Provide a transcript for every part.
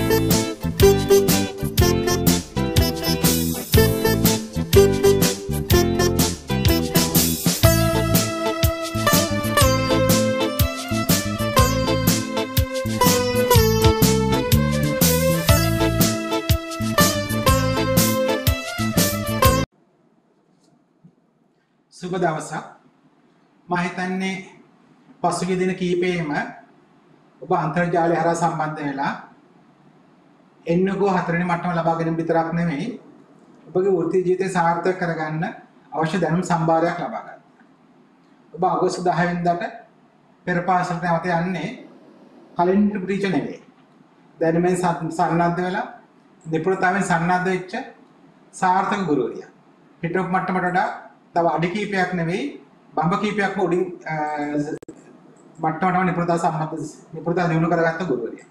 සුබ දවසක්. මම හිතන්නේ පසුගිය දින කීපෙම ඔබ අන්තර්ජාලය හරහා සම්බන්ධ වෙලා එන්නකෝ 4 වෙනි මට්ටම ලබා ගැනීම විතරක් නෙමෙයි ඔබගේ වෘත්ති ජීවිතය සාර්ථක කරගන්න අවශ්‍ය දැනුම් සම්භාරයක් ලබා ගන්න. ඔබ අගෝස්තු 10 වෙනිදාට පෙර පාසලට නැවත යන්නේ කලින් ප්‍රීච නෙවෙයි. දැනුමෙන් සන්නද්ධ වෙලා නිපුණතාවෙන් සන්නද්ධ වෙච්ච සාර්ථක ගුරුවරියක්. හිටපු මට්ටමට වඩා තව අඩි කීපයක් නෙවෙයි බම්බ කීපයක්ම උඩින් මට්ටමටම නිපුණතා දිනු කරගත්ත ගුරුවරියක්.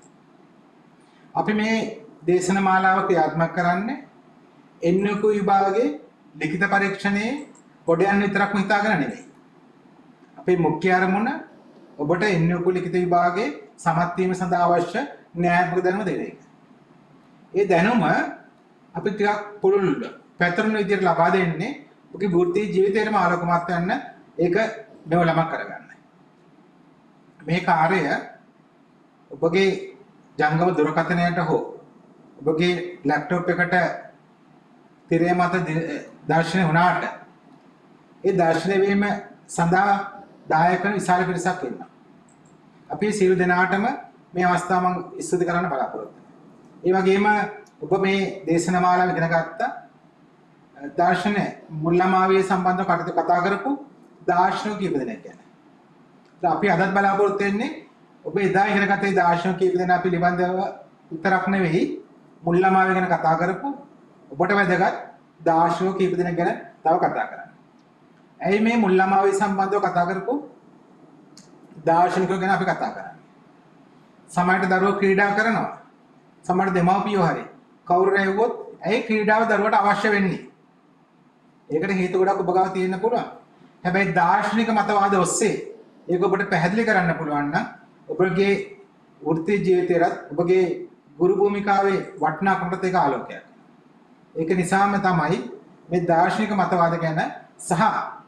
අපි මේ දේශන මාලාව ක්‍රියාත්මක කරන්නේ එන්නකු විභාගයේ ලිඛිත පරීක්ෂණයේ කොට යන විතරක්ම හිතාගෙන නෙවෙයි. අපේ මුඛ්‍ය අරමුණ ඔබට එන්නකු ලිඛිත විභාගයේ සමත් වීම සඳහා අවශ්‍ය න්‍යායාත්මක දැනුම දෙන එක. ඒ දැනුම අපි ටිකක් පුළුල් පැතරන විදිහට ලබා දෙන්නේ ඔබගේ වෘත්ති ජීවිතේටම ආලෝකමත් වෙන්න ඒක මෙවලම කරගන්න. මේ කාර්යය ඔබගේ ජංගම දුරකථනයට හෝ ඔබගේ ලැප්ටොප් එකට තිරය මත දර්ශනය වුණාට ඒ දර්ශනය වීම සඳහා දායක වෙන විශාල පිරිසක් ඉන්නවා. අපි සියලු දෙනාටම මේ අවස්ථාව මම ස්තුති කරන්න බලාපොරොත්තු වෙනවා. ඒ වගේම ඔබ මේ දේශනමාලාව ඉගෙන ගත්තා දාර්ශනික මුල්ලමාවිය සම්බන්ධව කටයුතු කතා කරපු දාර්ශනික කීප දෙනෙක් ගැන. අපි අදත් බලාපොරොත්තු වෙන්නේ ඔබ එදා ඉගෙන ගත්ත ඒ දාර්ශනික කීප දෙනා පිළිබඳව විතරක් නෙවෙයි මුල්ලමාවිය ගැන කතා කරපු ඔබට වැදගත් දාර්ශනික කීප දෙනෙක් ගැන තව කතා කරන්න. ඇයි මේ මුල්ලමාවිය සම්බන්ධව කතා කරපු දාර්ශනිකයෝ ගැන අපි කතා කරන්නේ? සමහරට දරුවෝ ක්‍රීඩා කරනවා. සමහර දෙමාපියෝ හරි කවුරු රැවුවොත් ඇයි ක්‍රීඩාව දරුවට අවශ්‍ය වෙන්නේ? ඒකට හේතු ගොඩක් ඔබ ගාව තියෙන්න පුළුවන්. හැබැයි දාර්ශනික මතවාද ඔස්සේ ඒක ඔබට පැහැදිලි කරන්න පුළුවන් නම් ඔබගේ වෘත්ති ජීවිතයේත් ඔබගේ ගුරු භූමිකාවේ වටිනාකමට ඒක ආලෝකයක්. ඒක නිසාම තමයි මේ දාර්ශනික මතවාද ගැන සහ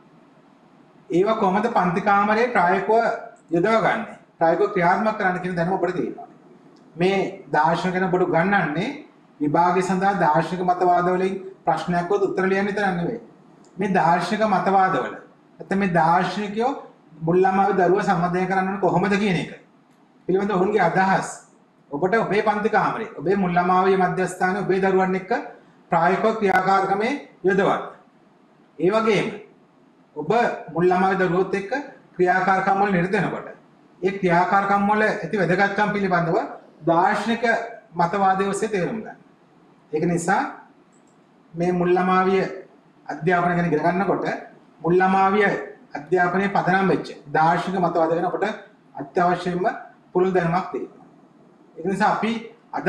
ඒවා කොහොමද පන්ති කාමරයේ ප්‍රායෝගිකව යොදවගන්නේ? ප්‍රායෝගිකව ක්‍රියාත්මක කරන්න කියන දැනුම ඔබට තියෙනවා. මේ දාර්ශනික ගැන ඔබට ගන්නන්නේ විභාගය සඳහා දාර්ශනික මතවාද වලින් ප්‍රශ්නයක්වත් උත්තර ලියන්න විතරක් නෙවෙයි. මේ දාර්ශනික මතවාදවල නැත්නම් මේ දාර්ශනිකයෝ මුල්ලමාවේ දරුවා සම්බන්ධය කරන්න කොහොමද කියන එක පිළිබඳව ඔවුන්ගේ අදහස් ඔබට ඔබේ පන්ති කාමරේ ඔබේ මුල්ලමාවේ මධ්‍යස්ථානයේ ඔබේ දරුවන් එක්ක ප්‍රායෝගික ක්‍රියාකාරකමේ යොදවන්න. ඒ වගේම ඔබ මුල්ලමාවේ දරුවොත් එක්ක ක්‍රියාකාරකම් වල නිරත වෙනකොට ඒ ක්‍රියාකාරකම් වල ඇති වැදගත්කම් පිළිබඳව දාර්ශනික මතවාදයේ ඔස්සේ තේරුම් ගන්න. ඒක නිසා මේ මුල්ලමාවිය අධ්‍යාපනය ගැන ඉගෙන ගන්නකොට මුල්ලමාවිය අධ්‍යාපනයේ පදනම් වෙච්ච දාර්ශනික මතවාද ගැන අපට අත්‍යවශ්‍යම පුළුල් දැනුමක් තියෙනවා. ඒ නිසා අපි අදත්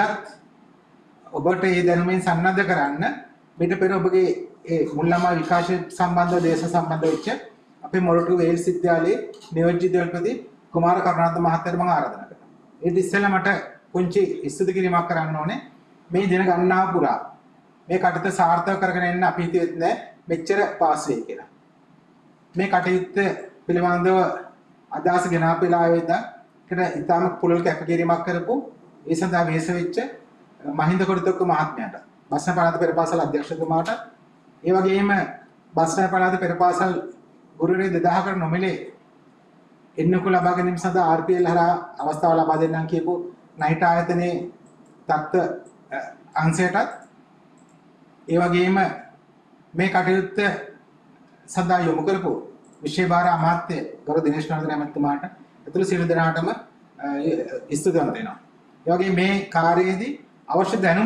ඔබට මේ දැනුමින් සන්නද්ධ කරන්න මෙට පෙර ඔබගේ ඒ මුල්ලමාවිය විකාශය සම්බන්ධව දේශ සම්බන්ධ වෙච්ච අපේ මොරටු වේල්ස් විද්‍යාලයේ නියෝජ්‍ය දල්පති කුමාර කරුණාරත්න මහත්තයාට මම ආරාධනා කරනවා. ඒ ඉස්සෙල්ලා මට පුංචි ස්තුති කිරීමක් කරන්න ඕනේ. මේ දින ගණනාව පුරා මේ කටයුත්ත සාර්ථක කරගෙන යන්න අපි හිතුවෙත් නෑ මෙච්චර පාස් වෙයි කියලා. මේ කටයුත්ත පිළිබඳව අදහස් ගෙන අපලා වේදකට ඉතාම පුළුල් කැපකිරීමක් කරපු ඒ සඳහා වෙහෙස වෙච්ච මහින්ද කොටතොක්ක මහත්මයාට බස්නා පළාත පෙරපාසල් අධ්‍යක්ෂකතුමාට ඒ වගේම බස්නා පළාත පෙරපාසල් ගුරුවරයෙක් 2000කට නොමිලේ එන්නකු ලබා ගැනීම සඳහා RPL හරහා අවස්ථාව ලබා දෙන්නම් කියපු නයිට් ආයතනයේ තත්ත්ව අංශයටත් ඒ වගේම මේ කටයුත්ත සදා යොමු කරපු විශේෂ භාර අමාත්‍ය ගරු දිනේෂ් නන්දන මහත්මයාට ඇතුළු සියලු දෙනාටම ස්තුතිවන්ත වෙනවා. ඒ වගේම මේ කාර්යයේදී අවශ්‍ය දැනුම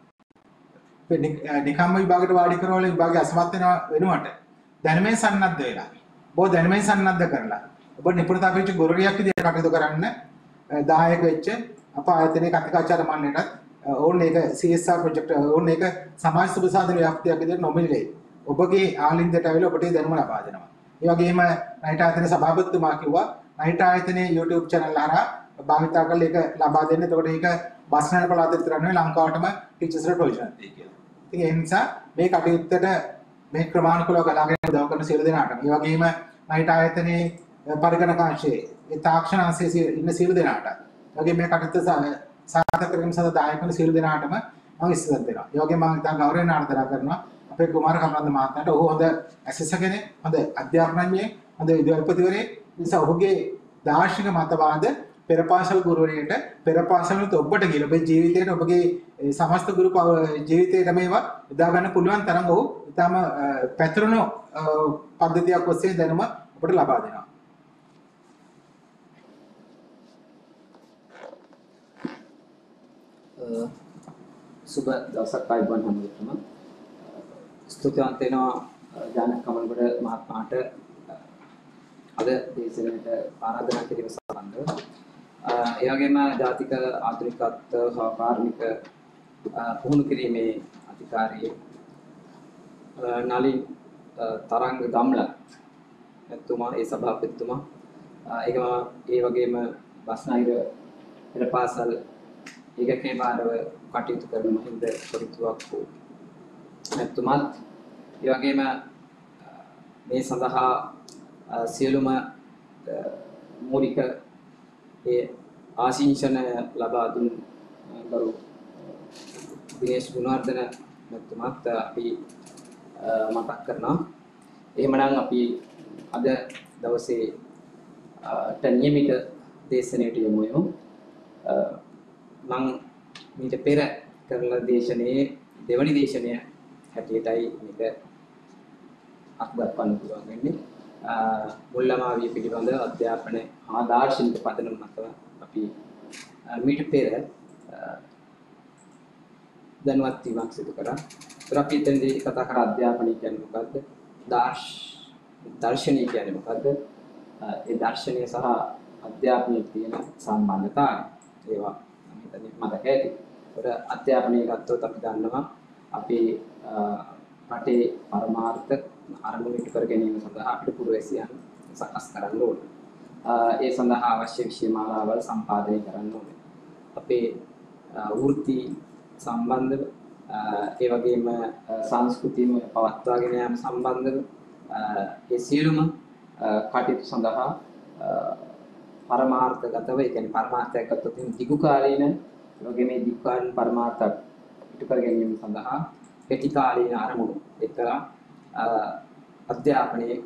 නිකම්ම විභාගයට වාඩි කරවල විභාගය අසමත් වෙනුවට දැනුමෙන් සන්නද්ධ වෙලා බොහෝ දැනුමෙන් සන්නද්ධ කරලා ඔබ නිපුණතා පිළිච්ච ගුරුවරියක් විදිහට කටයුතු කරන්න දායක වෙච්ච අප ආයතනයේ කතිකාචාර්ය මණ්ඩලයටත් ඕන් ඒක CSR ප්‍රොජෙක්ට් ඕන් ඒක සමාජ සුබ සාධන ව්‍යාප්තියක් විදිහට නොමිලේ ඔබගේ ආලින්දයට ඇවිල්ලා ඔබට දැනුම ලබා දෙනවා. ඒ වගේම නයිට් ආයතනයේ සභාපතිතුමා කිව්වා නයිට් ආයතනයේ YouTube channel හරහා භාවිතා කරලා ඒක ලබා දෙන්න. එතකොට ඒක බස්නායක පළාත විතර නෙවෙයි ලංකාවටම ටීචර්ස්ලා ප්‍රොවිෂන් දෙයි කියලා. ඉතින් ඒ නිසා මේ කටයුත්තට මේ ක්‍රමානුකූලව ගලාගෙන උදව් කරන සියලු දෙනාට, ඒ වගේම මහිත ආයතනයේ පරිගණකාංශයේ ඒ තාක්ෂණ අංශයේ ඉන්න සියලු දෙනාට, ඒ වගේම මේ කටයුත්ත සාර්ථක කිරීම සඳහා දායක වන සියලු දෙනාටම මම ස්තුතිවන්ත වෙනවා. ඒ වගේම මම ඉතා ගෞරවයෙන් ආරාධනා කරනවා අපේ කුමාර කමරන්ද මහත්මයාට. ඔහු හොඳ ඇසෙස කෙනෙක්, හොඳ අධ්‍යාපනඥයෙක්, හොඳ විද්‍යාපතිවරයෙක්. නිසා ඔහුගේ දාර්ශනික මතවාද පෙර පාසල් ගුරුවරයෙක්ට පෙර පාසලට ඔබට කියලා ඔබේ ජීවිතේට ඔබගේ සමස්ත ගුරු ජීවිතේට මේවා යොදා ගන්න පුළුවන් තරම් ඔහු ඊටම පැතිරුණු පද්ධතියක් ඔස්සේ දැනුම ඔබට ලබා දෙනවා. සුබ දවසක් ආයුබෝවන් හැමෝටම. ස්තුතිවන්ත වෙනවා ජානක කමල්ගොඩ මහත්මයාට අද දේශනෙට ආරාධනා කිරීම සම්බන්ධව. ඒ වගේම ජාතික ආධුනිකත්ව හා කාර්මික පුහුණු කිරීමේ අධිකාරියේ නලින් තරංග ගම්ල එතුමා ඒ සභාපතිතුමා ඒකම ඒ වගේම බස්නාහිර පෙරපාසල් ඒකකේ බාරව කටයුතු කරන මහින්ද පරිතුවක් වූ එතුමාත් ඒ වගේම මේ සඳහා සියලුම මූලික ඒ ආශිංසන ලබා දුන් ගරු දිනේෂ් ගුණවර්ධන මහත්මයාත් අපි මතක් කරනවා. එහෙමනම් අපි අද දවසේ නියමිත දේශනාවට යමු. මම මීට පෙර කරන දේශනාවේ දෙවනි දේශනය හැටියටයි මේක අත්දැකන්න පුළුවන් වෙන්නේ. මුල්ලමාවිය පිළිබඳ අධ්‍යාපන ආදර්ශනික පදනම මත අපි මීට පෙර දැනුවත් වීමක් සිදු කරා. ඒත් අපි එතනදී කතා කර අධ්‍යාපනය කියන්නේ මොකද්ද? දර්ශනීය කියන්නේ මොකද්ද? ඒ දර්ශනීය සහ අධ්‍යාපනයේ තියෙන සම්බන්ධතාවය. ඒවා මම හිතන්නේ මතක ඇති. ඒතර අධ්‍යාපනය ගත්තොත් අපි දන්නවා අපේ රටේ පරමාර්ථ අරමුණු ඉටු කර ගැනීම සඳහා අපිට පුරවැසියන් සකස් කරන්න ඕනේ. ඒ සඳහා අවශ්‍ය විෂය මාලාවල් සම්පාදනය කරන්න ඕනේ. අපේ වෘත්ති සම්බන්ධව ඒ වගේම සංස්කෘතියම පවත්වාගෙන යාම සම්බන්ධව ඒ සියලුම කටයුතු සඳහා පරමාර්ථගතව ඒ කියන්නේ පරමාර්ථයක් ගත්තොත් දිගු කාලීන ඒ වගේම මේ දිගු කාලීන පරමාර්ථ ඉටු කර ගැනීම සඳහා කෙටි කාලීන අරමුණු එක්තරා අධ්‍යාපනයේ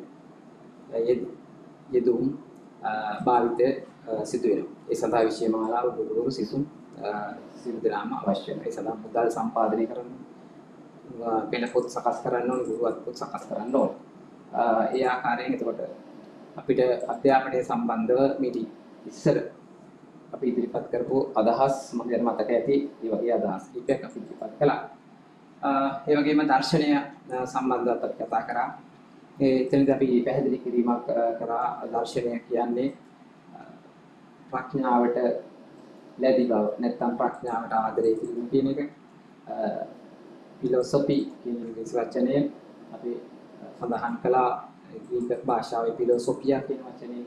යෙදුම් භාවිත සිදු වෙනවා. ඒ සඳහා විෂය මාලාව ගුරුවරු සිසුන් සියලු දෙනාම අවශ්‍ය වෙනවා. ඒ සඳහා මුදල් සම්පාදනය කරන්න, පෙළ පොත් සකස් කරන්න ඕන, ගුරුවත් පොත් සකස් කරන්න ඕන. ඒ ආකාරයෙන් එතකොට අපිට අධ්‍යාපනයේ සම්බන්ධව මේටි ඉස්සර අපි ඉදිරිපත් කරපු අදහස් මම දැන් මතක ඇති. ඒ වගේ අදහස් කීපයක් අපි ඉදිරිපත් කළා. ඒ වගේම දර්ශනය සම්බන්ධව අපි කතා කරා. එතනදී අපි පැහැදිලි කිරීමක් කරා දර්ශනය කියන්නේ ප්‍රඥාවට ලැබි බව නැත්නම් ප්‍රඥාවට ආදරය කිරීම කියන එක. ෆිලොසොෆි කියන ඉංග්‍රීසි වචනය අපි සඳහන් කළා ග්‍රීක භාෂාවේ ෆිලොසොෆියා කියන වචනේ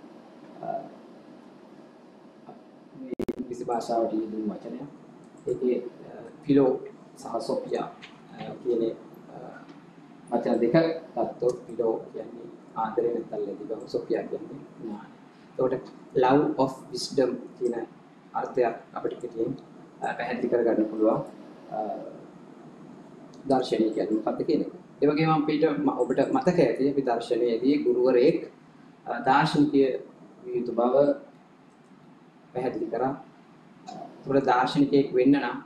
මේ ඉංග්‍රීසි භාෂාවට යෙදුණු වචනය. ඒකේ ෆිලෝ සහ සොෆියා කියන වචන දෙක ගත්තොත් ෆිලෝ කියන්නේ ආදරය නැත්නම් ලැබි බව, සොෆියා කියන්නේ ඥානය. ඒකට love of wisdom කියන අර්ථයක් අපිට පිටින් පැහැදිලි කරගන්න පුළුවන්. දර්ශනීය කියන්නේ මොකක්ද කියන එක. ඒ වගේම අපිට ඔබට මතක ඇති අපි දර්ශනයේදී ගුරුවරයෙක් දාර්ශනිකය විය යුතු බව පැහැදිලි කරා. ඒකට දාර්ශනිකයෙක් වෙන්න නම්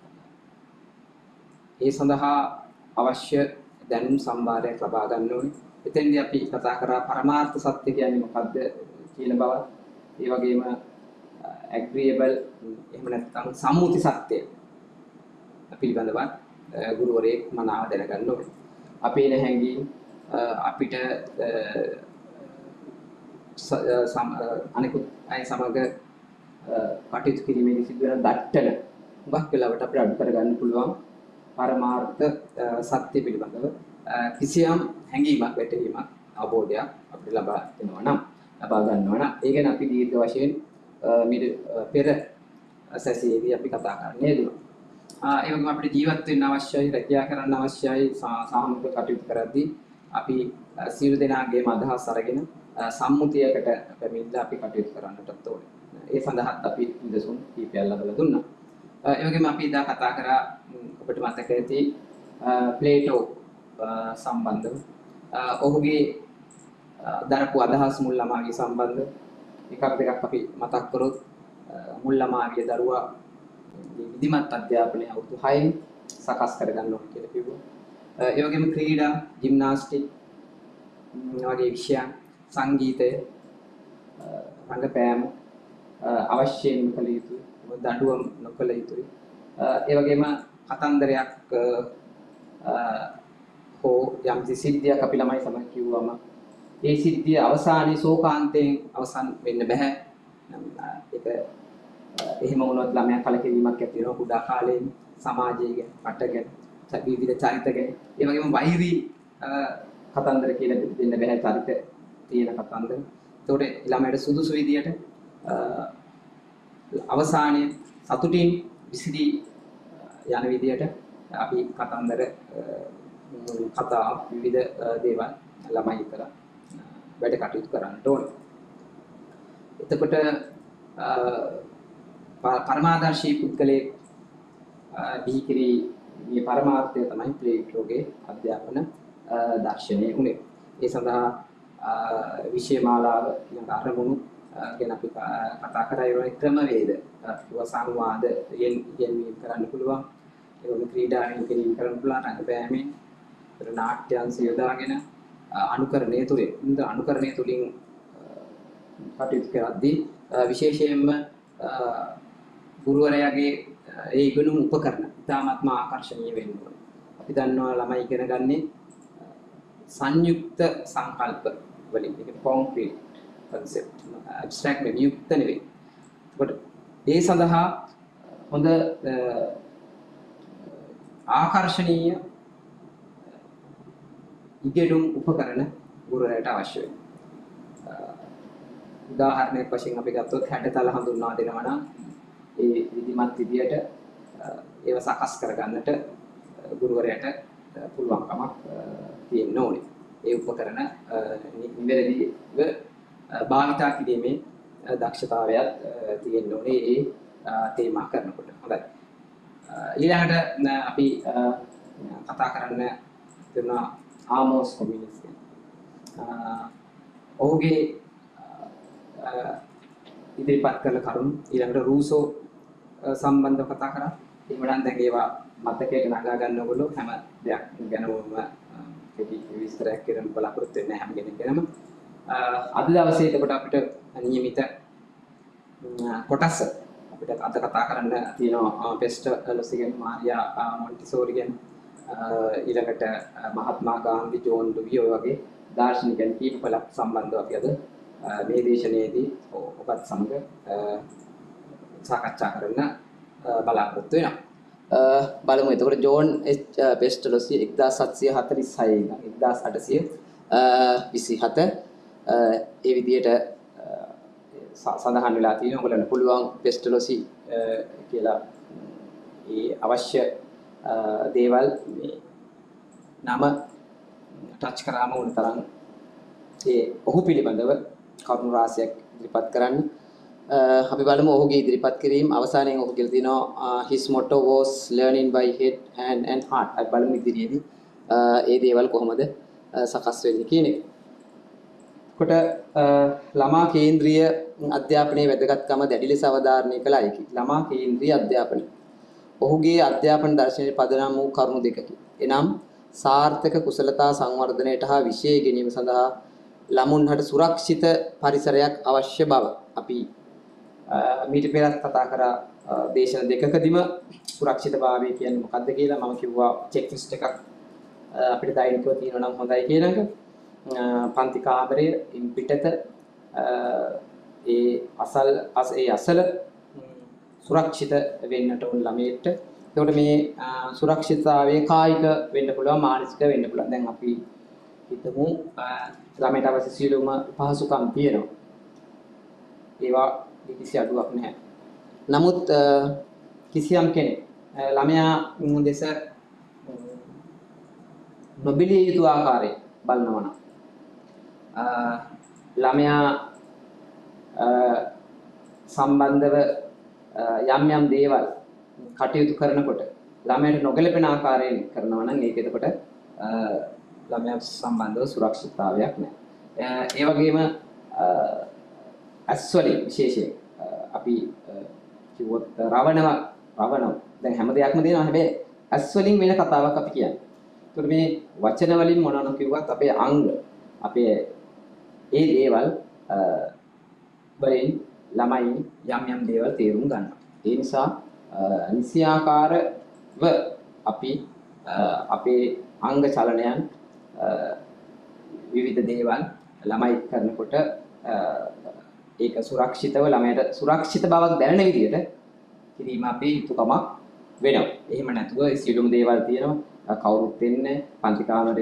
ඒ සඳහා අවශ්‍ය දැනුම් සම්භාරයක් ලබා ගන්න ඕනේ. එතෙන්දී අපි කතා කරා පරමාර්ථ සත්‍ය කියන්නේ මොකක්ද කියන බව. ඒ වගේම agreeable එහෙම නැත්නම් සම්මුති සත්‍ය පිළිබඳව ගුරුවරයෙක් මනාව දැනගන්න ඕනේ. අපේ නැහැඟීම් අපිට අනිකුත් අය සමග කටයුතු කිරීමේදී සිදුවන දට්ටන හුඟක් වෙලාවට අපිට අඩු කරගන්න පුළුවන් පරමාර්ථ සත්‍ය පිළිබඳව කිසියම් හැඟීමක් වැටහීමක් අවබෝධයක් අපිට ලබා ගන්නවා නම් ඒ ගැන අපි දීර්ඝ වශයෙන් මිට පෙර සැසියේදී අපි කතා කරන්නේ දුන්නා. ඒ වගේම අපිට ජීවත් වෙන්න අවශ්‍යයි, රැකියා කරන්න අවශ්‍යයි, සාමූහික කටයුතු කරද්දී අපි සියලු දෙනාගේම අදහස් අරගෙන සම්මුතියකට පැමිණලා අපි කටයුතු කරන්නටත් ඕනේ. ඒ සඳහාත් අපි නිදසුන් කීපයක් ලබලා දුන්නා. ඒ වගේම අපි එදා කතා කරා ඔබට මතක ඇති ප්ලේටෝ සම්බන්ධව. ඔහුගේ දරපු අදහස් මුල් ළමාගේ සම්බන්ධ එකක් දෙකක් අපි මතක් කරොත් මුල් ළමාගේ දරුවා විධිමත් අධ්‍යාපනය අවුරුදු 6 සකස් කරගන්න ඕනේ කියලා කිව්වා. ඒ වගේම ක්‍රීඩා, ජිම්නාස්ටික් වගේ විෂයන්, සංගීතය, රංගපෑම අවශ්‍යයෙන් කළ යුතුයි. දඬුවම් නොකළ යුතුයි. ඒ වගේම කතන්දරයක් හෝ යම් සිද්ධියක් අපි ළමයි සමග කිව්වම ඒ සිද්ධිය අවසානයේ ශෝකාන්තයෙන් අවසන් වෙන්න බෑ. ඒක එහෙම වුණොත් ළමයා කලකිරීමක් ඇති වෙනවා කුඩා කාලේ සමාජයේ ගැන, රට ගැන, විවිධ චරිත ගැන. ඒ වගේම වෛරී කතන්දර කියලා දෙන්න බෑ චරිත තියෙන කතන්දර. ඒතකොට ළමයට සුදුසු විදියට අවසානයේ සතුටින් විසිරී යන විදියට අපි කතන්දර කතා විවිධ දේවල් ළමයි කරා වැඩ කටයුතු කරන්නට ඕනේ. එතකොට පරමාදර්ශී පුද්ගලයෙක් බිහි කිරීමේ පරමාර්ථය තමයි ප්ලේටෝගේ අධ්‍යාපන දර්ශනය උනේ. ඒ සඳහා විෂය මාලාව ඊළඟ අරමුණු ගැන අපි කතා කරා. ඒ ක්‍රමවේද සංවාද යෙන්වීම කරන්න පුළුවන්. ඒ වගේ ක්‍රීඩාවෙන් කිරීම කරන්න පුළුවන්. රංගපෑමෙන් නාට්‍යංශ යොදාගෙන අනුකරණය තුළින් කටයුතු කරද්දී විශේෂයෙන්ම ගුරුවරයාගේ ඒ ඉගෙනුම් උපකරණ ඉතාමත්ම ආකර්ශනීය වෙන්න ඕනේ. අපි දන්නවා ළමයි ඉගෙන ගන්නේ සංයුක්ත සංකල්ප වලින්. ඒක කොන්ක්‍රීට් concept, abstract නෙවෙයි, යුක්ත නෙවෙයි. ඒකට ඒ සඳහා හොඳ ආකර්ශනීය ඉගෙනුම් උපකරණ ගුරුවරයාට අවශ්‍ය වෙනවා. උදාහරණයක් වශයෙන් අපි ගත්තොත් හැඩතල හඳුන්වා දෙනවා නම් ඒ විධිමත් විදියට ඒව සකස් කරගන්නට ගුරුවරයාට පුළුවන්කමක් තියෙන්න ඕනේ. ඒ උපකරණ නිවැරදිව භාවිතා කිරීමේ දක්ෂතාවයක් තියෙන්න ඕනේ ඒ තේමා කරනකොට. හොඳයි. ඊළඟට අපි කතා කරන්න කරන ආමෝස් කොමියුනිස් ඔහුගේ ඉදිරිපත් කළ කරුණු ඊළඟට රූසෝ සම්බන්ධව කතා කරා. එහෙම නම් දැන් ඒවා මතකයට නගා ගන්න ඕගොල්ලෝ හැම දෙයක් ගැනම කෙටි විස්තරයක් කරන්න බලාපොරොත්තු වෙන්නේ නැහැ හැම කෙනෙක්ගෙනම. අද දවසේ එතකොට අපිට නියමිත කොටස අපිට අද කතා කරන්න තියෙනවා පෙස්ටලොස් ගැන, මාරියා මොන්ටිසෝරි ගැන, ඊළඟට මහත්මා ගාන්ධි, ජෝන් ඩුවි ඔය වගේ දාර්ශනිකයන් කීපයක් සම්බන්ධව අපි අද මේ දේශනාවේදී ඔබත් සමග සාකච්ඡා කරන්න බලාපොරොත්තු වෙනවා. බලමු එතකොට ජෝන් පෙස්ටලොස් 1746 ඉඳන් 1827 ඒ විදිහට සඳහන් වෙලා තියෙනවා. ඔයගලන්ට පුළුවන් පෙස්ටලොසි කියලා ඒ අවශ්‍ය දේවල් මේ නම ටච් කරාම උන් තරම් ඒ ඔහු පිළිබඳව කරුණු රාශියක් ඉදිරිපත් කරන්න. අපි බලමු ඔහුගේ ඉදිරිපත් කිරීම. අවසානයේ ඔහු කියලා තිනවා his motto was learning by head, hand and heart. අපි බලමු ඉදිරියේදී ඒ දේවල් කොහොමද සකස් වෙන්නේ කියන එක. කොට ළමා කේන්ද්‍රීය අධ්‍යාපනයේ වැදගත්කම දැඩි ලෙස අවධාරණය කළ අයකි. ළමා කේන්ද්‍රීය අධ්‍යාපනය. ඔහුගේ අධ්‍යාපන දර්ශනයේ පදනම් වූ කරුණු දෙකකි. එනම් සාර්ථක කුසලතා සංවර්ධනයට හා විෂය ගැනීම සඳහා ළමුන්හට සුරක්ෂිත පරිසරයක් අවශ්‍ය බව. අපි මීට පෙරත් කතා කරා දේශන දෙකකදීම සුරක්ෂිතභාවය කියන්නේ මොකක්ද කියලා. මම කිව්වා චෙක් ලිස්ට් එකක් අපිට දෛනිකව තියෙනවා නම් හොඳයි කියන එක. පන්ති කාමරයේ පිටත ඒ අසල සුරක්ෂිත වෙන්නට උන් ළමයට. ඒකට මේ සුරක්ෂිතතාවයේ කායික වෙන්න පුළුවන්, මානසික වෙන්න පුළුවන්. දැන් අපි හිතමු ළමයට අවශ්‍ය සියලුම පහසුකම් තියෙනවා. ඒවා කිසි අඩුවක් නැහැ. නමුත් කිසියම් කෙනෙක් ළමයා දෙස නොබිලිය යුතු ආකාරයෙන් බලනවා නම් ළමයා සම්බන්ධව යම් යම් දේවල් කටයුතු කරනකොට ළමයට නොගැලපෙන ආකාරයෙන් කරනවා නම් ඒක එතකොට ළමයා සම්බන්ධව සුරක්ෂිතතාවයක් නැහැ. ඒ වගේම ඇස්වලින් විශේෂයෙන් අපි කිව්වොත් රවණව දැන් හැම දෙයක්ම දෙනවා හැබැයි ඇස්වලින් වෙන කතාවක් අපි කියන්නේ. ඒකට මේ වචන වලින් මොනවද කිව්වත් අපේ අංග අපේ ඒ දේවල් වලින් ළමයි යම් දේවල් තේරුම් ගන්නවා. ඒ නිසා නිසියාකාරව අපි අපේ අංග චලනයන් විවිධ දේවල් ළමයි කරනකොට ඒක සුරක්ෂිතව ළමයට සුරක්ෂිත බවක් දැනෙන විදිහට කිරීම අපේ යුතුකමක් වෙනවා. එහෙම නැතුව සියලුම දේවල් තියෙනවා කවුරුත් වෙන්නේ පන්ති කාමරය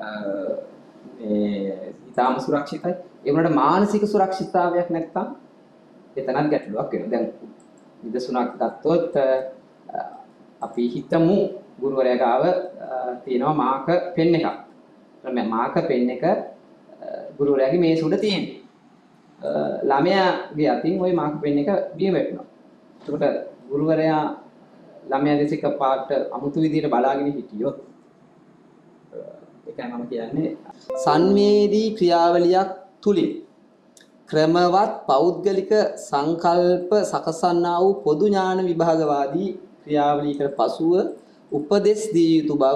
ඉතාම සුරක්ෂිතයි. ඒ වුණාට මානසික සුරක්ෂිතතාවයක් නැත්නම් එතනත් ගැටලුවක් වෙනවා. දැන් නිදසුනක් ගත්තොත් අපි හිතමු ගුරුවරයා ගාව තියෙනවා මාක පෙන් එකක්. මාක පෙන් එක ගුරුවරයාගේ මේස උඩ තියෙනවා. ළමයාගේ අතින් ওই මාක පෙන් එක බිම වැටෙනවා. එතකොට ගුරුවරයා ළමයා දෙස එකපාරට අමුතු විදියට බලාගෙන හිටියොත් ඒකයි මම කියන්නේ සංවේදී ක්‍රියාවලියක් තුලින් ක්‍රමවත් පෞද්ගලික සංකල්ප සකසන්නා වූ පොදු ඥාන විභාගවාදී ක්‍රියාවලියකට පසුව උපදෙස් දිය යුතු බව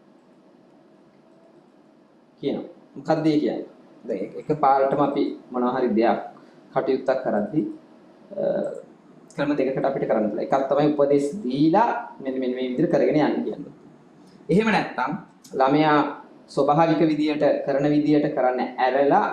කියනවා. මොකක්ද ඒ කියන්නේ? දැන් එකපාරටම අපි මොනවා හරි දෙයක් කටයුත්තක් කරද්දී ක්‍රම දෙකකට අපිට කරන්න පුළුවන්. එකක් තමයි උපදෙස් දීලා මෙන්න මේ විදිහට කරගෙන යන්න කියන්නේ. එහෙම නැත්නම් ළමයා ස්වභාවික විදියට කරන විදියට කරන්න ඇරලා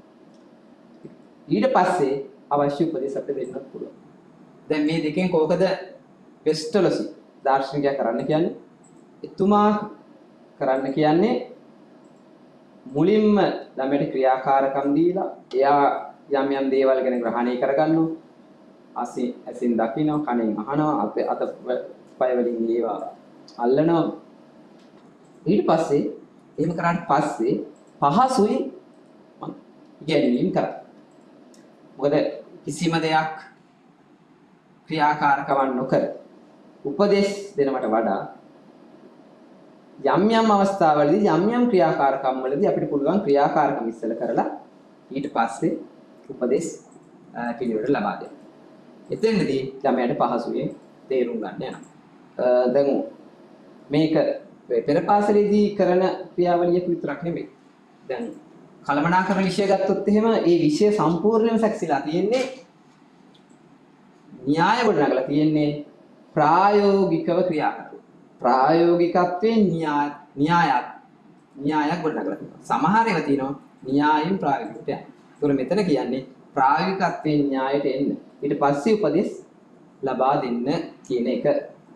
ඊට පස්සේ අවශ්‍ය උපදෙස් අපිට දෙන්නත් පුළුවන්. දැන් මේ දෙකෙන් කෝකද වෙස්ටලසි දාර්ශනිකයා කරන්න කියන්නේ? එතුමා කරන්න කියන්නේ මුලින්ම ළමයට ක්‍රියාකාරකම් දීලා එයා යම් දේවල් ගැන ග්‍රහණය කරගන්නවා. ඇසින් දකිනවා, කනෙන් අහනවා, අත පය වලින් ඒවා අල්ලනවා. ඊට පස්සේ එහෙම කරාට පස්සේ පහසුයි ඉගෙනීම කරා. මොකද කිසිම දෙයක් ක්‍රියාකාරකම් නොකර උපදේශ දෙනවට වඩා යම් අවස්ථාවලදී යම් ක්‍රියාකාරකම් වලදී අපිට පුළුවන් ක්‍රියාකාරකම් ඉස්සල කරලා ඊට පස්සේ උපදේශ පිළිවෙල ලබා දෙන්න. එතෙන්දී ළමයාට පහසුවෙන් තේරුම් ගන්න යනවා. දැන් මේක පෙර පාසලේදී කරන ක්‍රියාවලියක් විතරක් නෙමෙයි. දැන් කළමනාකරන විෂය ගත්තොත් එහෙම ඒ විෂය සම්පූර්ණයෙන්ම සැකසීලා තියෙන්නේ න්‍යාය ගොඩනගලා තියෙන්නේ ප්‍රායෝගිකව ක්‍රියාකරන. ප්‍රායෝගිකත්වයෙන් න්‍යායක් ගොඩනගලා තියෙනවා. සමහර ඒවා තියෙනවා න්‍යායෙන් ප්‍රායෝගිකවට යන. ඒතකොට මෙතන කියන්නේ ප්‍රායෝගිකත්වයෙන් න්‍යායට එන්න. ඊට පස්සේ උපදෙස් ලබා දෙන්න කියන එක.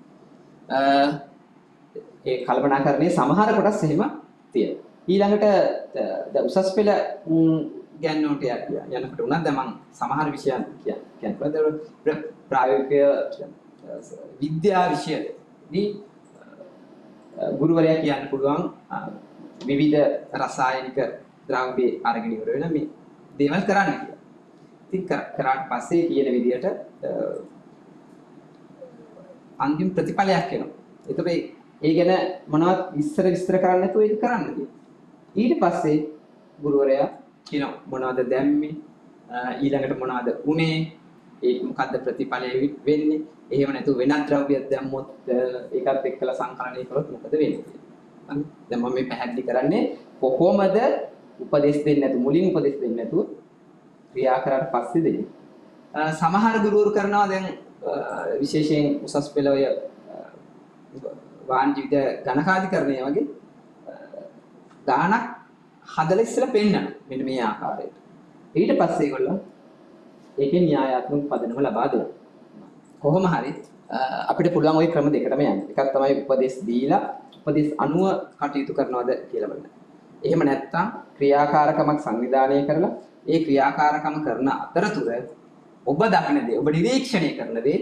ඒ කල්පනාකරණයේ සමහර කොටස් එහෙම තියෙනවා. ඊළඟට දැන් උසස් පෙළ ගන්නෝට යනකොට උනත් දැන් මම සමහර විෂයන් කියන්නේ ප්‍රායෝගික විද්‍යා විෂයදී ගුරුවරයා කියන්න පුළුවන් විවිධ රසායනික ද්‍රව්‍ය අරගෙන ඉවර වෙන මේ දේවල් කරන්න කියලා. ඉතින් කරාට පස්සේ කියන විදිහට අන්තිම ප්‍රතිඵලයක් එනවා. ඒතකොට ඒ ගැන මොනවත් විස්තර කරන්න නැතුව ඒක කරන්න කියලා. ඊට පස්සේ ගුරුවරයා කියනවා මොනවද දැම්මේ ඊළඟට මොනවද උනේ ඒක මොකද්ද ප්‍රතිඵලය වෙන්නේ එහෙම නැතුව වෙනත් ද්‍රව්‍යයක් දැම්මොත් ඒකත් එක්කලා සංකලනය කළොත් මොකද වෙන්නේ කියලා. දැන් මම මේ පැහැදිලි කරන්නේ කොහොමද උපදෙස් දෙන්නේ නැතුව මුලින් උපදෙස් දෙන්නේ නැතුව ක්‍රියා කරාට පස්සේ දෙන්නේ. සමහර ගුරුවරු කරනවා දැන් විශේෂයෙන් උසස් පෙළ ඔය වාණිජ ගණකාධිකරණය වගේ ගානක් හදලා ඉස්සලා පෙන්නන මෙන්න මේ ආකාරයට. ඊට පස්සේ ඒගොල්ලෝ ඒකේ න්‍යායාත්මක පදනම ලබා දෙනවා. කොහොම හරි අපිට පුළුවන් ওই ක්‍රම දෙකටම යන්න. එකක් තමයි උපදෙස් දීලා උපදෙස් අනුව කටයුතු කරනවද කියලා බලන්න. එහෙම නැත්නම් ක්‍රියාකාරකමක් සංවිධානය කරලා ඒ ක්‍රියාකාරකම කරන අතරතුර ඔබ දකින දේ ඔබ නිරීක්ෂණය කරන දේ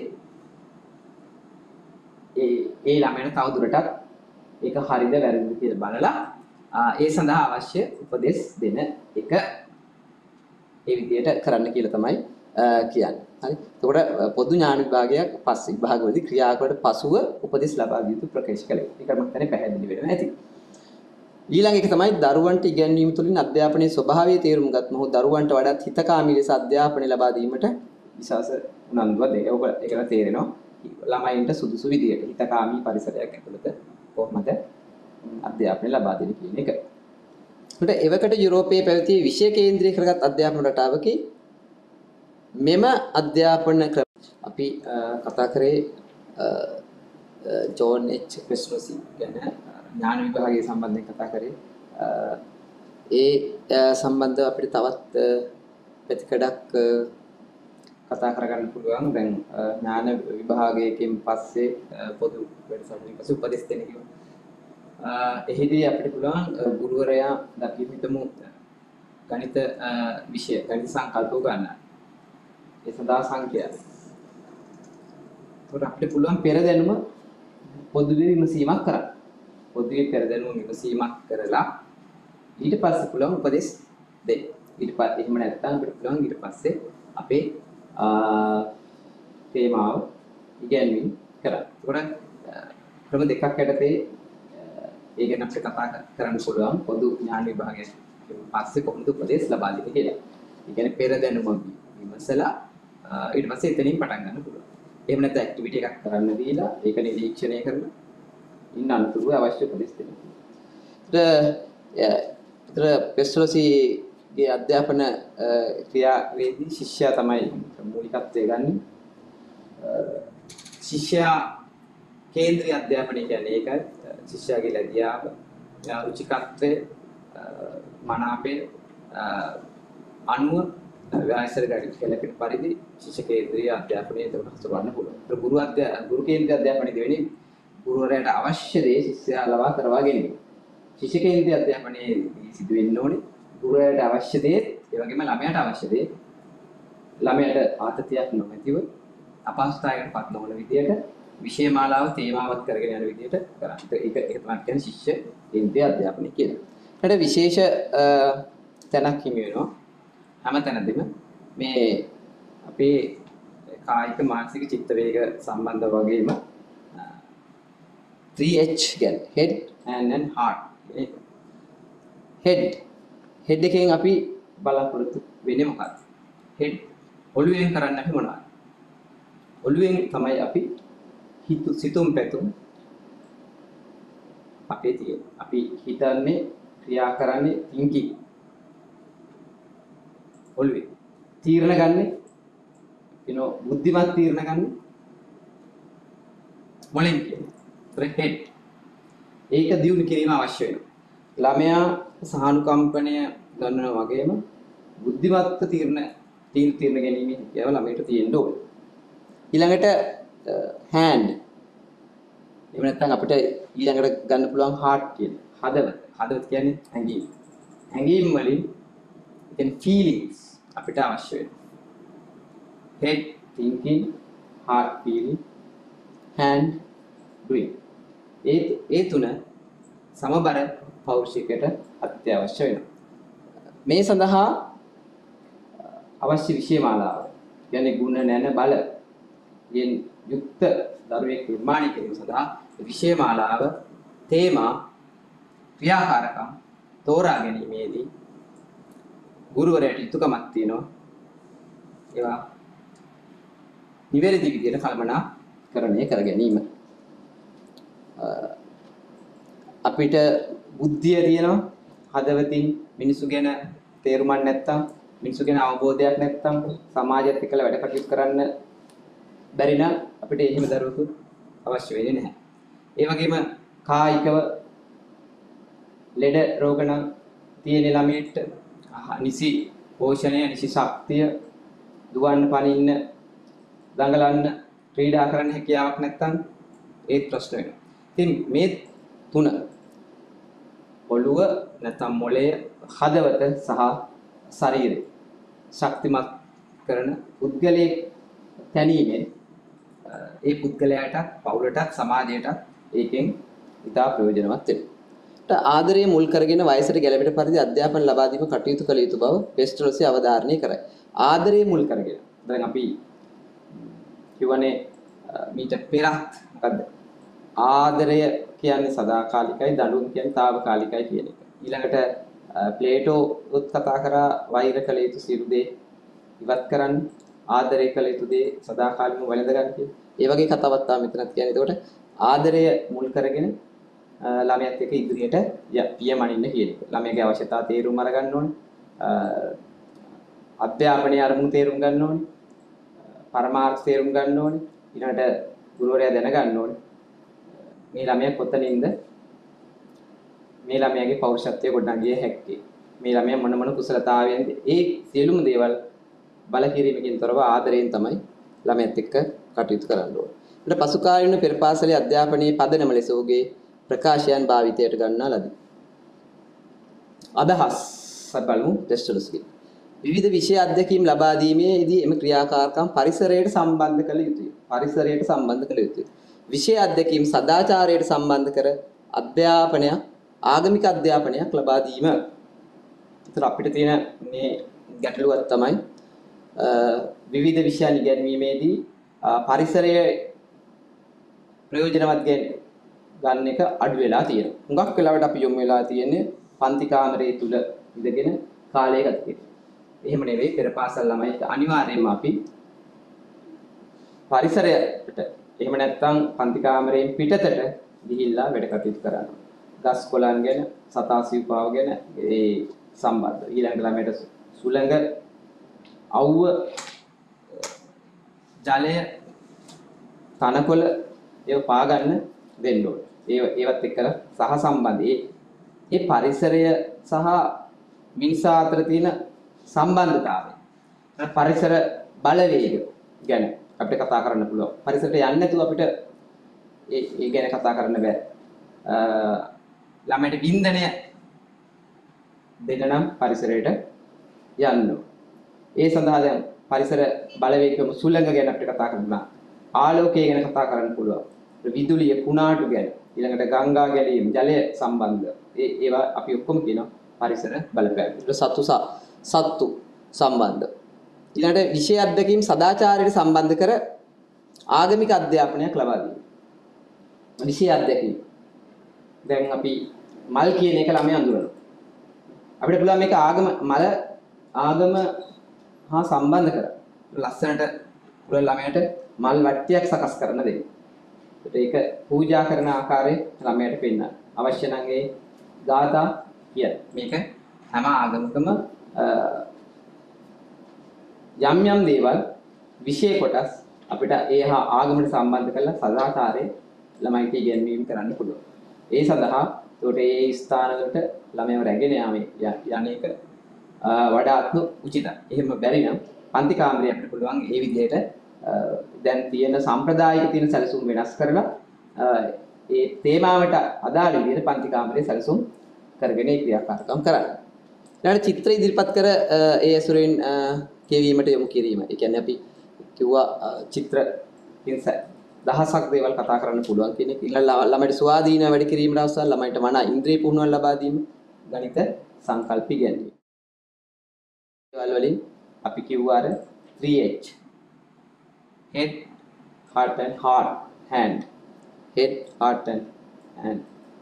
ඒ ළමයට තවදුරටත් ඒක හරිද වැරදිද කියලා බලලා ඒ සඳහා අවශ්‍ය උපදෙස් දෙන එක ඒ විදිහට කරන්න කියලා තමයි කියන්නේ. හරි. එතකොට පොදු ඥාන විභාගයක් පස්සේ විභාගවලදී ක්‍රියාවකට පසුව උපදෙස් ලබා දී යුතු ප්‍රකාශ කළේ. ඒක මම හිතන්නේ පැහැදිලි වෙනවා ඇති. ඊළඟ එක තමයි දරුවන්ට ඉගැන්වීම තුළින් අධ්‍යාපනයේ ස්වභාවය තේරුම් ගත් මොහොත දරුවන්ට වඩාත් හිතකාමී ලෙස අධ්‍යාපනය ලබා දීමට විශාස උනන්දුවක් දෙක. ඔබ ඒකලා තේරෙනවා. ළමයින්ට සුදුසු විදියට හිතකාමී පරිසරයක් ඇතුළත කොහොමද අධ්‍යාපනය ලබා දෙන්නේ කියන එක. ඒකට එවකට යුරෝපයේ පැවති විෂය කේන්ද්‍රීය කරගත් අධ්‍යාපන රටාවකී මෙම අධ්‍යාපන ක්‍රම අපි කතා කරේ ජෝන් එච් ක්‍රිස්මසි ගැන ඥාන විභාගයේ සම්බන්ධයෙන් කතා කරේ ඒ සම්බන්ධව අපිට තවත් පැතිකඩක් කතා කරගන්න පුළුවන් දැන් ඥාන විභාගයකින් පස්සේ පොදු වැඩසටහනකින් පස්සේ උපදෙස් දෙන්න කිව්වා. එහිදී අපිට පුළුවන් ගුරුවරයා දකින්න හිතමු ගණිත විෂය ගණිත සංකල්ප ගන්න. ඒ සඳහා සංඛ්‍යා. ඒකට අපිට පුළුවන් පෙර දැනුම පොදුවේ විමසීමක් කරන්න. පොදුවේ පෙර දැනුම විමසීමක් කරලා ඊට පස්සේ පුළුවන් උපදෙස් දෙන්න. ඊට පස්සේ එහෙම නැත්නම් අපිට පුළුවන් ඊට පස්සේ අපේ තේමාව ඉගෙනීම කරා. ඒකට ක්‍රම දෙකක් යටතේ ඒ ගැන අපිට කතා කරන්න පුළුවන් පොදු ඥාන විභාගයෙන් පස්සේ කොහොමද උපදෙස් ලබා දෙන්නේ කියලා. ඒ කියන්නේ පෙර දැනුම විමසලා ඊට පස්සේ එතනින් පටන් ගන්න පුළුවන්. එහෙම නැත්නම් ඇක්ටිවිටි එකක් කරන්න දීලා ඒක නිරීක්ෂණය කරලා ඉන්න අනුතුරු අවශ්‍ය උපදෙස් දෙන්න. ඒතර පෙස්ට්‍රෝසිගේ අධ්‍යාපන ක්‍රියාවේදී ශිෂ්‍යයා තමයි මූලිකත්වය ගන්න. ශිෂ්‍යයා කේන්ද්‍රීය අධ්‍යාපනය කියන්නේ ඒකයි. ශිෂ්‍යයාගේ ලැබියාව, රුචිකත්වය, මනාපය අනුව ව්‍යාසර ගැටි කෙලපෙන පරිදි ශිෂ්‍ය කේන්ද්‍රීය අධ්‍යාපනය උදව් කරන්න පුළුවන්. ගුරු කේන්ද්‍රීය අධ්‍යාපනය දෙවෙනි ගුරුවරයාට අවශ්‍ය දේ ශිෂ්‍යයා ලබා කරවා ගැනීම. ශිෂ්‍ය කේන්ද්‍රීය අධ්‍යාපනයේ සිදු වෙන්න ඕනේ ගුරුවරයාට අවශ්‍ය දේ, ඒ වගේම ළමයාට අවශ්‍ය දේ ළමයාට ආතතියක් නොමැතිව අපහසුතාවයකට පත් නොවන විදියට විෂය මාලාව තේමාවත් කරගෙන යන විදියට කරන්න. ඒක තමයි කියන්නේ ශිෂ්‍ය කේන්ද්‍රීය අධ්‍යාපනය කියලා. ඊට විශේෂ තැනක් හිමි වෙනවා. හැම තැනදීම මේ අපේ කායික මානසික චිත්ත වේග සම්බන්ධ වගේම 3H කියන්නේ head hand and heart. head එකෙන් අපි බලාපොරොත්තු වෙන්නේ මොකක්ද? head ඔළුවෙන් කරන්නේ අපි මොනවද? ඔළුවෙන් තමයි අපි සිතුම් පැතුම් අපේ තියෙන. අපි හිතන්නේ ක්‍රියා කරන්නේ thinking. ඔළුවේ තීරණ ගන්න බුද්ධිමත් තීරණ ගන්න මොලෙන් කියන්නේ head. ඒක දියුණු කිරීම අවශ්‍ය වෙනවා. ළමයා සානුකම්පනය ගන්නවා වගේම බුද්ධිමත් තීරණ ගැනීම හැකියාව ළමයට තියෙන්න ඕනේ. ඊළඟට hand. එහෙම නැත්නම් අපිට ඊළඟට ගන්න පුළුවන් heart කියන්නේ. හදවත කියන්නේ හැඟීම්. හැඟීම් වලින් then feelings අපිට අවශ්‍ය වෙනවා. head thinking, heart feeling, hand doing. ඒ තුන සමබර පෞරුෂයකට අත්‍යවශ්‍ය වෙනවා. මේ සඳහා අවශ්‍ය විෂය මාලාව කියන්නේ ගුණ නැන බල යෙන් යුක්ත දරුවෙක් නිර්මාණය කිරීම සඳහා විෂය මාලාව තේමා ක්‍රියාකාරකම් තෝරා ගැනීමේදී ගුරුවරයාට යුතුයකමක් තියෙනවා. ඒවා නිවැරදි විදිහට කළමනාකරණය කර ගැනීම. අපිට බුද්ධිය තියෙනවා. හදවතින් මිනිසු ගැන තේරුමක් නැත්තම්, මිනිසු ගැන අවබෝධයක් නැත්තම් සමාජයත් එක්කලා වැඩ කටයුතු කරන්න බැරි නම් අපිට එහෙම දරුවෙකු අවශ්‍ය වෙන්නේ නැහැ. ඒ වගේම කායිකව ලෙඩ රෝග නම් තියෙන ළමයින්ට නිසි පෝෂණය, නිසි ශක්තිය, දුවන්න පනින්න, දඟලන්න, ක්‍රීඩා කරන්න හැකියාවක් නැත්තම් ඒත් ප්‍රශ්න වෙනවා. ඉතින් මේ තුන ඔළුව නැත්නම් මොළය, හදවත සහ ශරීරය ශක්තිමත් කරන පුද්ගලයෙක් තැනීමෙන් ඒ පුද්ගලයාට පවුලට සමාජයට ඒකෙන් ඉතා ප්‍රයෝජනවත් වෙනවා. ආදරය මුල් කරගෙන වයසට ගැළපෙන පරිදි අධ්‍යාපන ලබා දීම කටයුතු කළ යුතු බව වෙස්ටරොසි අවධාරණය කරයි. ආදරය මුල් කරගෙන. දැන් අපි කියවනේ මීට පෙරත් මොකද්ද? ආදරය කියන්නේ සදාකාලිකයි, දඬුවම් කියන්නේ తాවකාලිකයි කියන එක. ඊළඟට ප්ලේටෝ උත් කතා කරා වෛර කළ යුතු සියලු දේ ඉවත් කරන්න, ආදරය කළ යුතු දේ සදාකාලිකව වැළඳ ගන්න කියන. ඒ වගේ කතාවක් තමයි මෙතනත් කියන්නේ. එතකොට ආදරය මුල් කරගෙන ළමයාත් එක්ක ඉදිරියට පියමනින්න කියන එක. ළමයාගේ අවශ්‍යතාව තේරුම් අරගන්න ඕනේ. අධ්‍යාපනයේ අරමුණු තේරුම් ගන්න ඕනේ. පරමාර්ථ තේරුම් ගන්න ඕනේ. ඊළඟට ගුරුවරයා දැනගන්න ඕනේ. මේ ළමයා කොතනින්ද මේ ළමයාගේ පෞරුෂත්වය ගොඩනගිය හැක්කේ. මේ ළමයා මොන මොන කුසලතාවයෙන්ද ඒ සියලුම දේවල් බල කිරීමකින් තොරව ආදරයෙන් තමයි ළමයාත් එක්ක කටයුතු කරන්න ඕනේ. ඊට පසු කාලීන පෙර පාසලේ අධ්‍යාපනයේ පදනම ලෙස ඔහුගේ ප්‍රකාශයන් භාවිතයට ගන්නා ලදී. අදහස් බලමු ටෙස්ටර්ස්ගේ. විවිධ විෂය අධ්‍යක්ීම් ලබා දීමේදී එම ක්‍රියාකාරකම් පරිසරයට සම්බන්ධ කළ යුතුය. පරිසරයට සම්බන්ධ කළ යුතුය. විෂය අධ්‍යක්ීම් සදාචාරයට සම්බන්ධ කර අධ්‍යාපනයක් ආගමික අධ්‍යාපනයක් ලබා දීම. ඒතර අපිට තියෙන මේ ගැටලුවක් තමයි විවිධ විෂයන් ඉගෙනීමේදී පරිසරයේ ප්‍රයෝජනවත් ගන්න එක අඩු වෙලා තියෙනවා. හුඟක් වෙලාවට අපි යොමු වෙලා තියෙන්නේ පන්ති කාමරයේ තුල ඉඳගෙන කාලය ගත කිරීම. එහෙම නෙවෙයි පෙර පාසල් ළමයි අනිවාර්යයෙන්ම අපි පරිසරයට එහෙම නැත්නම් පන්ති කාමරයෙන් පිටතට ගිහිල්ලා වැඩ කටයුතු කරනවා. ගස් කොළන් ගැන සතා සිව්පාව ගැන ඒ සම්බන්ධ. ඊළඟට ළමයට සුළඟ අවුව ජලය තනකොළ ඒව පා ගන්න දෙන්න ඕනේ. ඒවත් එක්කලා සහ සම්බන්ධ. ඒ පරිසරය සහ මිනිසා අතර තියෙන සම්බන්ධතාවය. පරිසර බලවේග ගැන අපිට කතා කරන්න පුළුවන්. පරිසරයට යන්නේ නැතුව අපිට ඒ ගැන කතා කරන්න බෑ. ළමයට වින්දනය දෙන්න නම් පරිසරයට යන්න ඕනේ. ඒ සඳහා දැන් පරිසර බලවේගකම සුළඟ ගැන අපිට කතා කරනවා. ආලෝකය ගැන කතා කරන්න පුළුවන්. විදුලිය කුණාටු ගැන ඊළඟට ගංගා ගැලීම් ජලය සම්බන්ධ ඒවා අපි ඔක්කොම කියනවා පරිසර බලපෑම. සත්තු සම්බන්ධ. ඊළඟට විෂය අධ්‍යක්ීම් සදාචාරයට සම්බන්ධ කර ආගමික අධ්‍යාපනයක් ලබා දීම. විෂය අධ්‍යක්ීම්. දැන් අපි මල් කියන එක ළමයා අඳුරනවා. අපිට පුළුවන් මේක ආගම හා සම්බන්ධ කර ලස්සනට පුරා ළමයාට මල් වට්ටියක් සකස් කරන දෙන්න. ඒක පූජා කරන ආකාරය ළමයාට පෙන්නන්න. අවශ්‍ය නම් ඒ ගාථා කියන. මේක හැම ආගමකම යම් දේවල් විශේෂ කොටස් අපිට ඒ හා ආගමට සම්බන්ධ කරලා සදාචාරයේ ළමයිට ඉගෙනීම කරන්න පුළුවන්. ඒ සඳහා ඒකට ඒ ස්ථානවලට ළමයව රැගෙන යන්නේක වඩාත්ම උචිතයි. එහෙම බැරි නම් පන්ති කාමරේ අපිට පුළුවන් ඒ විදිහට දැන් තියෙන සම්ප්‍රදායික තියෙන සැලසුම් වෙනස් කරලා ඒ තේමාවට අදාළ විදිහට පන්ති කාමරේ සැලසුම් කරගෙන ඒ ක්‍රියාකාරකම් කරන්න. ඊළඟට චිත්‍ර ඉදිරිපත් කර ඒ ඇසුරෙන් කියවීමට යොමු කිරීම. ඒ කියන්නේ අපි කිව්වා චිත්‍ර දහසක් දේවල් කතා කරන්න පුළුවන් කියන එක. ඊළඟ ළමයට ස්වාධීන වැඩ කිරීමට අවස්ථාව ළමයට මන ඉන්ද්‍රිය පුහුණුවක් ලබා දීම. ගණිත සංකල්ප ඉගෙනීම. දේවල් වලින් අපි කිව්වා අර 3H. head, heart and hand. head, heart and hand.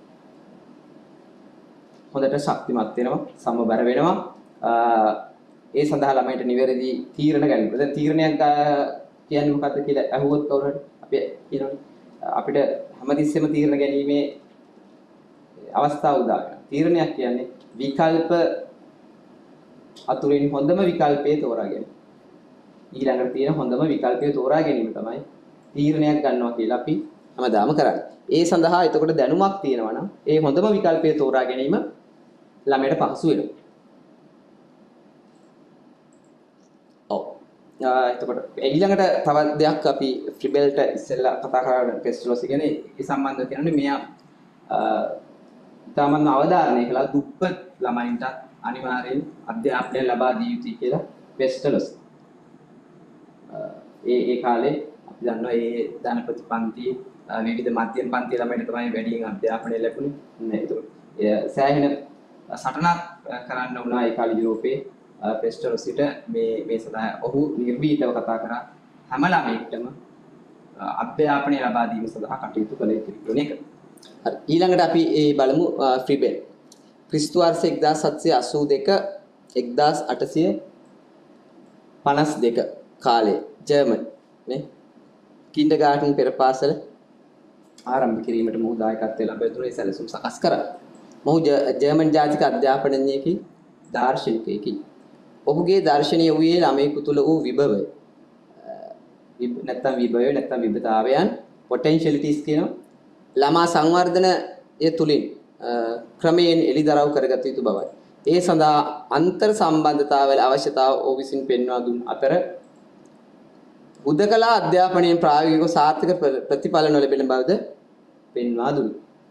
හොඳට ශක්තිමත් වෙනවා, සමබර වෙනවා. ඒ සඳහා ළමයිට නිවැරදි තීරණ ගන්න. දැන් තීරණයක් කියන්නේ මොකක්ද කියලා අහුවොත් කවුරු හරි අපි කියනවනේ අපිට හැමතිස්සෙම තීරණ ගැනීමේ අවස්ථාව උදා වෙනවා. තීරණයක් කියන්නේ විකල්ප අතුරින් හොඳම විකල්පය තෝරා ගැනීම. ඊළඟට තියෙන හොඳම විකල්පය තෝරා ගැනීම තමයි තීරණයක් ගන්නවා කියලා අපි හැමදාම කරන්නේ. ඒ සඳහා එතකොට දැනුමක් තියෙනවා නම් ඒ හොඳම විකල්පය තෝරා ගැනීම ළමයට පහසු වෙනවා. එතකොට ඊළඟට තවත් දෙයක් අපි ෆ්‍රිබෙල්ට ඉස්සෙල්ලා කතා කරලා ටෙස්ට්ලොස් කියන්නේ ඒ සම්බන්ධව කියන්නේ මෙයා තමන් අවධාරණය කළා දුප්පත් ළමයින්ට අනිවාර්යෙන් අධ්‍යාපනය ලබා දිය යුතුයි කියලා ටෙස්ට්ලොස්. ඒ කාලේ අපි දන්නවා ඒ දාන ප්‍රතිපන්ති විවිධ මධ්‍යම පන්ති ළමයින්ට තමයි වැඩියෙන් අධ්‍යාපනය ලැබුණේ. නේද? සෑහෙන සටනක් කරන්න වුණා ඒ කාලේ යුරෝපයේ පෙස්ටරොසිට මේ සඳහා ඔහු නිර්භීතව කතා කරා හැම ළමයෙක්ටම අධ්‍යාපනය ලබා දීම සඳහා කටයුතු කළ යුතුයි කියන එක. හරි. ඊළඟට අපි බලමු ෆ්‍රීබෙල්. ක්‍රිස්තු වර්ෂ 1782 1852 කාලේ ජර්මන් නේ කින්ඩර්ගාටන් පෙර පාසල ආරම්භ කිරීමට මොහු දායකත්වය ලබා දුන්නේ සැලසුම් සකස් කරා. මොහු ජර්මන් ජාතික අධ්‍යාපනඥයෙකි දාර්ශනිකයෙකි. ඔහුගේ දර්ශනය වූයේ ළමයෙකු තුළ වූ විභවය. නැත්නම් විභවයන් පොටෙන්ෂියලිටිස් කියන ළමා සංවර්ධනය තුලින් ක්‍රමයෙන් එළිදරව් කරගත යුතු බවයි. ඒ සඳහා අන්තර් සම්බන්ධතාවල අවශ්‍යතාව ඔහු විසින් පෙන්වා දුන් අතර හුදකලා අධ්‍යාපනයෙන් ප්‍රායෝගිකව සාර්ථක ප්‍රතිඵල නොලැබෙන බවද පෙන්වා දුන්නා.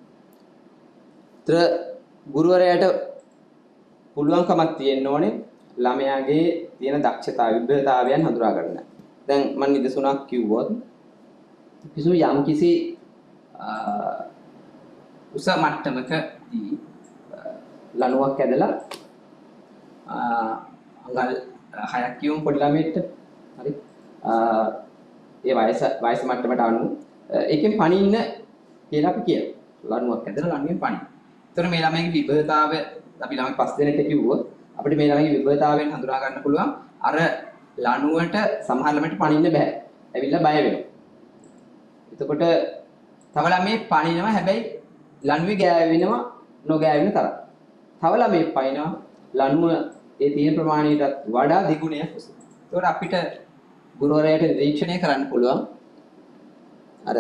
ගුරුවරයාට පුළුවන්කමක් තියෙන්න ඕනේ ළමයාගේ තියෙන දක්ෂතා විභවතාවයන් හඳුනා ගන්න. දැන් මම නිදසුණක් කිව්වොත් යම් කිසි උස මට්ටමකදී ලණුවක් ඇදලා අඟල් 6ක් කියමු පොඩි ළමයෙක්ට. හරි. ඒ වයස මට්ටමට අනුව ඒකෙන් පණින්න කියලා අපි කියනවා. ලණුවක් ඇදලා ලණුවෙන් පණින්න. ඒතර මේ ළමයිගේ විභවතාවය අපි ළමයි 5 දෙනෙක්ට කිව්වොත් අපිට මේ ළමයිගේ විභවතාවයෙන් හඳුනා ගන්න පුළුවන් අර ලණුවට සමහර ළමයිට පණින්න බෑ. ඇවිල්ලා බය වෙනවා. එතකොට තව ළමයි පණිනවා හැබැයි ලණුවේ ගෑවෙනවා නොගෑවෙන තරම්. තව ළමයි පයින්නවා ලණුව ඒ තියෙන ප්‍රමාණයටත් වඩා දෙගුණයක් උස. ඒතකොට අපිට ගුරුවරයාට නිරීක්ෂණය කරන්න පුළුවන් අර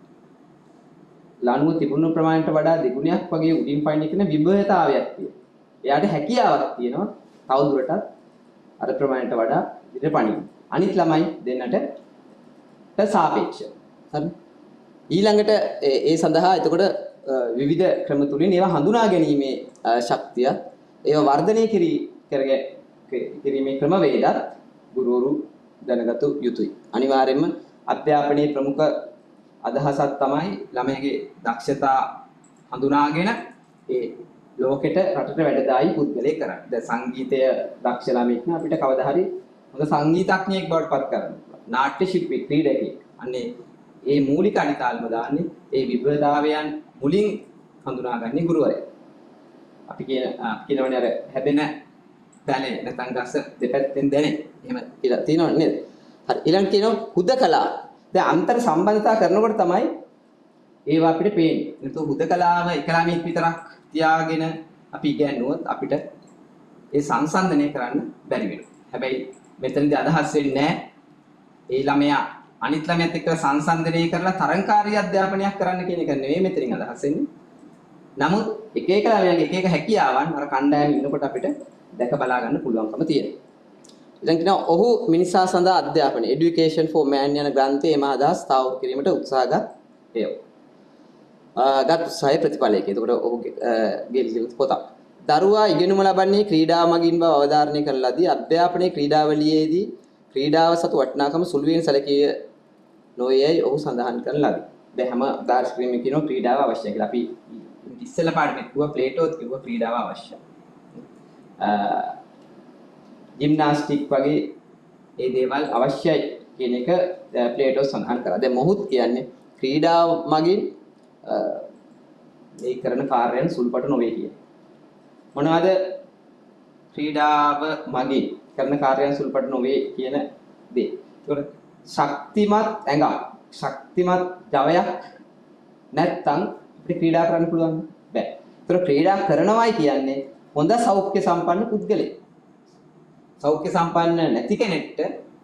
ලණුව තිබුණු ප්‍රමාණයට වඩා දෙගුණයක් වගේ උඩින් පයින් කියන විභවතාවයක් තියෙනවා. එයාට හැකියාවක් තියෙනවා තවදුරටත් අර ප්‍රමාණයට වඩා ඉදිරියට පණින්න. අනිත් ළමයි දෙන්නට සාපේක්ෂව. හරි. ඊළඟට ඒ සඳහා එතකොට විවිධ ක්‍රම තුලින් ඒවා හඳුනා ගැනීමේ ශක්තිය ඒවා වර්ධනය කිරීමේ ක්‍රමවේදත් ගුරුවරු දැනගත යුතුයි. අනිවාර්යයෙන්ම අධ්‍යාපනයේ ප්‍රමුඛ අදහසක් තමයි ළමයාගේ දක්ෂතා හඳුනාගෙන ඒ ලෝකෙට රටට වැඩදායි පුද්ගලයෙක් කරන්නේ. දැන් සංගීතය දක්ෂ ළමෙක් නේ අපිට කවදා හරි හොඳ සංගීතඥයෙක් බවට පත් කරන්න. නාට්‍ය ශිල්පී ක්‍රීඩකයෙක්. අන්නේ ඒ මූලික අනිතාල්ම දාන්නේ ඒ විභවතාවයන් මුලින් හඳුනාගන්නේ ගුරුවරයා. අපි කියනවනේ අර හැදෙන දැලේ නැත්නම් ගස දෙපැත්තෙන් දැනේ. එහෙම කියලා තියෙනව නේද? හරි. ඊළඟ කියනවා හුදකලා. දැන් අන්තර් සම්බන්ධතා කරනකොට තමයි ඒවා අපිට පේන්නේ. නැත්නම් හුදකලාව එකලාමීක් විතරක් තියාගෙන අපි ඉගෙනුවොත් අපිට ඒ සංසන්දනය කරන්න බැරි වෙනවා. හැබැයි මෙතනදී අදහස් වෙන්නේ නැහැ ඒ ළමයා අනිත් ළමයාත් එක්ක සංසන්දනය කරලා තරංකාරී අධ්‍යාපනයක් කරන්න කියන එක නෙවෙයි මෙතනින් අදහස් වෙන්නේ. නමුත් එක එක ළමයාගේ එක එක හැකියාවන් අර කණ්ඩායමේ ඉන්නකොට අපිට දැක බලා ගන්න පුළුවන්කම තියෙනවා. ඉතින් කියනවා ඔහු මිනිසා සඳහා අධ්‍යාපනය Education for Man යන ග්‍රන්ථයේ එම අදහස් තාවුරු කිරීමට උත්සාහගත් ඒවා. ගත් උත්සාහයේ ප්‍රතිඵලයක. එතකොට ඔහුගේ ගෙලිලි පොතක්. දරුවා ඉගෙනුම ලබන්නේ ක්‍රීඩා මගින් බව අවධාරණය කරලාදී අධ්‍යාපනයේ ක්‍රීඩාවලියේදී ක්‍රීඩාව සතු වටිනාකම සුළුවෙන් සැලකිය නොයයි ඔහු සඳහන් කරන ලදී. දැන් හැම දාර්ශනිකයෙක්ම කියනවා ක්‍රීඩාව අවශ්‍යයි කියලා. අපි ඉස්සෙල්ලා පාඩමේ කිව්වා ප්ලේටෝත් කිව්වා ක්‍රීඩාව අවශ්‍යයි. ජිම්නාස්ටික් වගේ ඒ දේවල් අවශ්‍යයි කියන එක ප්ලේටෝ සඳහන් කරා. දැන් මොහුත් කියන්නේ ක්‍රීඩාව මගින් මේ කරන කාර්යයන් සුළුපටු නොවේ කියන. මොනවාද ක්‍රීඩාව මගින් කරන කාර්යයන් සුළුපටු නොවේ කියන දේ. ඒකට ශක්තිමත් ඇඟක්, ශක්තිමත් ජවයක් නැත්තම් අපිට ක්‍රීඩා කරන්න පුළුවන් බෑ. ඒතර ක්‍රීඩා කරනවායි කියන්නේ හොඳ සෞඛ්‍ය සම්පන්න පුද්ගලෙක්. සෞඛ්‍ය සම්පන්න නැති කෙනෙක්ට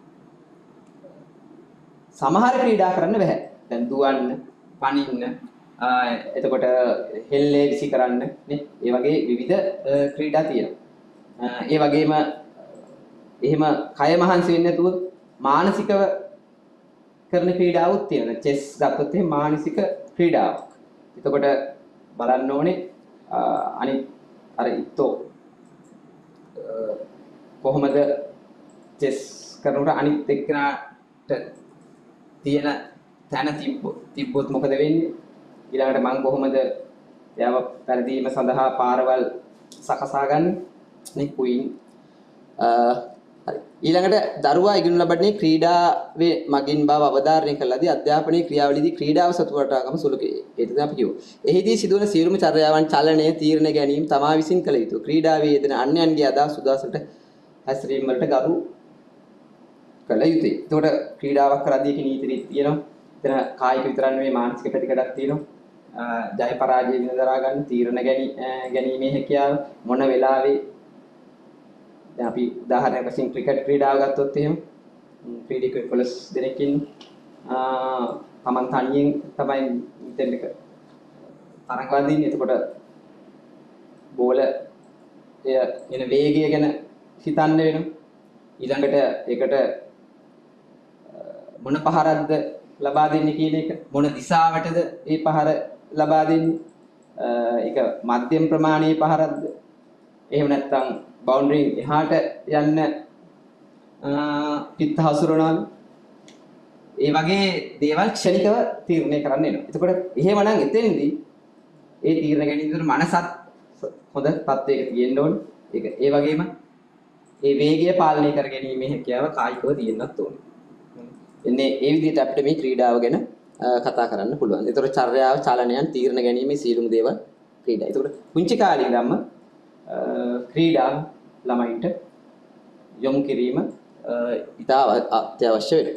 සමහර ක්‍රීඩා කරන්න බෑ. දැන් දුවන්න, පනින්න, එතකොට හෙල්ලේ විසි කරන්න නේ. ඒ වගේ විවිධ ක්‍රීඩා තියෙනවා. ඒ වගේම එහෙම කය මහන්සි වෙන්නේ නැතුව මානසිකව කරන ක්‍රීඩාවක් තියෙනවා. චෙස් ගත්තොත් එහෙම මානසික ක්‍රීඩාවක්. එතකොට බලන්න ඕනේ අනිත් අර ඉතෝ කොහොමද චෙස් කරනකොට අනිත් එක්කනට තියෙන තැන තිබ්බොත් මොකද වෙන්නේ? ඊළඟට මම කොහොමද එයාව පරිදීම සඳහා පාරවල් සකසා ගන්න? නේ ක්වීන්. හරි. ඊළඟට දරුවා ඉගෙනු ලබන්නේ ක්‍රීඩාවේ මගින් බව අවධාරණය කළාදී අධ්‍යාපනයේ ක්‍රියාවලියේදී ක්‍රීඩාව සතු වටාගම සුළුකේ. ඒක තමයි අපි කිව්වා. එහිදී සිදුවන සියලුම චර්යාවන් චලනය තීරණ ගැනීම තමා විසින් කළ යුතුය. ක්‍රීඩාවේ යෙදෙන අන්‍යයන්ගේ අදහස් උදාසලට හැසිරීම වලට ගරු කළ යුතුය. එතකොට ක්‍රීඩාවක් කරද්දී ඒකේ නීති රීති තියෙනවා. එතන කායික විතරක් නෙවෙයි මානසික පැතිකඩක් තියෙනවා. ජය පරාජය විඳ දරා ගන්න තීරණ ගැනීමේ හැකියාව මොන වෙලාවේ දැන් අපි උදාහරණයක් වශයෙන් ක්‍රිකට් ක්‍රීඩාව ගත්තොත් එහෙම ක්‍රීඩකයෝ 11 දෙනෙක් ඉන්නේ. තමන් තනියෙන් තමයි මෙතෙන්ට තරඟ වදින්නේ. එතකොට බෝල එන වේගය ගැන හිතන්න වෙනවා. ඊළඟට ඒකට මොන පහරක්ද ලබා දෙන්නේ කියන එක, මොන දිශාවටද මේ පහර ලබා දෙන්නේ, ඒක මධ්‍යම ප්‍රමාණයේ පහරක්ද, එහෙම නැත්නම් බවුන්ඩරි එහාට යන්න පිට හසුරනවාද, ඒ වගේ දේවල් ක්ෂණිකව තීරණය කරන්න වෙනවා. එතකොට එහෙමනම් එතෙන්දී ඒ තීරණ ගැනීමේදී මනසත් හොඳ තත්වයක තියෙන්න ඕනේ. ඒක ඒ වගේම ඒ වේගය පාලනය කර ගැනීමේ හැකියාව කායිකව තියෙන්නත් ඕනේ. එන්නේ ඒ විදිහට අපිට මේ ක්‍රීඩාව ගැන කතා කරන්න පුළුවන්. ඒතර චර්යාව, චලනයන්, තීරණ ගැනීමේ සියලුම දේවල් ක්‍රීඩා. ඒතකොට පුංචි කාලේ ඉඳන්ම ක්‍රීඩා ළමයින්ට යොමු කිරීම ඉතා අත්‍යවශ්‍ය වෙනවා.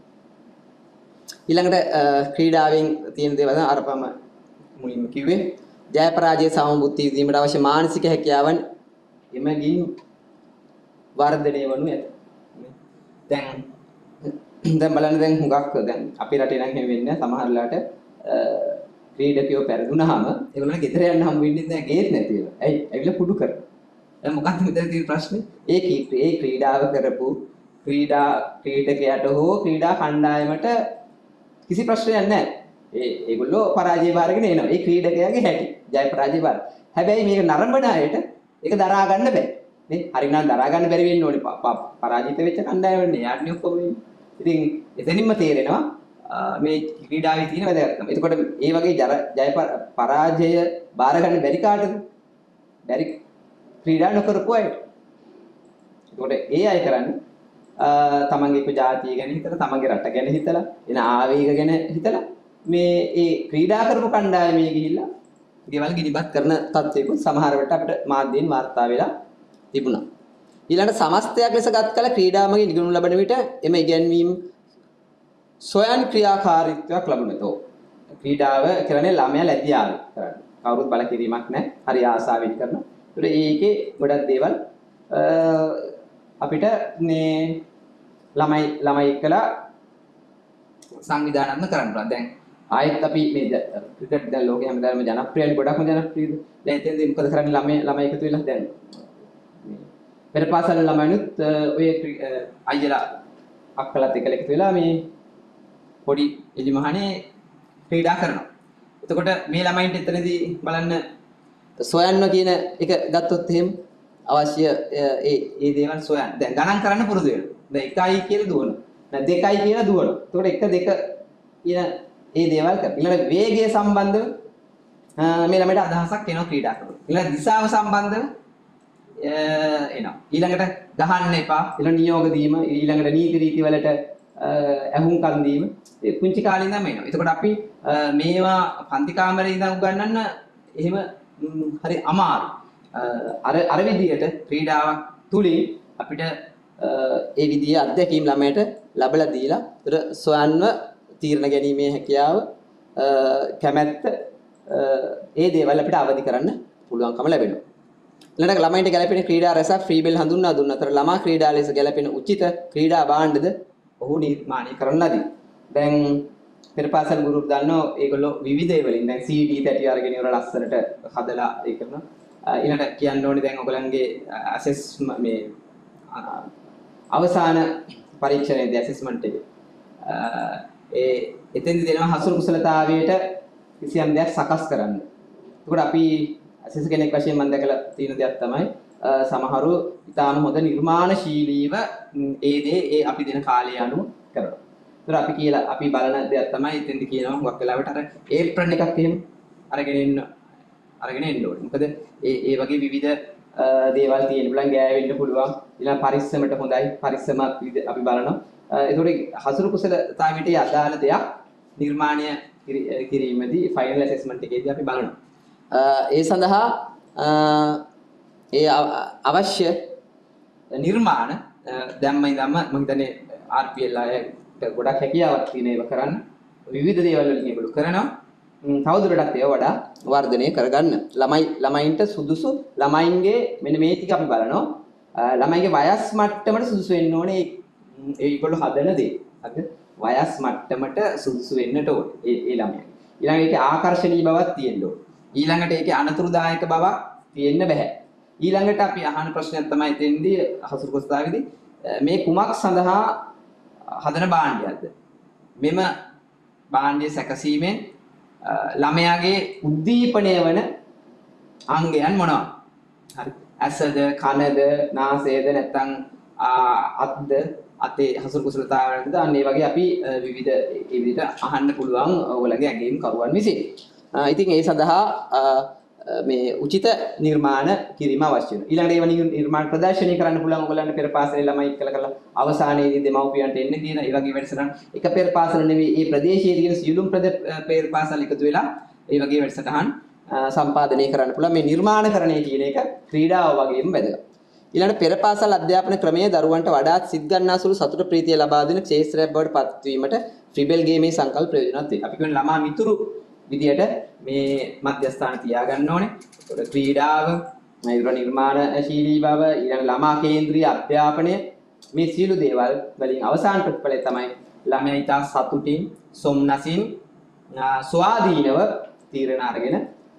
ඊළඟට ක්‍රීඩාවෙන් තියෙන දේවල් අරපම මුලින්ම කිව්වේ ජය පරාජය සමබුද්ධි විදීමට අවශ්‍ය මානසික හැකියාවන් එමගින් වර්ධනය වනු ඇත. දැන් බලන්න දැන් හුඟක් දැන් අපේ රටේ නම් එහෙම වෙන්නේ නැහැ. සමහර වෙලාවට ක්‍රීඩකයෝ පෙරදුනහම ඒගොල්ලන්ට ගෙදර යන්න හම් වෙන්නේ නැහැ, ගේත් නැති ඒවා. ඇයි? ඇවිල්ලා කුඩු කරනවා. දැන් මොකක්ද මෙතන තියෙන ප්‍රශ්නේ? ඒ ක්‍රීඩාව කරපු ක්‍රීඩකයාට හෝ ක්‍රීඩා කණ්ඩායමට කිසි ප්‍රශ්නයක් නැහැ. ඒගොල්ලෝ පරාජය බාරගෙන එනවා. ඒ ක්‍රීඩකයාගේ හැටි. ජය පරාජය බාර. හැබැයි මේක නරඹන අයට ඒක දරා ගන්න බෑ. නේ? හරිනම් දරා ගන්න බැරි වෙන්න ඕනේ. පරාජිත වෙච්ච කණ්ඩායමනේ යාන්නේ ඔක්කොම වෙන්නේ. ඉතින් එතනින්ම තේරෙනවා මේ ක්‍රීඩාවේ තියෙන වැදගත්කම. එතකොට ඒ වගේ ජය පරාජය බාර ගන්න බැරි කාටද? බැරි ක්‍රීඩා නොකරපු අයට. එතකොට ඒ අය කරන්නේ තමන්ගේ ජාතිය ගැන හිතලා, තමන්ගේ රට ගැන හිතලා, එන ආවේග ගැන හිතලා මේ ඒ ක්‍රීඩා කරපු කණ්ඩායමේ ගිහිල්ලා ගෙවල් ගිනිබත් කරන තත්ත්වයකුත් සමහර වෙලට අපිට මාධ්‍යයෙන් වාර්තා වෙලා තිබුණා. ඊළඟට සමස්තයක් ලෙස ගත් කල ක්‍රීඩාමගින් ඉගෙනු ලබන විට එම ඉගැන්වීම ස්වයං ක්‍රියාකාරීත්වයක් ලැබුණතෝ. ක්‍රීඩාව කරන්නේ ළමයා ලැබියාවි කරන්නේ. කවුරුත් බල කිරීමක් නැහැ. හරි ආසාවෙන් කරනවා. ඒතර ඒකේ ගොඩක් දේවල් අපිට මේ ළමයි කළා සංවිධානය කරන්න පුළුවන්. දැන් ආයෙත් අපි මේ ක්‍රිකට් දැන් ලෝකෙ හැමදාම ජනප්‍රියයි, ගොඩක්ම ජනප්‍රියද. දැන් එතෙන්දී මොකද කරන්නේ? ළමයි එකතු වෙලා දැන් පෙර පාසල් ළමයිනුත් ඔය අයියලා අක්කලාත් එක්කලා එකතු වෙලා මේ පොඩි එලිමහනේ ක්‍රීඩා කරනවා. එතකොට මේ ළමයින්ට එතනදී බලන්න සොයන්න කියන එක ගත්තොත් එහෙම අවශ්‍ය ඒ දේවල් සොයන්න. දැන් ගණන් කරන්න පුරුදු වෙනවා. දැන් 1යි කියලා දුවනවා. දැන් 2යි කියලා දුවනවා. එතකොට 1 2 කියන ඒ දේවල් කරලා ඊළඟ වේගය සම්බන්ධව මේ ළමයට අදහසක් එනවා ක්‍රීඩා කරනවා. ඊළඟ දිශාව සම්බන්ධව එනවා. ඊළඟට ගහන්න එපා. ඊළඟ නියෝග දීම, ඊළඟට නීති රීති වලට ඇහුම්කන් දීම ඒ පුංචි කාලේ ඉඳන්ම එනවා. එතකොට අපි මේවා පන්ති කාමරේ ඉඳන් උගන්වන්න එහෙම හරි අමාරු. අර විදියට ක්‍රීඩාවක් තුලින් අපිට ඒ විදිහේ අත්දැකීම් ළමයට ලැබලා දීලා ඒතර සොයන්ව තීරණ ගැනීමේ හැකියාව කැමැත්ත ඒ දේවල් අපිට අවදි කරන්න පුළුවන්කම ලැබෙනවා. ඊළඟට ළමයින්ට ගැළපෙන ක්‍රීඩා රසක් ෆ්‍රීබෙල් හඳුන්වා දුන්න අතර ළමා ක්‍රීඩා ලෙස ගැළපෙන උචිත ක්‍රීඩා භාණ්ඩද ඔහු නිර්මාණය කරන ලදී. දැන් පෙරපාසල් ගෲප් දන්නෝ ඒගොල්ලෝ විවිධ ඒවලින් දැන් CD තැටි අරගෙන ඉවර ලස්සනට හදලා ඒ කරනවා. ඊළඟට කියන්න ඕනේ දැන් ඔයගලන්ගේ මේ අවසාන පරීක්ෂණයේදී ඇසෙස්මන්ට් එකේ එතෙන්දී දෙනවා හසුරු කුසලතාවයට කිසියම් දෙයක් සකස් කරන්න. ඒකට අපි ඇසෙස් කෙනෙක් වශයෙන් මම දැකලා තියෙන දෙයක් තමයි සමහරු ඉතාම හොඳ නිර්මාණශීලීව ඒ අපි දෙන කාලය අනුව කරනවා. ඒතර අපි බලන දෙයක් තමයි ඉතින්දි කියනවා හුඟක් වෙලාවට අර ඒප්‍රන් එකක් එහෙම අරගෙන එන්න ඕනේ. මොකද ඒ වගේ විවිධ දේවල් තියෙන්න පුළුවන්, ගෑවෙන්න පුළුවන්. ඊළඟ පරිස්සමට හොඳයි. පරිස්සමත් අපි බලනවා. ඒතකොට හසුරු කුසලතාවයට අදාළ දෙයක් නිර්මාණය කිරීමේදී ෆයිනල් ඇසෙස්මන්ට් එකේදී අපි බලනවා. ඒ සඳහා ඒ අවශ්‍ය නිර්මාණ දැම්ම ඉඳන්ම මම හිතන්නේ RPL අයට ගොඩක් හැකියාවක් තියෙන ඒවා කරන්න. විවිධ දේවල් වලින් ඒගොල්ලෝ කරනවා. තවදුරටත් ඒවා වඩා වර්ධනය කරගන්න. ළමයින්ට සුදුසු ළමයින්ගේ මෙන්න මේ ටික අපි බලනවා. ළමයිගේ වයස් මට්ටමට සුදුසු වෙන්න ඕනේ ඒගොල්ලෝ හදන දේ. හරිද? වයස් මට්ටමට සුදුසු වෙන්නට ඕනේ ඒ ළමයා. ඊළඟ ඒකේ ආකර්ශනීය බවක් තියෙන්න ඕනේ. ඊළඟට ඒකේ අනතුරුදායක බවක් තියෙන්න බෑ. ඊළඟට අපි අහන ප්‍රශ්නයක් තමයි තෙන්දී හසුරු කොස්තාවේදී මේ කුමක් සඳහා හදන භාණ්ඩයක්ද? මෙම භාණ්ඩය සැකසීමෙන් ළමයාගේ උද්දීපනය වන අංගයන් මොනවාද? හරි. ඇසද, කනද, නාසයද නැත්නම් අත්ද, අතේ හසුරු කුසලතාවයන්ද අන්න ඒ වගේ අපි විවිධ ඒ විදිහට අහන්න පුළුවන් ඔයගොල්ලන්ගේ ඇගීම් කරුවන් විසින්. ඉතින් ඒ සඳහා මේ උචිත නිර්මාණ කිරීම අවශ්‍ය වෙනවා. ඊළඟට ඒවා නිර්මාණ ප්‍රදර්ශනය කරන්න පුළුවන් ඔයගොල්ලන්ට පෙර පාසලේ ළමයි එක්කලා කරලා අවසානයේදී දෙමව්පියන්ට එන්න කියන ඒ වගේ වැඩසටහන් එක පෙර පාසල නෙවෙයි මේ ප්‍රදේශයේ තියෙන සියලුම පෙර පාසල් එකතු වෙලා ඒ වගේ වැඩසටහන් සම්පාදනය කරන්න පුළුවන්. මේ නිර්මාණකරණය කියන එක ක්‍රීඩාව වගේම වැදගත්. ඊළඟට පෙර පාසල් අධ්‍යාපන ක්‍රමයේ දරුවන්ට වඩාත් සිත් ගන්නාසුළු සතුට ප්‍රීතිය ලබා දෙන ක්ෂේත්‍රයක් බවට පත්වීමට ෆ්‍රිබෙල් ගේමේ සංකල්ප ප්‍රයෝජනවත් වේ. අපි කියන ළමා මිතුරු විදියට මේ මධ්‍යස්ථාන තියාගන්න ඕනේ. ඒකට ක්‍රීඩාව, නිර්මාණශීලී බව, ඊළඟ ළමා කේන්ද්‍රීය අධ්‍යාපනය මේ සියලු දේවල් වලින් අවසාන ප්‍රතිඵලය තමයි ළමයා ඊට සතුටින්, සොම්නසින්, ස්වාධීනව තීරණ අරගෙන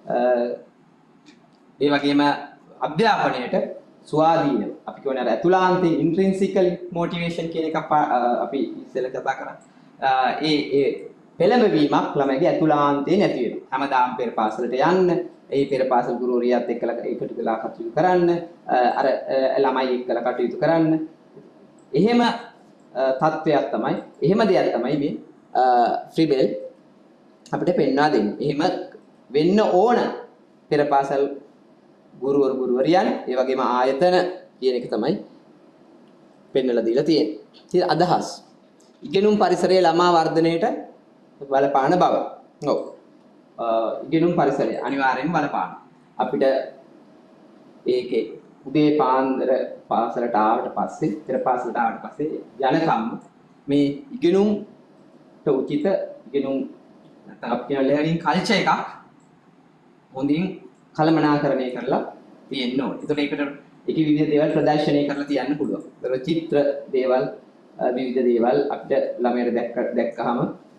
ඒ වගේම අධ්‍යාපනයට ස්වාධීනව අපි කියන්නේ අර ඇතුළාන්තයෙන් ඉන්ට්‍රින්සිකලි මොටිවේෂන් කියන එක අපි ඉස්සෙල්ලා කතා කරා. ඒ පෙළඹවීමක් ළමයිගේ ඇතුළාන්තයේ නැති වෙනවා. හැමදාම පෙර පාසලට යන්න, ඒ පෙර පාසල් ගුරුවරියත් එක්කලා ඒකට වෙලා කටයුතු කරන්න, අර ළමයි එක්කලා කටයුතු කරන්න. එහෙම තත්වයක් තමයි, එහෙම දෙයක් තමයි මේ ෆ්‍රිබෙල් අපිට පෙන්වා දෙන්නේ. එහෙම වෙන්න ඕන පෙර පාසල් ගුරුවරියන්, ඒ වගේම ආයතන කියන එක තමයි පෙන්වලා දීලා තියෙන්නේ. ඉතින් අදහස් ඉගෙනුම් පරිසරයේ ළමා වර්ධනයට බලපාන බව. ඔව්. ඉගෙනුම් පරිසරය අනිවාර්යෙන්ම බලපාන. අපිට ඒකේ උදේ පාන්දර පාසලට ආවට පස්සේ, පෙර පාසලට ආවට පස්සේ යනකම් මේ ඉගෙනුම්ට උචිත ඉගෙනුම් නැත්නම් අපි කියන ලෙහරින් කල්චර් එකක් හොඳින් කළමනාකරණය කරලා තියෙන්න ඕනේ. ඒකට ඒකේ විවිධ දේවල් ප්‍රදර්ශනය කරලා තියන්න පුළුවන්. ඒතර චිත්‍ර දේවල්, විවිධ දේවල් අපිට ළමයට දැක්කහම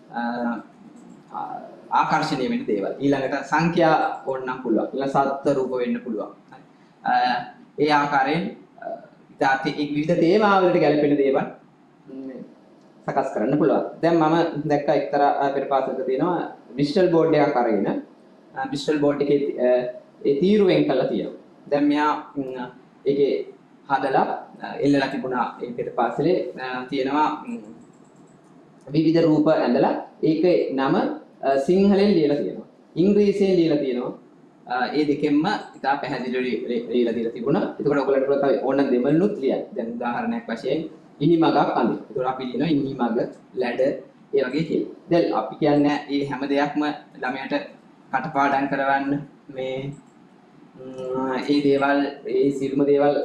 ආකර්ෂණීය වෙන දේවල්. ඊළඟට සංඛ්‍යා ඕනනම් පුළුවන්. ඊළඟ සත්ත්ව රූප වෙන්න පුළුවන්. ඒ ආකාරයෙන් ඉතාලි ඒ විවිධ තේමාවලට ගැලපෙන දේවල් සකස් කරන්න පුළුවන්. දැන් මම දැක්ක එක්තරා පෙර පාසලක තියෙනවා ඩිජිටල් බෝඩ් එකක් අරගෙන ඩිජිටල් බෝඩ් එකේ ඒ තීරුවෙන් කරලා තියෙනවා. දැන් මෙයා ඒකේ හදලා එල්ලලා තිබුණා ඒ පෙර පාසලේ තියෙනවා විවිධ රූප ඇඳලා ඒකේ නම සිංහලෙන් ලියලා තියෙනවා. ඉංග්‍රීසියෙන් ලියලා තියෙනවා. ඒ දෙකෙන්ම ඉතා පැහැදිලිව ලියලා දීලා තිබුණා. ඒකෝට ඔයගොල්ලන්ට පුළුවන් ඕන දෙමළනුත් ලියන්න. දැන් උදාහරණයක් වශයෙන් ඉනිමගක් අඳින. ඒකෝට අපි ලියනවා ඉනිමග, ලැඩ ඒ වගේ කියලා. දැන් අපි කියන්නේ මේ හැම දෙයක්ම ළමයට කටපාඩම් කරවන්න මේ ඒ දේවල් ඒ සිල්ම දේවල්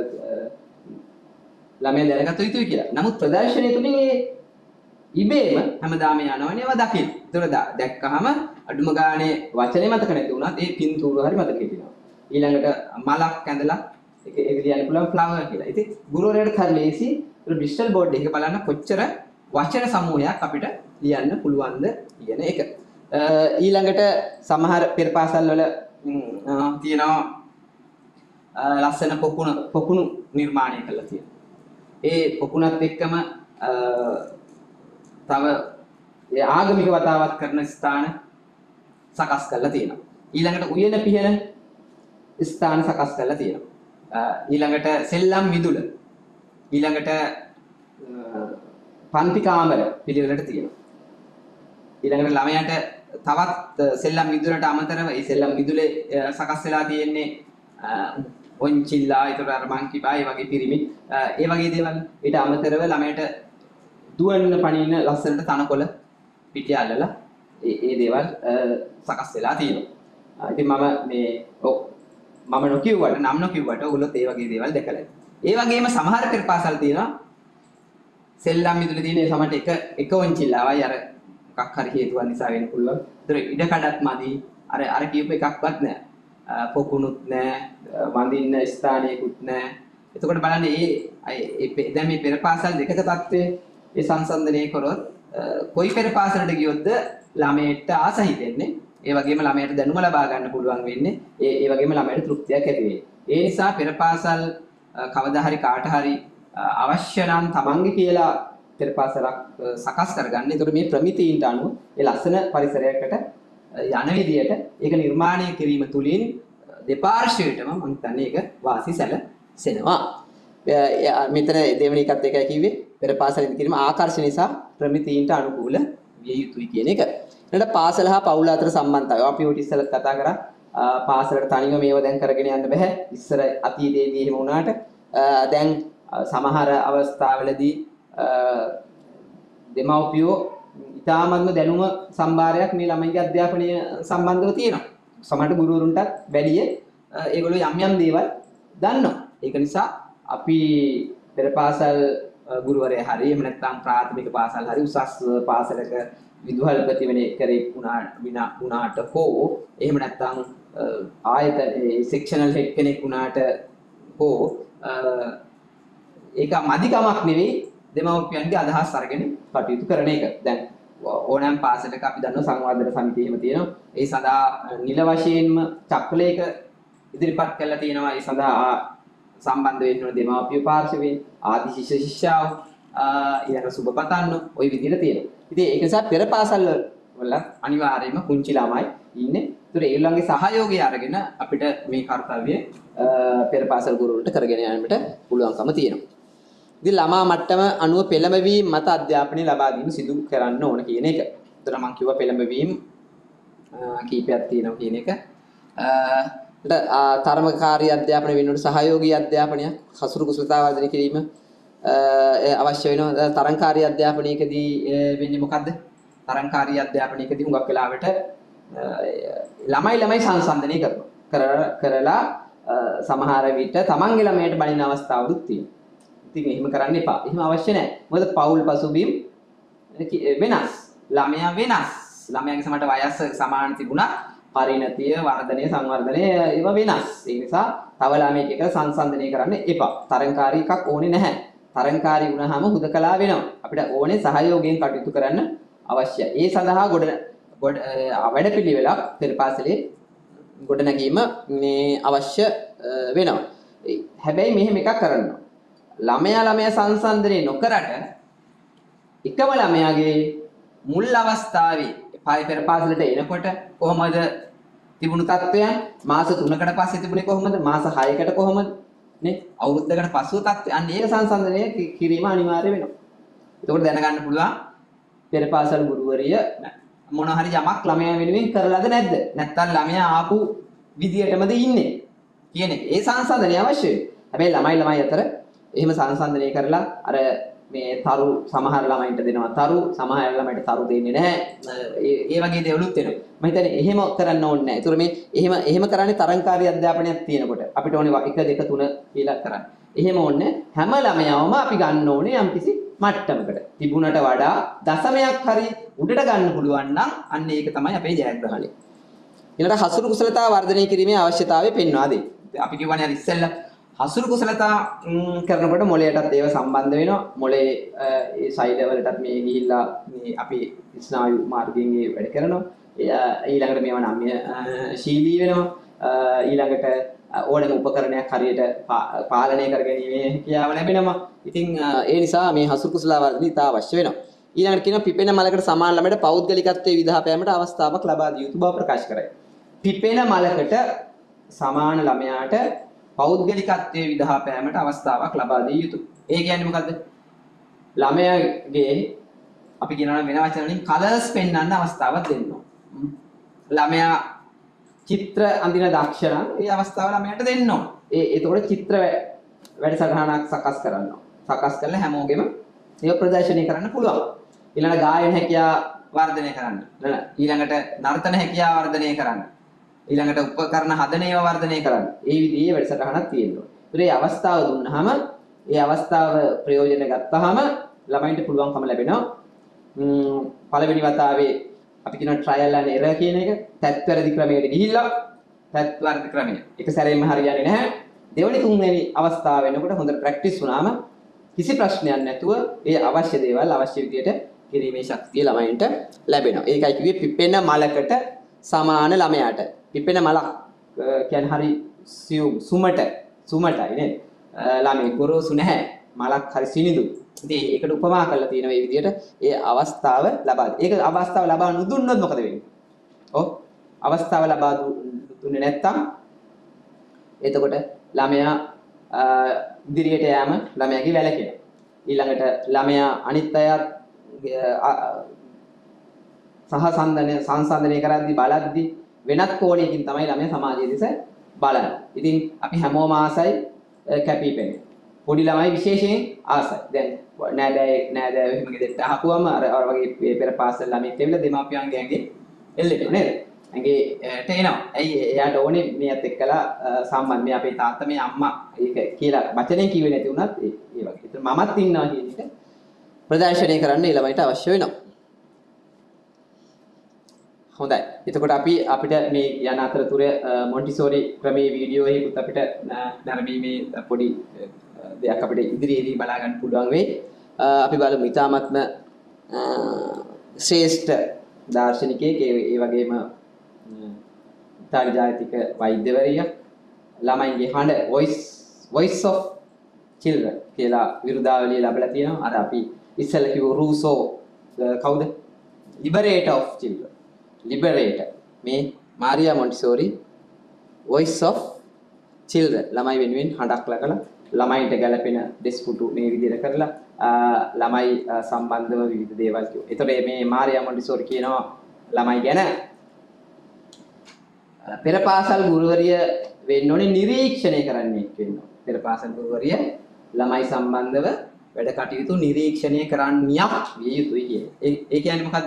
ළමයා දැනගත යුතුයි කියලා. නමුත් ප්‍රදර්ශනය තුලින් ඒ ඉබේම හැමදාම යනවනේ ඒවා දකින්න. ඒතර දැක්කහම අඩුම ගානේ වචනේ මතක නැති වුණත් ඒ පින්තූර හරි මතක හිටිනවා. ඊළඟට මලක් ඇඳලා ඒක ලියන්න පුළුවන් ෆ්ලවර් කියලා. ඉතින් ගුරුවරයාට හරි ලේසි ඩිජිටල් බෝඩ් එකක බලන්න කොච්චර වචන සමූහයක් අපිට ලියන්න පුළුවන්ද කියන එක. ඊළඟට සමහර පෙර පාසල් වල තියෙනවා ලස්සන පොකුණු නිර්මාණය කරලා තියෙනවා. ඒ පොකුණත් එක්කම තව ආගමික වතාවත් කරන ස්ථාන සකස් කරලා තියෙනවා. ඊළඟට උයන පිහන ස්ථාන සකස් කරලා තියෙනවා. ඊළඟට සෙල්ලම් මිදුල. ඊළඟට පන්ති කාමර පිළිවෙලට තියෙනවා. ඊළඟට ළමයාට තවත් සෙල්ලම් මිදුලට අමතරව ඒ සෙල්ලම් මිදුලේ සකස් වෙලා තියෙන්නේ ඔන්චිල්ලා, ඒතර අර මංකිපා, ඒ වගේ පිරිමි, ඒ වගේ දේවල්. ඊට අමතරව ළමයට දුවන්න පනින්න ලස්සනට තනකොළ පිටිය අල්ලලා ඒ දේවල් සකස් වෙලා තියෙනවා. ඉතින් මම නොකියුවට නම් නොකියුවට ඔයගොල්ලොත් ඒ වගේ දේවල් දැකලා. ඒ වගේම සමහර පෙර පාසල් තියෙනවා සෙල්ලම් මිදුලේ තියෙන සමහරට එක ඔන්චිල්ලාවයි අර මොකක් හරි හේතුවක් නිසා වෙන්න පුළුවන්. ඒතර ඉඩ කඩක් මදි. අර කියපු එකක්වත් නැහැ. පොකුණුත් නැහැ, වඳින්න ස්ථානයකුත් නැහැ. එතකොට බලන්න දැන් මේ පෙර පාසල් දෙකක තත්ත්වය ඒ සංසන්දනය කරොත් කොයි පෙර පාසලට ගියොත්ද ළමයට ආස හිතෙන්නේ. ඒ වගේම ළමයට දැනුම ලබා ගන්න පුළුවන් වෙන්නේ. ඒ වගේම ළමයට තෘප්තියක් ඇති වෙන්නේ. ඒ නිසා පෙර පාසල් කවදා හරි කාට හරි අවශ්‍ය නම් තමන්ගේ කියලා පෙර පාසලක් සකස් කරගන්න. ඒතකොට මේ ප්‍රමිතීන්ට අනුව ඒ ලස්සන පරිසරයකට යන විදියට ඒක නිර්මාණය කිරීම තුළින් දෙපාර්ශ්වයටම මම හිතන්නේ ඒක වාසි සැලසෙනවා. මෙතන දෙවෙනි එකත් එකයි කිව්වේ පෙර පාසල ඉදි කිරීම ආකර්ෂණ නිසා ප්‍රමිතීන්ට අනුකූල විය යුතුයි කියන එක. ඊට පාසල හා පවුල අතර සම්බන්ධතාවය අපි ඔය ඉස්සෙල්ලත් කතා කරා. පාසලට තනියම මේව දැන් කරගෙන යන්න බෑ. ඉස්සර අතීතයේදී එහෙම වුණාට දැන් සමහර අවස්ථාවලදී දෙමව්පියෝ ඉතාමත්ම දැනුම සම්භාරයක් මේ ළමයිගේ අධ්‍යාපනය සම්බන්ධව තියෙනවා. සමහරට ගුරුවරුන්ටත් වැඩිය ඒගොල්ලෝ යම් යම් දේවල් දන්නවා. ඒක නිසා අපි පෙර පාසල් ගුරුවරයා හරි එහෙම නැත්නම් ප්‍රාථමික පාසල් හරි උසස් පාසලක විදුහල්පති වෙන කරේ වුණාට හෝ එහෙම නැත්නම් ආයතන සෙක්ෂනල් හෙඩ් කෙනෙක් වුණාට හෝ ඒක මදිකමක් නෙවෙයි දෙමව්පියන්ගේ අදහස් අරගෙන කටයුතු කරන එක. දැන් ඕනෑම පාසලක අපි දන්නවා සංවර්ධන සමිතිය එහෙම තියෙනවා. ඒ සඳහා නිල වශයෙන්ම චක්‍රලේඛ ඉදිරිපත් කරලා තියෙනවා. ඒ සඳහා සම්බන්ධ වෙන්න ඕන දෙමව්පිය පාර්ශවයෙන් ආදි ශිෂ්‍ය ශිෂ්‍යාව ඊළඟ සුබපතන්න ওই විදිහට තියෙනවා. ඉතින් ඒක නිසා පෙර පාසල් වල අනිවාර්යයෙන්ම කුංචි ළමයි ඉන්නේ. ඒතර ඒගොල්ලන්ගේ සහයෝගය අරගෙන අපිට මේ කාර්යය පෙර පාසල් ගුරුවරුන්ට කරගෙන යන්නට පුළුවන්කම තියෙනවා. ඉතින් ළමා මට්ටම අනුව පෙළඹවීම මත අධ්‍යාපනය ලබා දීම සිදු කරන්න ඕන කියන එක. ඒතර මම කිව්වා පෙළඹවීම කීපයක් තියෙනවා කියන එක. තරමකාරී අධ්‍යාපනය වෙනුවට සහයෝගී අධ්‍යාපනයක් හසුරු කුසලතා වර්ධනය කිරීම අවශ්‍ය වෙනවා. තරංකාරී අධ්‍යාපනයකදී වෙන්නේ මොකද්ද? තරංකාරී අධ්‍යාපනයකදී හුඟක් වෙලාවට ළමයි සංසන්දනය කරලා සමහර විට තමන්ගේ ළමයට බණින අවස්ථාවලුත් තියෙනවා. ඉතින් එහෙම කරන්න එපා. එහෙම අවශ්‍ය නැහැ. මොකද පෞල් පසුබිම් වෙනස්. ළමයා වෙනස්. ළමයාගේ සමහරට වයස සමාන තිබුණා. පරිණතිය, වර්ධනය, සංවර්ධනය ඒවා වෙනස්. ඒ නිසා තව ළමයෙක් එක සංසන්දනය කරන්න එපා. තරංකාරී එකක් ඕනේ නැහැ. තරංකාරී වුණාම හුදකලා වෙනවා. අපිට ඕනේ සහයෝගයෙන් කටයුතු කරන්න අවශ්‍යයි. ඒ සඳහා වැඩපිළිවෙලක් පෙර පාසලේ ගොඩනැගීම මේ අවශ්‍ය වෙනවා. හැබැයි මෙහෙම එකක් කරන්න. ළමයා සංසන්දනය නොකරට එකම ළමයාගේ මුල් අවස්ථාවේ පෙර පාසලට එනකොට කොහොමද තිබුණු තත්ත්වයන් මාස 3කට පස්සේ තිබුණේ කොහොමද මාස 6කට කොහොමද නේ අවුරුද්දකට පස්සුව තත්ත්වය අන්න ඒක සංසන්දනය කිරීම අනිවාර්ය වෙනවා. එතකොට දැනගන්න පුළුවන් පෙර පාසල් ගුරුවරිය මොන හරි යමක් ළමයා වෙනුවෙන් කරලාද නැද්ද? නැත්නම් ළමයා ආපු විදියටමද ඉන්නේ කියන එක. ඒ සංසන්දනය අවශ්‍යයි. හැබැයි ළමයි අතර එහෙම සංසන්දනය කරලා අර මේ තරු සමහර ළමයින්ට දෙනවා තරු සමහර ළමයින්ට තරු දෙන්නේ නැහැ. ඒ වගේ දේවලුත් වෙනවා. මම හිතන්නේ එහෙම කරන්න ඕනේ නැහැ. ඒතර මේ එහෙම කරන්නේ තරංකාරී අධ්‍යාපනයක් තියෙනකොට අපිට ඕනේ 1 2 3 කියලා කරන්න. එහෙම ඕනේ හැම ළමයාවම අපි ගන්න ඕනේ යම්කිසි මට්ටමකට. තිබුණට වඩා දශමයක් හරි උඩට ගන්න පුළුවන් නම් අන්න ඒක තමයි අපේ ජයග්‍රහණය. ඊළඟට හසුරු කුසලතා වර්ධනය කිරීමේ අවශ්‍යතාවය පෙන්වා දෙයි. අපි කියවනේ ඉස්සෙල්ලා හසුරු කුසලතා කරනකොට මොළයටත් ඒව සම්බන්ධ වෙනවා. මොළේ ඒ ශෛලවලටත් මේ ගිහිල්ලා මේ අපි ස්නායු මාර්ගයෙන් වැඩ කරනවා. ඊළඟට මේවා නම්‍ය ශීලී වෙනවා. ඊළඟට ඕනෑම උපකරණයක් හරියට පාලනය කරගැනීමේ හැකියාව ලැබෙනවා. ඉතින් ඒ නිසා මේ හසුරු කුසලතා වර්ධනය ඉතා අවශ්‍ය වෙනවා. ඊළඟට කියනවා පිපෙන මලකට සමාන ළමයට පෞද්ගලිකත්වයේ විදහා පෑමට අවස්ථාවක් ලබා දිය යුතු බව ප්‍රකාශ කරයි. පිපෙන මලකට සමාන ළමයාගේ අපි කියනවා වෙන වචන වලින් කලර්ස් පෙන්වන්න අවස්ථාවක් දෙන්න ඕන. ළමයා චිත්‍ර අඳින දක්ෂ නම් ඒ අවස්ථාව ළමයාට දෙන්න ඕන. එතකොට චිත්‍ර වැඩසටහනක් සකස් කරන්න ඕන. සකස් කරලා හැමෝගෙම ඒක ප්‍රදර්ශනය කරන්න පුළුවන්. ඊළඟ ගායන හැකියාව වර්ධනය කරන්න. ඊළඟට නර්තන හැකියාව වර්ධනය කරන්න. ඊළඟට උපකරණ හදන ඒවා වර්ධනය කරන්න. ඒ විදිහේ වැඩසටහනක් තියෙනවා. ඒ අවස්ථාව දුන්නාම ඒ අවස්ථාව ප්‍රයෝජන ගත්තාම ළමයින්ට පුළුවන්කම ලැබෙනවා. පළවෙනි වතාවේ අපි කියන ට්‍රයල් ඇන්ඩ් එරර් කියන එක තත් වැරදි ක්‍රමයකට ගිහිල්ලා තත් වැරදි ක්‍රමය. එක සැරේම හරියන්නේ නැහැ. දෙවෙනි තුන්වෙනි අවස්ථාව වෙනකොට හොඳට ප්‍රැක්ටිස් වුණාම කිසි ප්‍රශ්නයක් නැතුව ඒ අවශ්‍ය දේවල් අවශ්‍ය විදියට කිරීමේ ශක්තිය ළමයින්ට ලැබෙනවා. ඒකයි කිව්වේ පිපෙන මලකට සමාන ළමයාට. පිපෙන මලක් කියන්නේ හරි සුමටයි නේද? ළමයි ගොරෝසු නැහැ. මලක් හරි සිනිඳු. ඉතින් ඒකට උපමා කරලා තියෙන මේ විදිහට ඒ අවස්ථාව ලබා දෙන්න. ඒක අවස්ථාව ලබා නොදුන්නොත් මොකද වෙන්නේ? ඔව්. අවස්ථාව ලබා දුන්නේ නැත්නම් එතකොට ළමයා ඉදිරියට යෑම ළමයාගේ වැළකෙනවා. ඊළඟට ළමයා අනිත් අයත් සංසන්දනය කරද්දී බලද්දී වෙනත් කෝණයකින් තමයි ළමයා සමාජයේ දෙස බලන්නේ. ඉතින් අපි හැමෝම ආසයි කැපිපෙන්නේ. පොඩි ළමයි විශේෂයෙන් ආසයි. දැන් නෑදෑයෝ එහෙම ගෙදරට ආපුවම අර වගේ පෙර පාසල් ළමෙක් ඇවිල්ලා දෙමාපියන්ගේ ඇඟේ එල්ලෙනවා නේද? ඇඟේට එනවා. ඇයි එයාට ඕනේ මේත් එක්කලා සම්බන්ධ මේ අපේ තාත්තා මේ අම්මා ඒක කියලා වචනෙන් කිව්වේ නැති වුණත් ඒ වගේ. ඒත් මමත් ඉන්නවා කියන එක ප්‍රදර්ශනය කරන්න ඒ ළමයිට අවශ්‍ය වෙනවා. හොඳයි. එතකොට අපිට මේ යන අතරතුර මොන්ටිසෝරි ක්‍රමයේ වීඩියෝ එකකුත් අපිට ධර්මීමේ පොඩි දෙයක් අපිට ඉදිරියේදී බලා ගන්න පුළුවන් වෙයි. අපි බලමු ඊටාත්ම ශ්‍රේෂ්ඨ දාර්ශනිකයෙක් ඒ වගේම ඉතාලි ජාතික වෛද්‍යවරියක් ළමයින්ගේ හඬ voice of children කියලා විරුදාවලිය ලැබලා තියෙනවා. අර අපි ඉස්සෙල්ලා කිව්ව රූසෝ කවුද? liberator of children. liberator මේ Maria Montessori voice of children ළමයි වෙනුවෙන් හඬක් ලකලා ළමයින්ට ගැළපෙන දෙස්පුටු මේ විදිහට කරලා ළමයි සම්බන්ධව විවිධ දේවල් කියනවා. ඒතකොට මේ මාරියා මොන්ටිසෝරි කියනවා ළමයි ගැන පෙර පාසල් ගුරුවරිය වෙන්න ඕනේ නිරීක්ෂණය කරන්නෙක් වෙන්න ඕනේ. පෙර පාසල් ගුරුවරිය ළමයි සම්බන්ධව වැඩ කටයුතු නිරීක්ෂණය කරන්නියක් විය යුතුයි කියන්නේ. ඒ කියන්නේ මොකද්ද?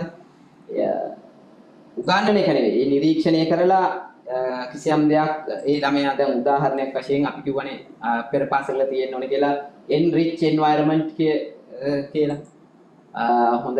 උගන්වන එක නෙවෙයි. ඒ නිරීක්ෂණය කරලා කිසියම් දෙයක් ඒ ළමයා දැන් උදාහරණයක් වශයෙන් අපි කියවනේ පෙර පාසල තියෙන්න ඕනේ කියලා enrich environment කියලා. හොඳ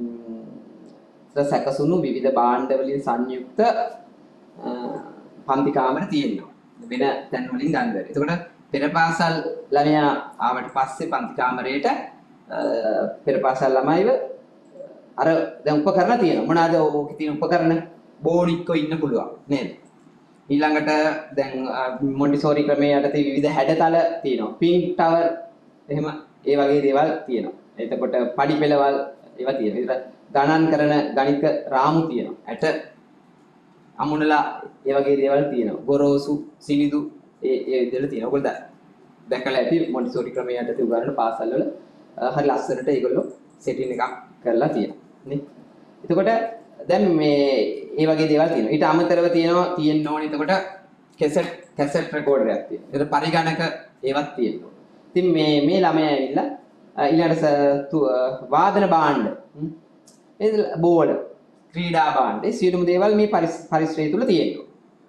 සැකසුණු විවිධ භාණ්ඩ වලින් සංයුක්ත පන්ති කාමර තියෙනවා. වෙන තැන් වලින් ගන්න බැරි. එතකොට පෙර පාසල් ළමයා ආවට පස්සේ පන්ති කාමරේට පෙර පාසල් ළමයිව අර දැන් උපකරණ තියෙනවා. මොනවාද ඕකේ තියෙන උපකරණ? බෝනික්කෝ ඉන්න පුළුවන් නේද? ඊළඟට දැන් මොන්ටිසෝරි ක්‍රමයේ යටතේ විවිධ හැඩතල තියෙනවා. පින්ක් ටවර් එහෙම ඒ වගේ දේවල් තියෙනවා. එතකොට පඩි පෙළවල් ඒවා තියෙනවා. ගණන් කරන ගණිත රාමු තියෙනවා. ඇට අමුණලා ඒ වගේ දේවල් තියෙනවා. ගොරෝසු සිනිදු ඒ විදිහට තියෙනවා. ඔයගොල්ලෝ දැකලා ඇති මොන්ටිසෝරි ක්‍රමයේ යටතේ උගන්වන පාසල් වල හරි ලස්සනට ඒගොල්ලෝ සෙටින් එකක් කරලා තියෙනවා. නේ? එතකොට දැන් මේ වගේ දේවල් තියෙනවා. ඊට අමතරව තියෙන්න ඕනේ එතකොට කැසට් රෙකෝඩරයක් තියෙනවා. ඒතර පරිගණක ඒවත් තියෙනවා. ඉතින් මේ ළමයා ඇවිල්ලා ඊළඟට වාදන භාණ්ඩ බෝල ක්‍රීඩා භාණ්ඩ සියලුම දේවල් මේ පරිසරය තුල තියෙනවා.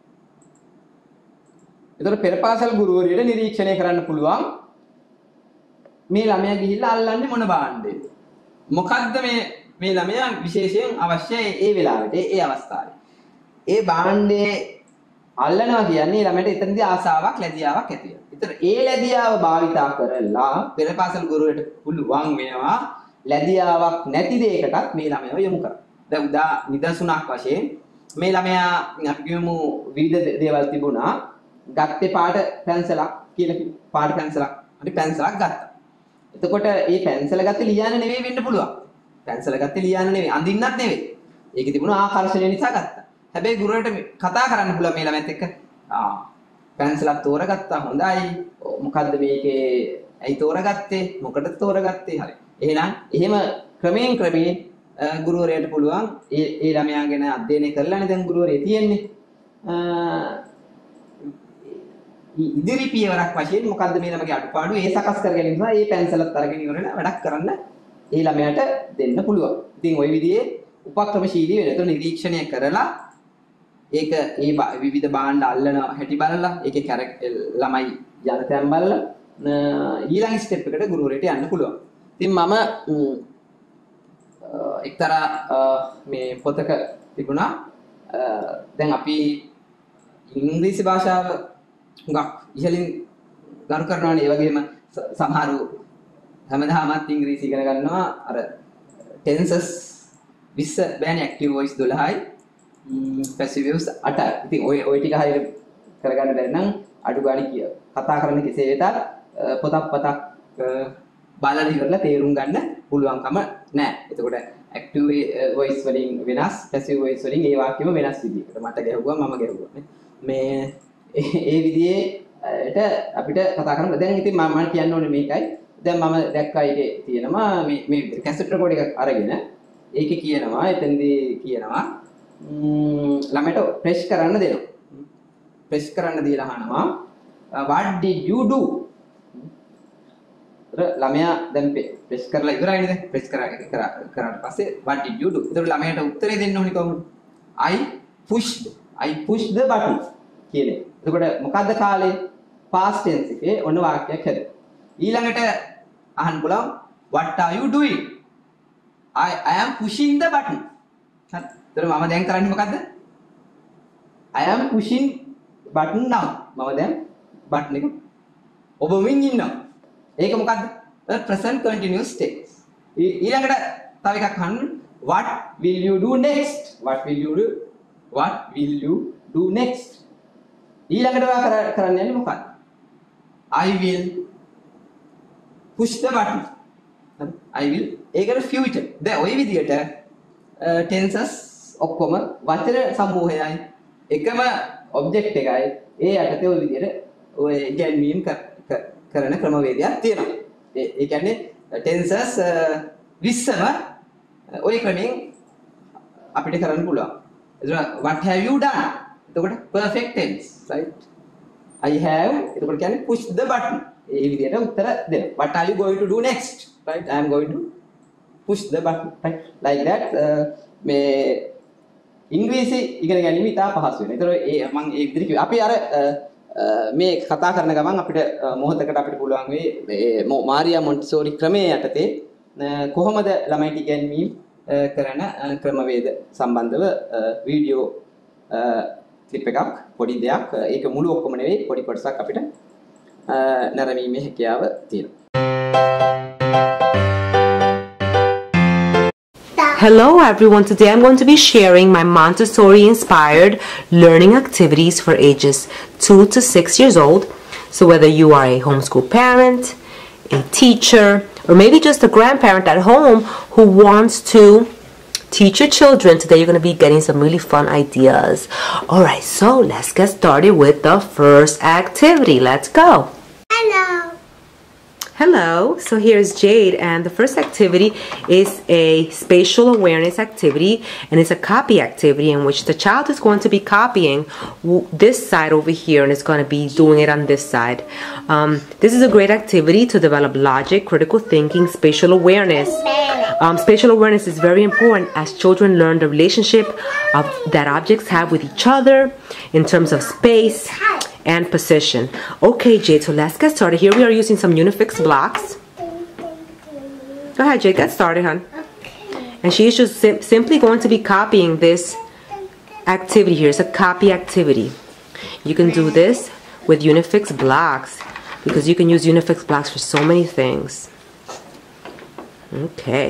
ඒතර පෙර පාසල් ගුරුවරියට නිරීක්ෂණය කරන්න පුළුවන් මේ ළමයා ගිහිල්ලා අල්ලන්නේ මොන භාණ්ඩේද? මොකද්ද මේ ළමයා විශේෂයෙන් අවශ්‍යයි ඒ වෙලාවට ඒ අවස්ථාවේ. ඒ භාණ්ඩේ අල්ලනවා කියන්නේ ළමයට එතනදී ආසාවක් ලැබියාවක් ඇති වෙනවා. ඒතර ඒ ලැබියාව භාවිතා කරලා පෙර පාසල් ගුරුවරට පුළුවන් වෙනවා ලැබියාවක් නැති දෙයකටත් මේ ළමයව යොමු කරන්න. දැන් නිදසුණක් වශයෙන් මේ ළමයා අපි කියමු විවිධ දේවල් තිබුණා. ගත්තේ පාට පැන්සලක් කියලා කිව්වා. පාට පැන්සලක්. හරි පැන්සලක් ගත්තා. එතකොට මේ පැන්සල ගත්තේ ලියන්න නෙවෙයි වෙන්න පුළුවන්. පැන්සල ගත්තේ ලියන්න නෙවෙයි අඳින්නත් නෙවෙයි. ඒකේ තිබුණ ආකර්ෂණය නිසා ගත්තා. හැබැයි ගුරුවරට කතා කරන්න පුළුවන් මේ ළමයාත් එක්ක. පැන්සලක් තෝරගත්තා හොඳයි. මොකද්ද මේකේ ඇයි තෝරගත්තේ? මොකටද තෝරගත්තේ? හරි. එහෙනම් එහෙම ක්‍රමයෙන් ගුරුවරයාට පුළුවන් ඒ ළමයා ගැන අධ්‍යයනය කරලානේ දැන් ගුරුවරයා තියෙන්නේ. ඉදිරි පියවරක් වශයෙන් මොකද්ද මේ ළමගේ අඩුපාඩු ඒ සකස් කර ගැනීම නිසා ඒ පැන්සලත් අරගෙන ඉවරලා වැඩක් කරන්න ඒ ළමයාට දෙන්න පුළුවන්. ඉතින් ওই විදිහේ උපක්‍රමශීලී වෙන. ඒතර නිරීක්ෂණය කරලා ඒක ඒ විවිධ භාණ්ඩ අල්ලන හැටි බලලා ඒකේ ළමයි යන තැන් බලලා ඊළඟ ස්ටෙප් එකට ගුරුවරයාට යන්න පුළුවන්. ඉතින් මම එක්තරා මේ පොතක තිබුණා දැන් අපි ඉංග්‍රීසි භාෂාව හුඟක් ඉහළින් ගරු කරනවානේ. ඒ වගේම සමහරු හැමදාමත් ඉංග්‍රීසි ඉගෙන ගන්නවා අර ටෙන්සස් 20 බෑනේ ඇක්ටිව් වොයිස් 12යි පැසිව් වොයිස් 8යි. ඉතින් ඔය ටික හරියට කරගන්න බැරි නම් අඩු ගානේ කතා කරන්න කෙසේ වෙතත් පොතක් බලලා ඉවරලා තේරුම් ගන්න පුළුවන්කම නැහැ. එතකොට ඇක්ටිව් වොයිස් වලින් වෙනස් පැසිව් වොයිස් වලින් ඒ වාක්‍යෙම වෙනස් විදිහකට මට ගැහුවා මම ගැහුවා මේ ඒ විදිහේට අපිට කතා කරන්න. දැන් ඉතින් මම කියන්න ඕනේ මේකයි. දැන් මම දැක්කා ඒකේ තියෙනවා මේ කැසට් රෙකෝඩ් එකක් අරගෙන ඒකේ කියනවා එතෙන්දී කියනවා ළමයට ප්‍රෙස් කරන්න දෙනවා. ප්‍රෙස් කරන්න දීලා අහනවා what did you do? ළමයා දැන් ප්‍රෙස් කරලා ඉවරයි නේද? ප්‍රෙස් කරාට පස්සේ what did you do? ඒතකොට ළමයාට උත්තරේ දෙන්න ඕනේ කොහොමද? I pushed the button කියන්නේ. එතකොට මොකද්ද කාලේ? past tense එකේ ඔන්න වාක්‍යයක් හැදෙනවා. ඊළඟට අහන්න පුළුවන් what are you doing? I am pushing the button. හරි. එතකොට මම දැන් කරන්නේ මොකද්ද? I am pushing button now. මම දැන් button එක ඔබමින් ඉන්නවා. ඒක මොකද්ද? present continuous tense. ඊළඟට තව එකක් අහන්න what will you do next? What will you do next? ඊළඟට ඔයා කරන්න යන්නේ මොකක්ද? I will push the button. I will ඒකට future. දැන් ওই විදිහට tenses ඔක්කොම වචන සමූහයයි එකම object එකයි ඒ යටතේ ওই විදිහට ඔය ඉගැන්වීම් කරන ක්‍රමවේදයක් තියෙනවා. ඒ කියන්නේ tenses 20ම ওই ක්‍රමයෙන් අපිට කරන්න පුළුවන්. what have you done? එතකොට perfect tense, right? I have එතකොට කියන්නේ push the button. ඒ විදිහට උත්තර දෙන්න. What are you going to do next? Right? I am going to push the button. Right? Like that. මේ ඉංග්‍රීසි ඉගෙන ගැනීම ඉතා පහසු වෙනවා. ඒතර මම ඒ විදිහට කිව්වා. අපි අර මේ කතා කරන ගමන් අපිට මොහොතකට අපිට පුළුවන් වෙයි මාරියා මොන්ටිසෝරි ක්‍රමයේ යටතේ කොහොමද ළමයිට ඉගෙනීම කරන ක්‍රමවේද සම්බන්ධව වීඩියෝ ක්ලිප් එකක් පොඩි දෙයක් ඒක මුළු ඔක්කොම නෙවෙයි පොඩි කොටසක් අපිට නැරඹීමේ හැකියාව තියෙනවා. Hello everyone, today I'm going to be sharing my Montessori inspired learning activities for ages 2 to 6 years old. So whether you are a homeschool parent, a teacher, or maybe just a grandparent at home who wants to teach your children, today you're going to be getting some really fun ideas. Alright, so let's get started with the first activity. Let's go. Hello, so here's Jade, and the first activity is a spatial awareness activity, and it's a copy activity in which the child is going to be copying this side over here and is going to be doing it on this side. This is a great activity to develop logic, critical thinking, spatial awareness. Spatial awareness is very important as children learn the relationship that objects have with each other in terms of space and position. Okay, Jade, so let's get started. Here we are using some Unifix blocks. Go ahead, Jade, get started, hon. And she's just simply going to be copying this activity here. It's a copy activity. You can do this with Unifix blocks because you can use Unifix blocks for so many things. Okay.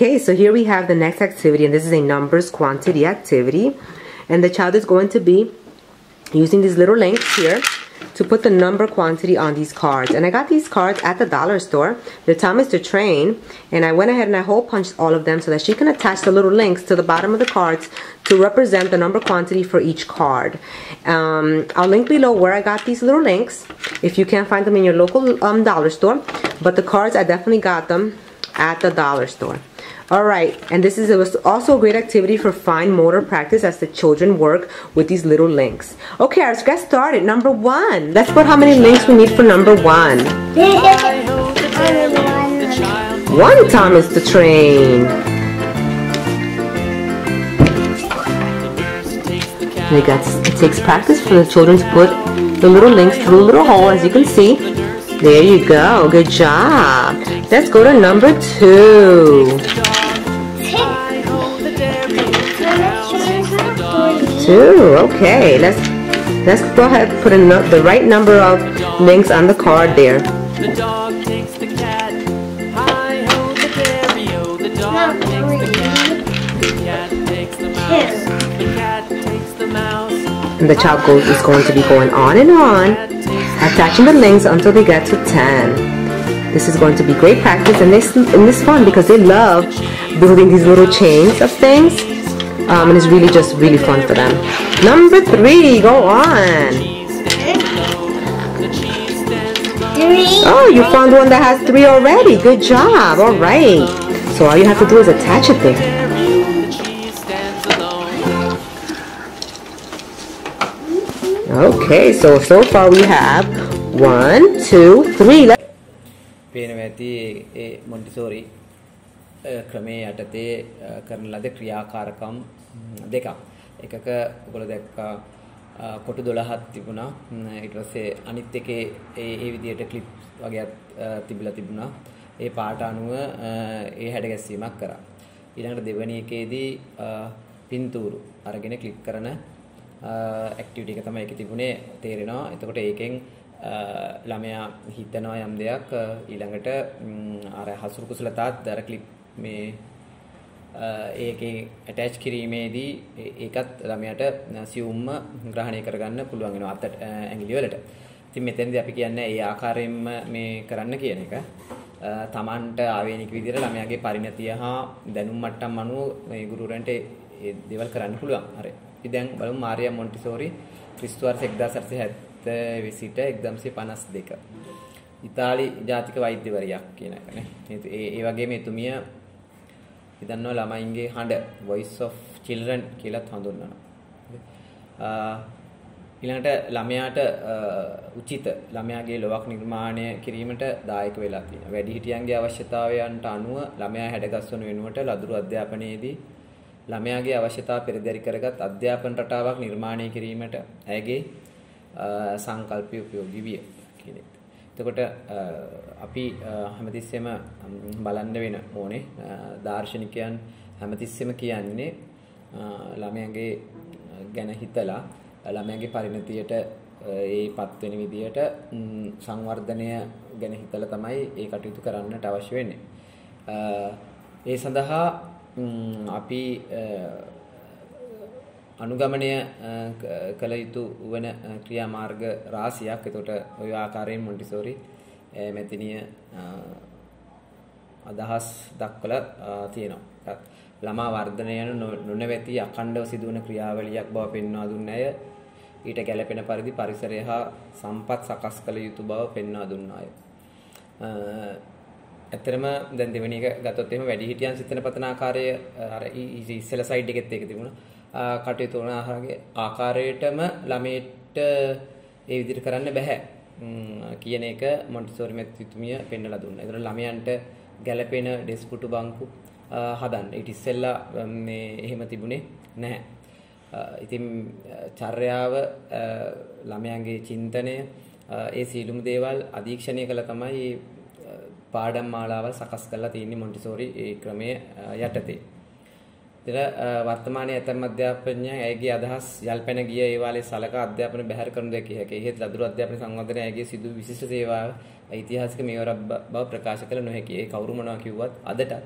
Okay, so here we have the next activity, and this is a numbers quantity activity. And the child is going to be using these little links here to put the number quantity on these cards. And I got these cards at the dollar store. The Thomas the Train, and I went ahead and I hole punched all of them so that she can attach the little links to the bottom of the cards to represent the number quantity for each card. I'll link below where I got these little links if you can't find them in your local dollar store, but the cards, I definitely got them at the dollar store. Alright, and this is also a great activity for fine motor practice as the children work with these little links. Okay, let's get started. Number 1. Let's put how many links we need for number 1. 1 Thomas the Train. It takes practice for the children to put the little links through a little hole, as you can see. There you go. Good job. Let's go to number 2. 2. Okay. Let's go ahead and put the right number of links on the card there. The dog takes the cat. Hi-ho the dairy-o. The dog takes the cat. The cat takes the mouse. The cat takes the mouse. And the child is going to be going on and on, attaching the links until they get to 10. This is going to be great practice, and this fun because they love building these little chains of things, and it's really just really fun for them. Number 3, go on. Oh, you found one that has 3 already. Good job. All right. So all you have to do is attach it there. Okay, so far we have 1, 2, 3. පේනවා ඇති ඒ Montessori ක්‍රමයේ යටතේ කරන ලද ක්‍රියාකාරකම් දෙකක්. එකක ඔයගොල්ලෝ දැක්කා කොටු 12ක් තිබුණා. ඊට පස්සේ අනිත් එකේ ඒ විදිහට ක්ලිප් වගේක් තිබිලා තිබුණා. ඒ පාට අනුව ඒ හැඩ ගැස්වීමක් කරා. ඊළඟට දෙවෙනි එකේදී පින්තූරු අරගෙන ක්ලික් කරන ඇක්ටිවිටි එක තමයි ඒකේ තිබුණේ තේරෙනවා. එතකොට ඒකෙන් ළමයා හිතනවා යම් දෙයක් ඊළඟට අර හසුරු කුසලතාත් අර ක්ලිප් මේ ඒකේ ඇටච් කිරීමේදී ඒකත් ළමයාට සියුම්ම ග්‍රහණය කරගන්න පුළුවන් වෙනවා අතට ඇඟිලි වලට. ඉතින් මෙතෙන්දී අපි කියන්නේ ඒ ආකාරයෙන්ම මේ කරන්න කියන එක. තමන්ට ආවේනික විදිහට ළමයාගේ පරිණතිය හා දැනුම් මට්ටම් අනුව මේ ගුරුවරයන්ට ඒ දේවල් කරන්න පුළුවන්. හරි. අපි දැන් බලමු මාරියා මොන්ටිසෝරි ක්‍රිස්තු වර්ෂ 1870 සිට 1952. ඉතාලි ජාතික වෛද්‍යවරියක් කියන එක නේ. ඒ වගේම එතුමිය හිතන්නවා ළමයින්ගේ හඬ voice of children කියලාත් හඳුන්වනවා. ඊළඟට ළමයාට උචිත ළමයාගේ ලොවක් නිර්මාණය කිරීමට දායක වෙලා තියෙනවා. වැඩිහිටියන්ගේ අවශ්‍යතාවයන්ට අනුව ළමයා හැඩගස්වන වෙනුවට ලදරු අධ්‍යාපනයේදී ළමයාගේ අවශ්‍යතා පෙරදරි කරගත් අධ්‍යාපන රටාවක් නිර්මාණය කිරීමට ඇගේ සංකල්පය උපයෝගී විය කියන එක. එතකොට අපි හැමතිස්සෙම බලන්න වෙන ඕනේ දාර්ශනිකයන් හැමතිස්සෙම කියන්නේ ළමයාගේ ගැන හිතලා ළමයාගේ පරිණතියට ඒපත් වෙන විදියට සංවර්ධනය ගැන හිතලා තමයි ඒ කටයුතු කරන්නට අවශ්‍ය වෙන්නේ. ඒ සඳහා අපි අනුගමනය කළ යුතු වන ක්‍රියාමාර්ග රාශියක්. එතකොට ওই ආකාරයෙන් මොන්ටිසෝරි මෙතනිය අදහස් දක්වලා තියෙනවා. ළමා වර්ධනය යන නොනවති අඛණ්ඩව සිදුවන ක්‍රියාවලියක් බව පෙන්වා දුන්න අය ඊට ගැළපෙන පරිදි පරිසරය හා සම්පත් සකස් කළ යුතු බව පෙන්වා දුන්නා අය. ඇත්තරම දැන් දෙවෙනි එක ගත්තොත් එහෙම වැඩිහිටියන් සිතන පතන ආකාරය අර ඉස්සෙල්ලා සයිඩ් එකෙත් ඒක තිබුණා. කටයුතු කරන ආකාරයටම ළමයට ඒ විදිහට කරන්න බෑ කියන එක මොන්ටිසෝරි මෙතුමිය පෙන්නලා දුන්නා. ඒතර ළමයන්ට ගැළපෙන ඩෙස්ක් පුටු බංකු හදන්න. ඊට ඉස්සෙල්ලා මේ එහෙම තිබුණේ නැහැ. ඉතින් චර්යාව ළමයාගේ චින්තනය ඒ සීලුම දේවල් අධීක්ෂණය කළා තමයි පාඩම් මාලාවල් සකස් කරලා තියෙන්නේ මොන්ටිසෝරි ඒ ක්‍රමයේ යටතේ. ඉතින් වර්තමානයේ ඇතම් අධ්‍යාපනඥයන් ඇයගේ අදහස් යල්පැන ගිය ඒ වාලේ සලකා අධ්‍යාපන බැහැර කරන දෙයක් හැකි. එහෙත් ලදරු අධ්‍යාපන සංවර්ධනය ඇයගේ සිදු විශිෂ්ට සේවාව ඓතිහාසික මෙවරක් බව ප්‍රකාශ කළ නොහැකි. ඒ කවුරු මොනවා කිව්වත් අදටත්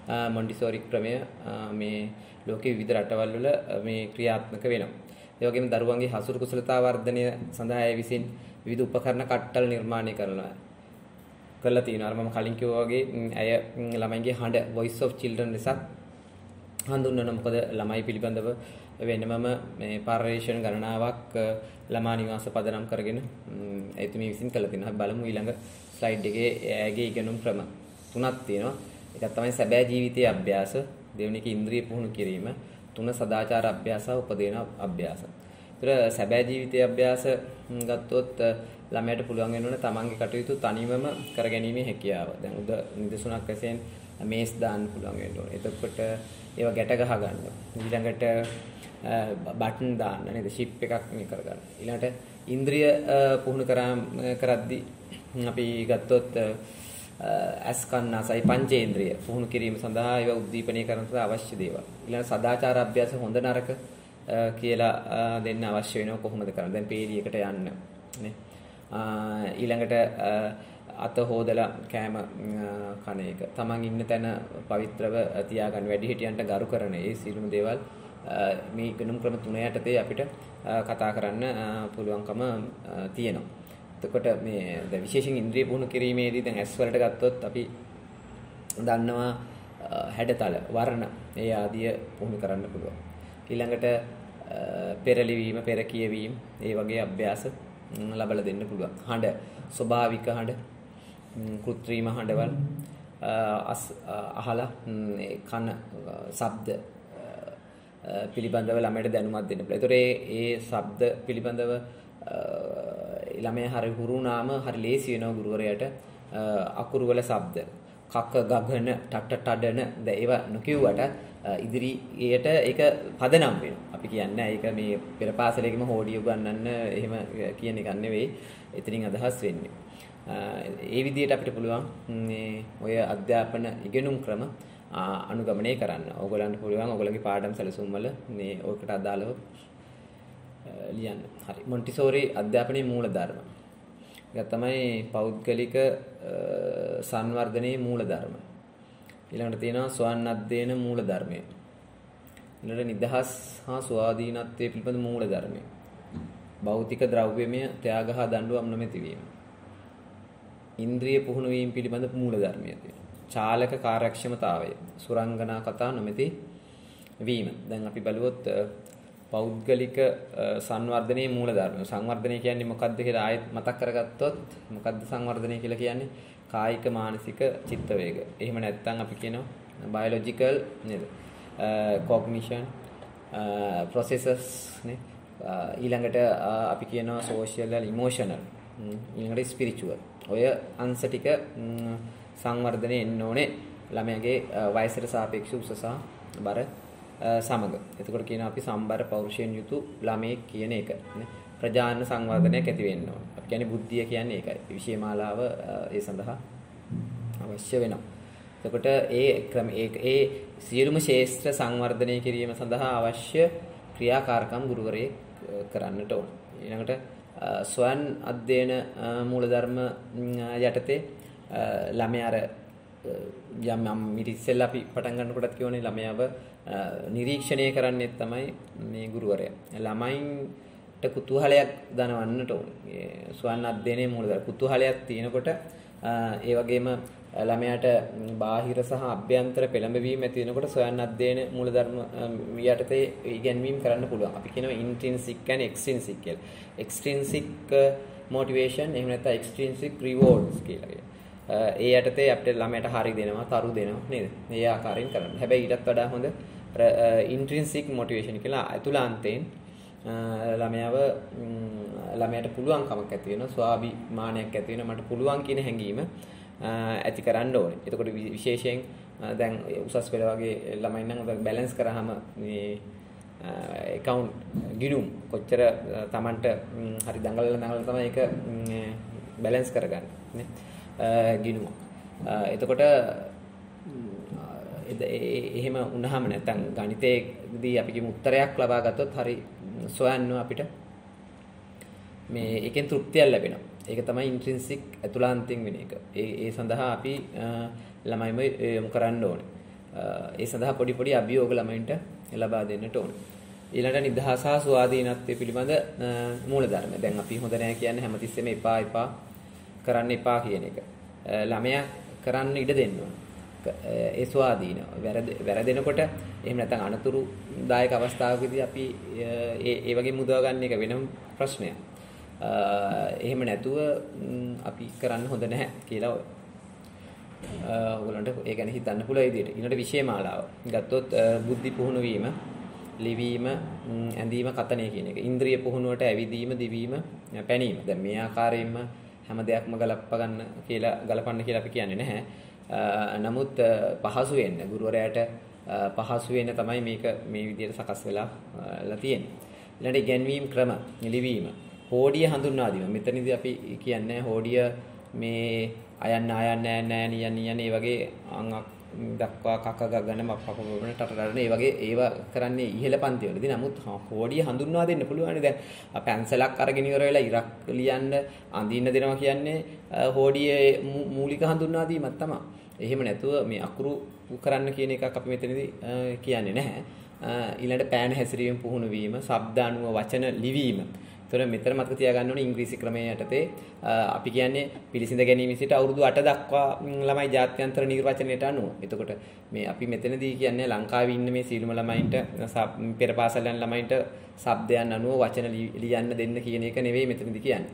මොන්ටිසෝරි ක්‍රමය මේ ලෝකයේ විවිධ රටවල් වල මේ ක්‍රියාත්මක වෙනවා. ඒ වගේම දරුවන්ගේ හසුරු කුසලතා වර්ධනය සඳහා අය විසින් විවිධ උපකරණ කට්ටල් නිර්මාණය කරලා තියෙනවා. අර මම කලින් කිව්වා වගේ අය ළමයින්ගේ හඬ voice of children ලෙසත් හඳුන්වන. මොකද ළමයි පිළිබඳව වෙනමම මේ පර්යේෂණ ගණනාවක් ළමා නිවාස පදනම් කරගෙන එතුමිය විසින් කළා තියෙනවා. අපි බලමු ඊළඟ ස්ලයිඩ් එකේ ඇගේ ඉගෙනුම් ක්‍රම තුනක් තියෙනවා. එකක් තමයි සැබෑ ජීවිතයේ අභ්‍යාස, දෙවෙනි එක ඉන්ද්‍රිය පුහුණු කිරීම, තුන සදාචාර අභ්‍යාස උපදේන අභ්‍යාස. ඒතර සැබෑ ජීවිතයේ අභ්‍යාස ගත්තොත් ළමයට පුළුවන් වෙනවනේ තමන්ගේ කටයුතු තනිවම කරගැනීමේ හැකියාව. දැන් උද නිදසුනක් වශයෙන් මේස් දාන්න පුළුවන් වෙන්න ඕනේ. එතකොට ඒවා ගැට ගහ ගන්න. ඊළඟට බටන් දාන්න නේද? ෂිප් එකක් මේ කරගන්න. ඊළඟට ඉන්ද්‍රිය පුහුණු කරද්දී අපි ගත්තොත් ඇස් කන් නාසය පංචේන්ද්‍රිය පුහුණු කිරීම සඳහා ඒවා උද්දීපනය කරන්නට අවශ්‍ය දේවල්. ඊළඟ සදාචාර අභ්‍යාස හොඳ නරක කියලා දෙන්න අවශ්‍ය වෙනවා කොහොමද කරන්නේ? දැන් පේලියකට යන්න නේ. ඊළඟට අත හොදලා කෑම කන එක. තමන් ඉන්න තැන පවිත්‍රව තියාගන්න, වැඩිහිටියන්ට ගරු කරන ඒ සියලුම දේවල් මේ ගණන් ක්‍රම තුන යටතේ අපිට කතා කරන්න පුළුවන්කම තියෙනවා. එතකොට මේ දැන් විශේෂයෙන් ඉන්ද්‍රිය පුහුණු කිරීමේදී දැන් ඇස් වලට ගත්තොත් අපි දන්නවා හැඩතල, වර්ණ ඒ ආදිය පුහුණු කරන්න පුළුවන්. ඊළඟට පෙරලිවීම, පෙර කියවීම ඒ වගේ අභ්‍යාස ලබලා දෙන්න පුළුවන්. හඬ, ස්වභාවික හඬ, කෘත්‍රිම හඬවල් අහලා කන ශබ්ද පිළිබඳව ළමයට දැනුමක් දෙන්න පුළුවන්. ඒතොර ඒ ශබ්ද පිළිබඳව ළමයා හරි හුරුනාම හරි ලේසි වෙනවා ගුරුවරයාට අකුරු වල ශබ්ද කක ගගන ටට ටඩන ද ඒවා නොකියුවට ඉදිරියට ඒක පදනම් වෙනවා. අපි කියන්නේ ඒක මේ පෙර පාසලේකම හෝඩිය උගන්වන්න එහෙම කියන එක නෙවෙයි. එතනින් අදහස් වෙන්නේ. ඒ විදිහට අපිට පුළුවන් මේ ඔය අධ්‍යාපන ඉගෙනුම් ක්‍රම අනුගමනය කරන්න. ඕගොල්ලන්ට පුළුවන් ඕගොල්ලන්ගේ පාඩම් සැලසුම් වල මේ ඔකට අදාළව ලියන්න. හරි. මොන්ටිසෝරි අධ්‍යාපනයේ මූලධර්ම. ඒක තමයි පෞද්ගලික සංවර්ධනයේ මූලධර්ම. ඊළඟට තියෙනවා ස්වයං අධ්‍යයන මූලධර්මය. ඊළඟට නිදහස් හා ස්වාධීනත්වයේ පිළිබඳ මූලධර්මය. භෞතික ද්‍රව්‍යමය ත්‍යාග හා දඬුවම් නොමැති වීම. ඉන්ද්‍රිය පුහුණු වීම පිළිබඳ මූලධර්මය තියෙනවා. චාලක කාර්යක්ෂමතාවය, සුරංගනා කතා නොමැති වීම. දැන් අපි බලුවොත් පෞද්ගලික සංවර්ධනයේ මූලධර්ම. සංවර්ධනය කියන්නේ මොකක්ද කියලා ආයෙත් මතක් කරගත්තොත් මොකක්ද සංවර්ධනය කියලා කියන්නේ? කායික, මානසික, චිත්ත වේග. එහෙම නැත්නම් අපි කියනවා biological නේද? cognition processes නේ. ඊළඟට අපි කියනවා social and emotional. ඊළඟට spiritual. ඔය අංශ ටික සංවර්ධනය එන්න ඕනේ ළමයාගේ වයසට සාපේක්ෂව උස සහ බර සමග. එතකොට කියනවා අපි සම්බර පෞරුෂයෙන් යුතු ළමයෙක් කියන එක නේ. ප්‍රජාන සංවර්ධනයක් ඇති වෙන්න ඕනේ. අපි කියන්නේ බුද්ධිය කියන්නේ ඒකයි. විෂය මාලාව ඒ සඳහා අවශ්‍ය වෙනවා. එතකොට ඒ සියලුම ශේෂ්ත්‍ර සංවර්ධනය කිරීම සඳහා අවශ්‍ය ක්‍රියාකාරකම් ගුරුවරයෙක් කරන්නට ඕන. ඊළඟට ස්වයං අධ්‍යයන මූලධර්ම යටතේ ළමයා අර යම් ඊට ඉස්සෙල්ලා අපි පටන් ගන්නකොටත් කියවනේ ළමයාව නිරීක්ෂණය කරන්නේ තමයි මේ ගුරුවරයා. ළමයින්ට කුතුහලයක් දනවන්නට ඕනේ. ස්වයං අධ්‍යයනයේ මූලධර්ම කුතුහලයක් තියෙනකොට ඒ වගේම ළමයාට බාහිර සහ අභ්‍යන්තර පෙළඹවීම ඇති වෙනකොට ස්වයං අධ්‍යයන මූලධර්ම යටතේ ඉගෙනීම් කරන්න පුළුවන්. අපි කියනවා intrinsic and extrinsic කියලා. extrinsic motivation එහෙම නැත්නම් extrinsic rewards කියලා. ඒ යටතේ අපිට ළමයට හරි දෙනවා, තරු දෙනවා නේද? මේ ආකාරයෙන් කරන්න. හැබැයි ඊටත් වඩා හොඳ intrinsic motivation කියලා අතුලාන්තයෙන් ළමයාට පුළුවන්කමක් ඇති වෙනවා, ස්වාභිමානයක් ඇති වෙනවා, මට පුළුවන් කියන හැඟීම ඇති කරන්න ඕනේ. එතකොට විශේෂයෙන් දැන් උසස් පෙළ වගේ ළමයි නම් බැලන්ස් කරාම මේ account ගිණුම් කොච්චර Tamanට හරි දඟලලා තමයි ඒක බැලන්ස් කරගන්නේ නේ. ගිණුම. එතකොට එහෙම වුණාම නැත්නම් ගණිතයේදී අපි කිමු උත්තරයක් ලබා ගත්තොත් හරි සොයන්න අපිට මේ එකෙන් තෘප්තියක් ලැබෙනවා. ඒක තමයි ඉන්ට්‍රින්සික් ඇතුළාන්තයෙන් වෙන එක. ඒ සඳහා අපි ළමයිම යොමු කරන්න ඕනේ. ඒ සඳහා පොඩි පොඩි අභියෝග ළමයින්ට ලබා දෙන්නට ඕන. ඊළඟට නිදහස හා ස්වාධීනත්වය පිළිබඳ මූලධර්ම. දැන් අපි හොඳ නැහැ කියන්නේ හැමතිස්සෙම එපා කරන්න එපා කියන එක. ළමයා කරන්න ඉඩ දෙන්න ඕන. ඒ ස්වාධීන වැරදෙනකොට එහෙම නැත්නම් අනතුරුදායක අවස්ථාවකදී අපි ඒ වගේ මුදවා ගන්න එක වෙනම ප්‍රශ්නයක්. එහෙම නැතුව අපි කරන්න හොඳ නැහැ කියලා ඔයගොල්ලන්ට ඒ ගැන හිතන්න පුළුවන් විදිහට. ඊළඟට විෂය මාලාව ගත්තොත් බුද්ධි පුහුණු වීම, ලිවීම, ඇඳීම, කතනය කියන එක. ඉන්ද්‍රිය පුහුණුවට ඇවිදීම, දිවීම, පැනීම. දැන් මේ ආකාරයෙන්ම හැම දෙයක්ම ගලපන්න කියලා අපි කියන්නේ නැහැ. නමුත් පහසු වෙන්න ගුරුවරයාට පහසු වෙන්න තමයි මේක මේ විදිහට සකස් වෙලා තියෙන්නේ. ඊළඟට ඉගැන්වීම් ක්‍රම, ලිවීම, හෝඩිය හඳුන්වා දීම. මෙතනදී අපි කියන්නේ හෝඩිය මේ අයන්න නියන් ඒ වගේ අංගක් දක්වා කක ගගන මප්පපවන ටටරන ඒ වගේ ඒවා කරන්නේ ඉහළ පන්ති වලදී. නමුත් හෝඩිය හඳුන්වා දෙන්න පුළුවන්. දැන් පැන්සලක් අරගෙන ඉවර වෙලා ඉරක් ලියන්න අඳින්න දෙනවා කියන්නේ හෝඩියේ මූලික හඳුන්වා දීමක් තමයි. එහෙම නැතුව මේ අකුරු කරන්න කියන එකක් අපි මෙතනදී කියන්නේ නැහැ. ඊළඟට පෑන හැසිරීම පුහුණු වීම, ශබ්ද අනුව වචන ලිවීම. ඒතර මෙතන මතක තියාගන්න ඕනේ ඉංග්‍රීසි ක්‍රමයේ යටතේ අපි කියන්නේ පිළිසිඳ ගැනීම සිට අවුරුදු 8 දක්වා ළමයි ජාත්‍යන්තර නිර්වචනයට අනුව. එතකොට මේ අපි මෙතනදී කියන්නේ ලංකාවේ ඉන්න මේ සීලම ළමයින්ට පෙර පාසල් යන ළමයින්ට ශබ්දයන් අනුව වචන ලියන්න දෙන්න කියන එක නෙවෙයි මෙතනදී කියන්නේ.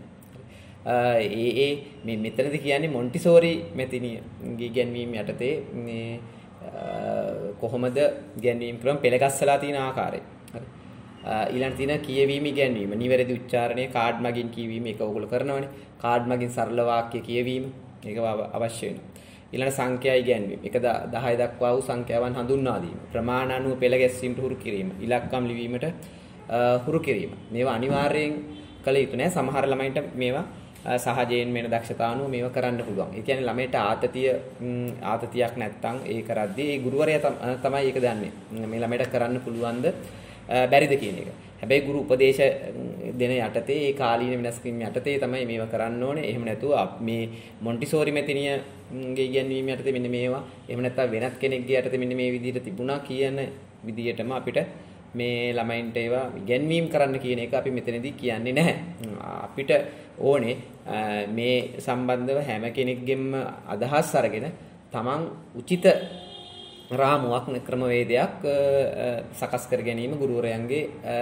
මේ මෙතනදී කියන්නේ මොන්ටිසෝරි මෙතිනිය ඉගැන්වීම යටතේ මේ කොහොමද ඉගැන්වීම් ක්‍රම පෙළගස්සලා තියෙන ආකාරය. හරි. ඊළඟ තියෙන කියවීම ඉගැන්වීම, නිවැරදි උච්චාරණය, කාඩ් මගින් කියවීම ඒක ඔයගොල්ලෝ කරනවනේ. කාඩ් මගින් සරල වාක්‍ය කියවීම ඒක අවශ්‍ය වෙනවා. ඊළඟ සංඛ්‍යා ඉගැන්වීම, 1 10 දක්වා වූ සංඛ්‍යාවන් හඳුන්වා දීම, ප්‍රමාණ අනුව පෙළ ගැස්වීමට හුරු කිරීම, ඉලක්කම් ලිවීමට හුරු කිරීම. මේවා අනිවාර්යයෙන් කළ යුතු නෑ. සමහර ළමයින්ට මේවා සහජයෙන් වෙන දක්ෂතා අනුව මේවා කරන්න පුළුවන්. ඒ කියන්නේ ළමයට ආතතියක් නැත්තම් ඒ කරද්දී ඒ ගුරුවරයා තමයි ඒක දන්නේ. මේ ළමයට කරන්න පුළුවන්ද බැරිද කියන එක. හැබැයි ගුරු උපදේශ දෙන යටතේ ඒ කාලීන වෙනස්කම් යටතේ තමයි මේවා කරන්න ඕනේ. එහෙම නැතුව මේ මොන්ටිසෝරි මෙතිනියගේ ඉගැන්වීම යටතේ මෙන්න මේවා එහෙම නැත්නම් වෙනත් කෙනෙක්ගේ යටතේ මෙන්න මේ විදිහට තිබුණා කියන විදිහටම අපිට මේ ළමයින්ට ඒවා ඉගැන්වීම් කරන්න කියන එක අපි මෙතනදී කියන්නේ නැහැ. අපිට ඕනේ මේ සම්බන්ධව හැම කෙනෙක්ගෙම අදහස් අරගෙන තමන් උචිත රාමුවක් ක්‍රමවේදයක් සකස් කර ගැනීම ගුරුවරයන්ගේ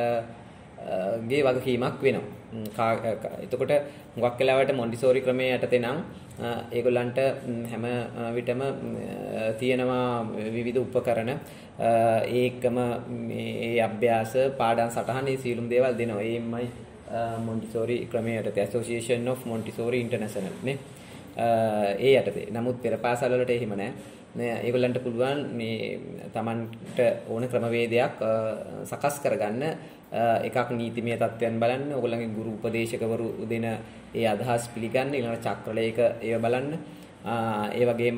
වගකීමක් වෙනවා. එතකොට හුඟක් වෙලාවට මොන්ටිසෝරි ක්‍රමයේ යටතේ නම් ඒගොල්ලන්ට හැම විටම තියෙනවා විවිධ උපකරණ ඒකම මේ අභ්‍යාස පාඩම් සටහන් මේ සියලුම දේවල් දෙනවා. ඒමයි මොන්ටිසෝරි ක්‍රමයේ යටතේ Association of Montessori International නේ. ඒ යටතේ. නමුත් පෙර පාසල් වලට එහෙම නැහැ. ඒගොල්ලන්ට පුළුවන් මේ Tamanට ඕන ක්‍රමවේදයක් සකස් කරගන්න. එකක් නීතිමය තත්ත්වයන් බලන්න, ඕගොල්ලන්ගේ ගුරු උපදේශකවරු දෙන ඒ අදහස් පිළිගන්න, ඊළඟ චක්‍රලේඛ ඒව බලන්න. ඒ වගේම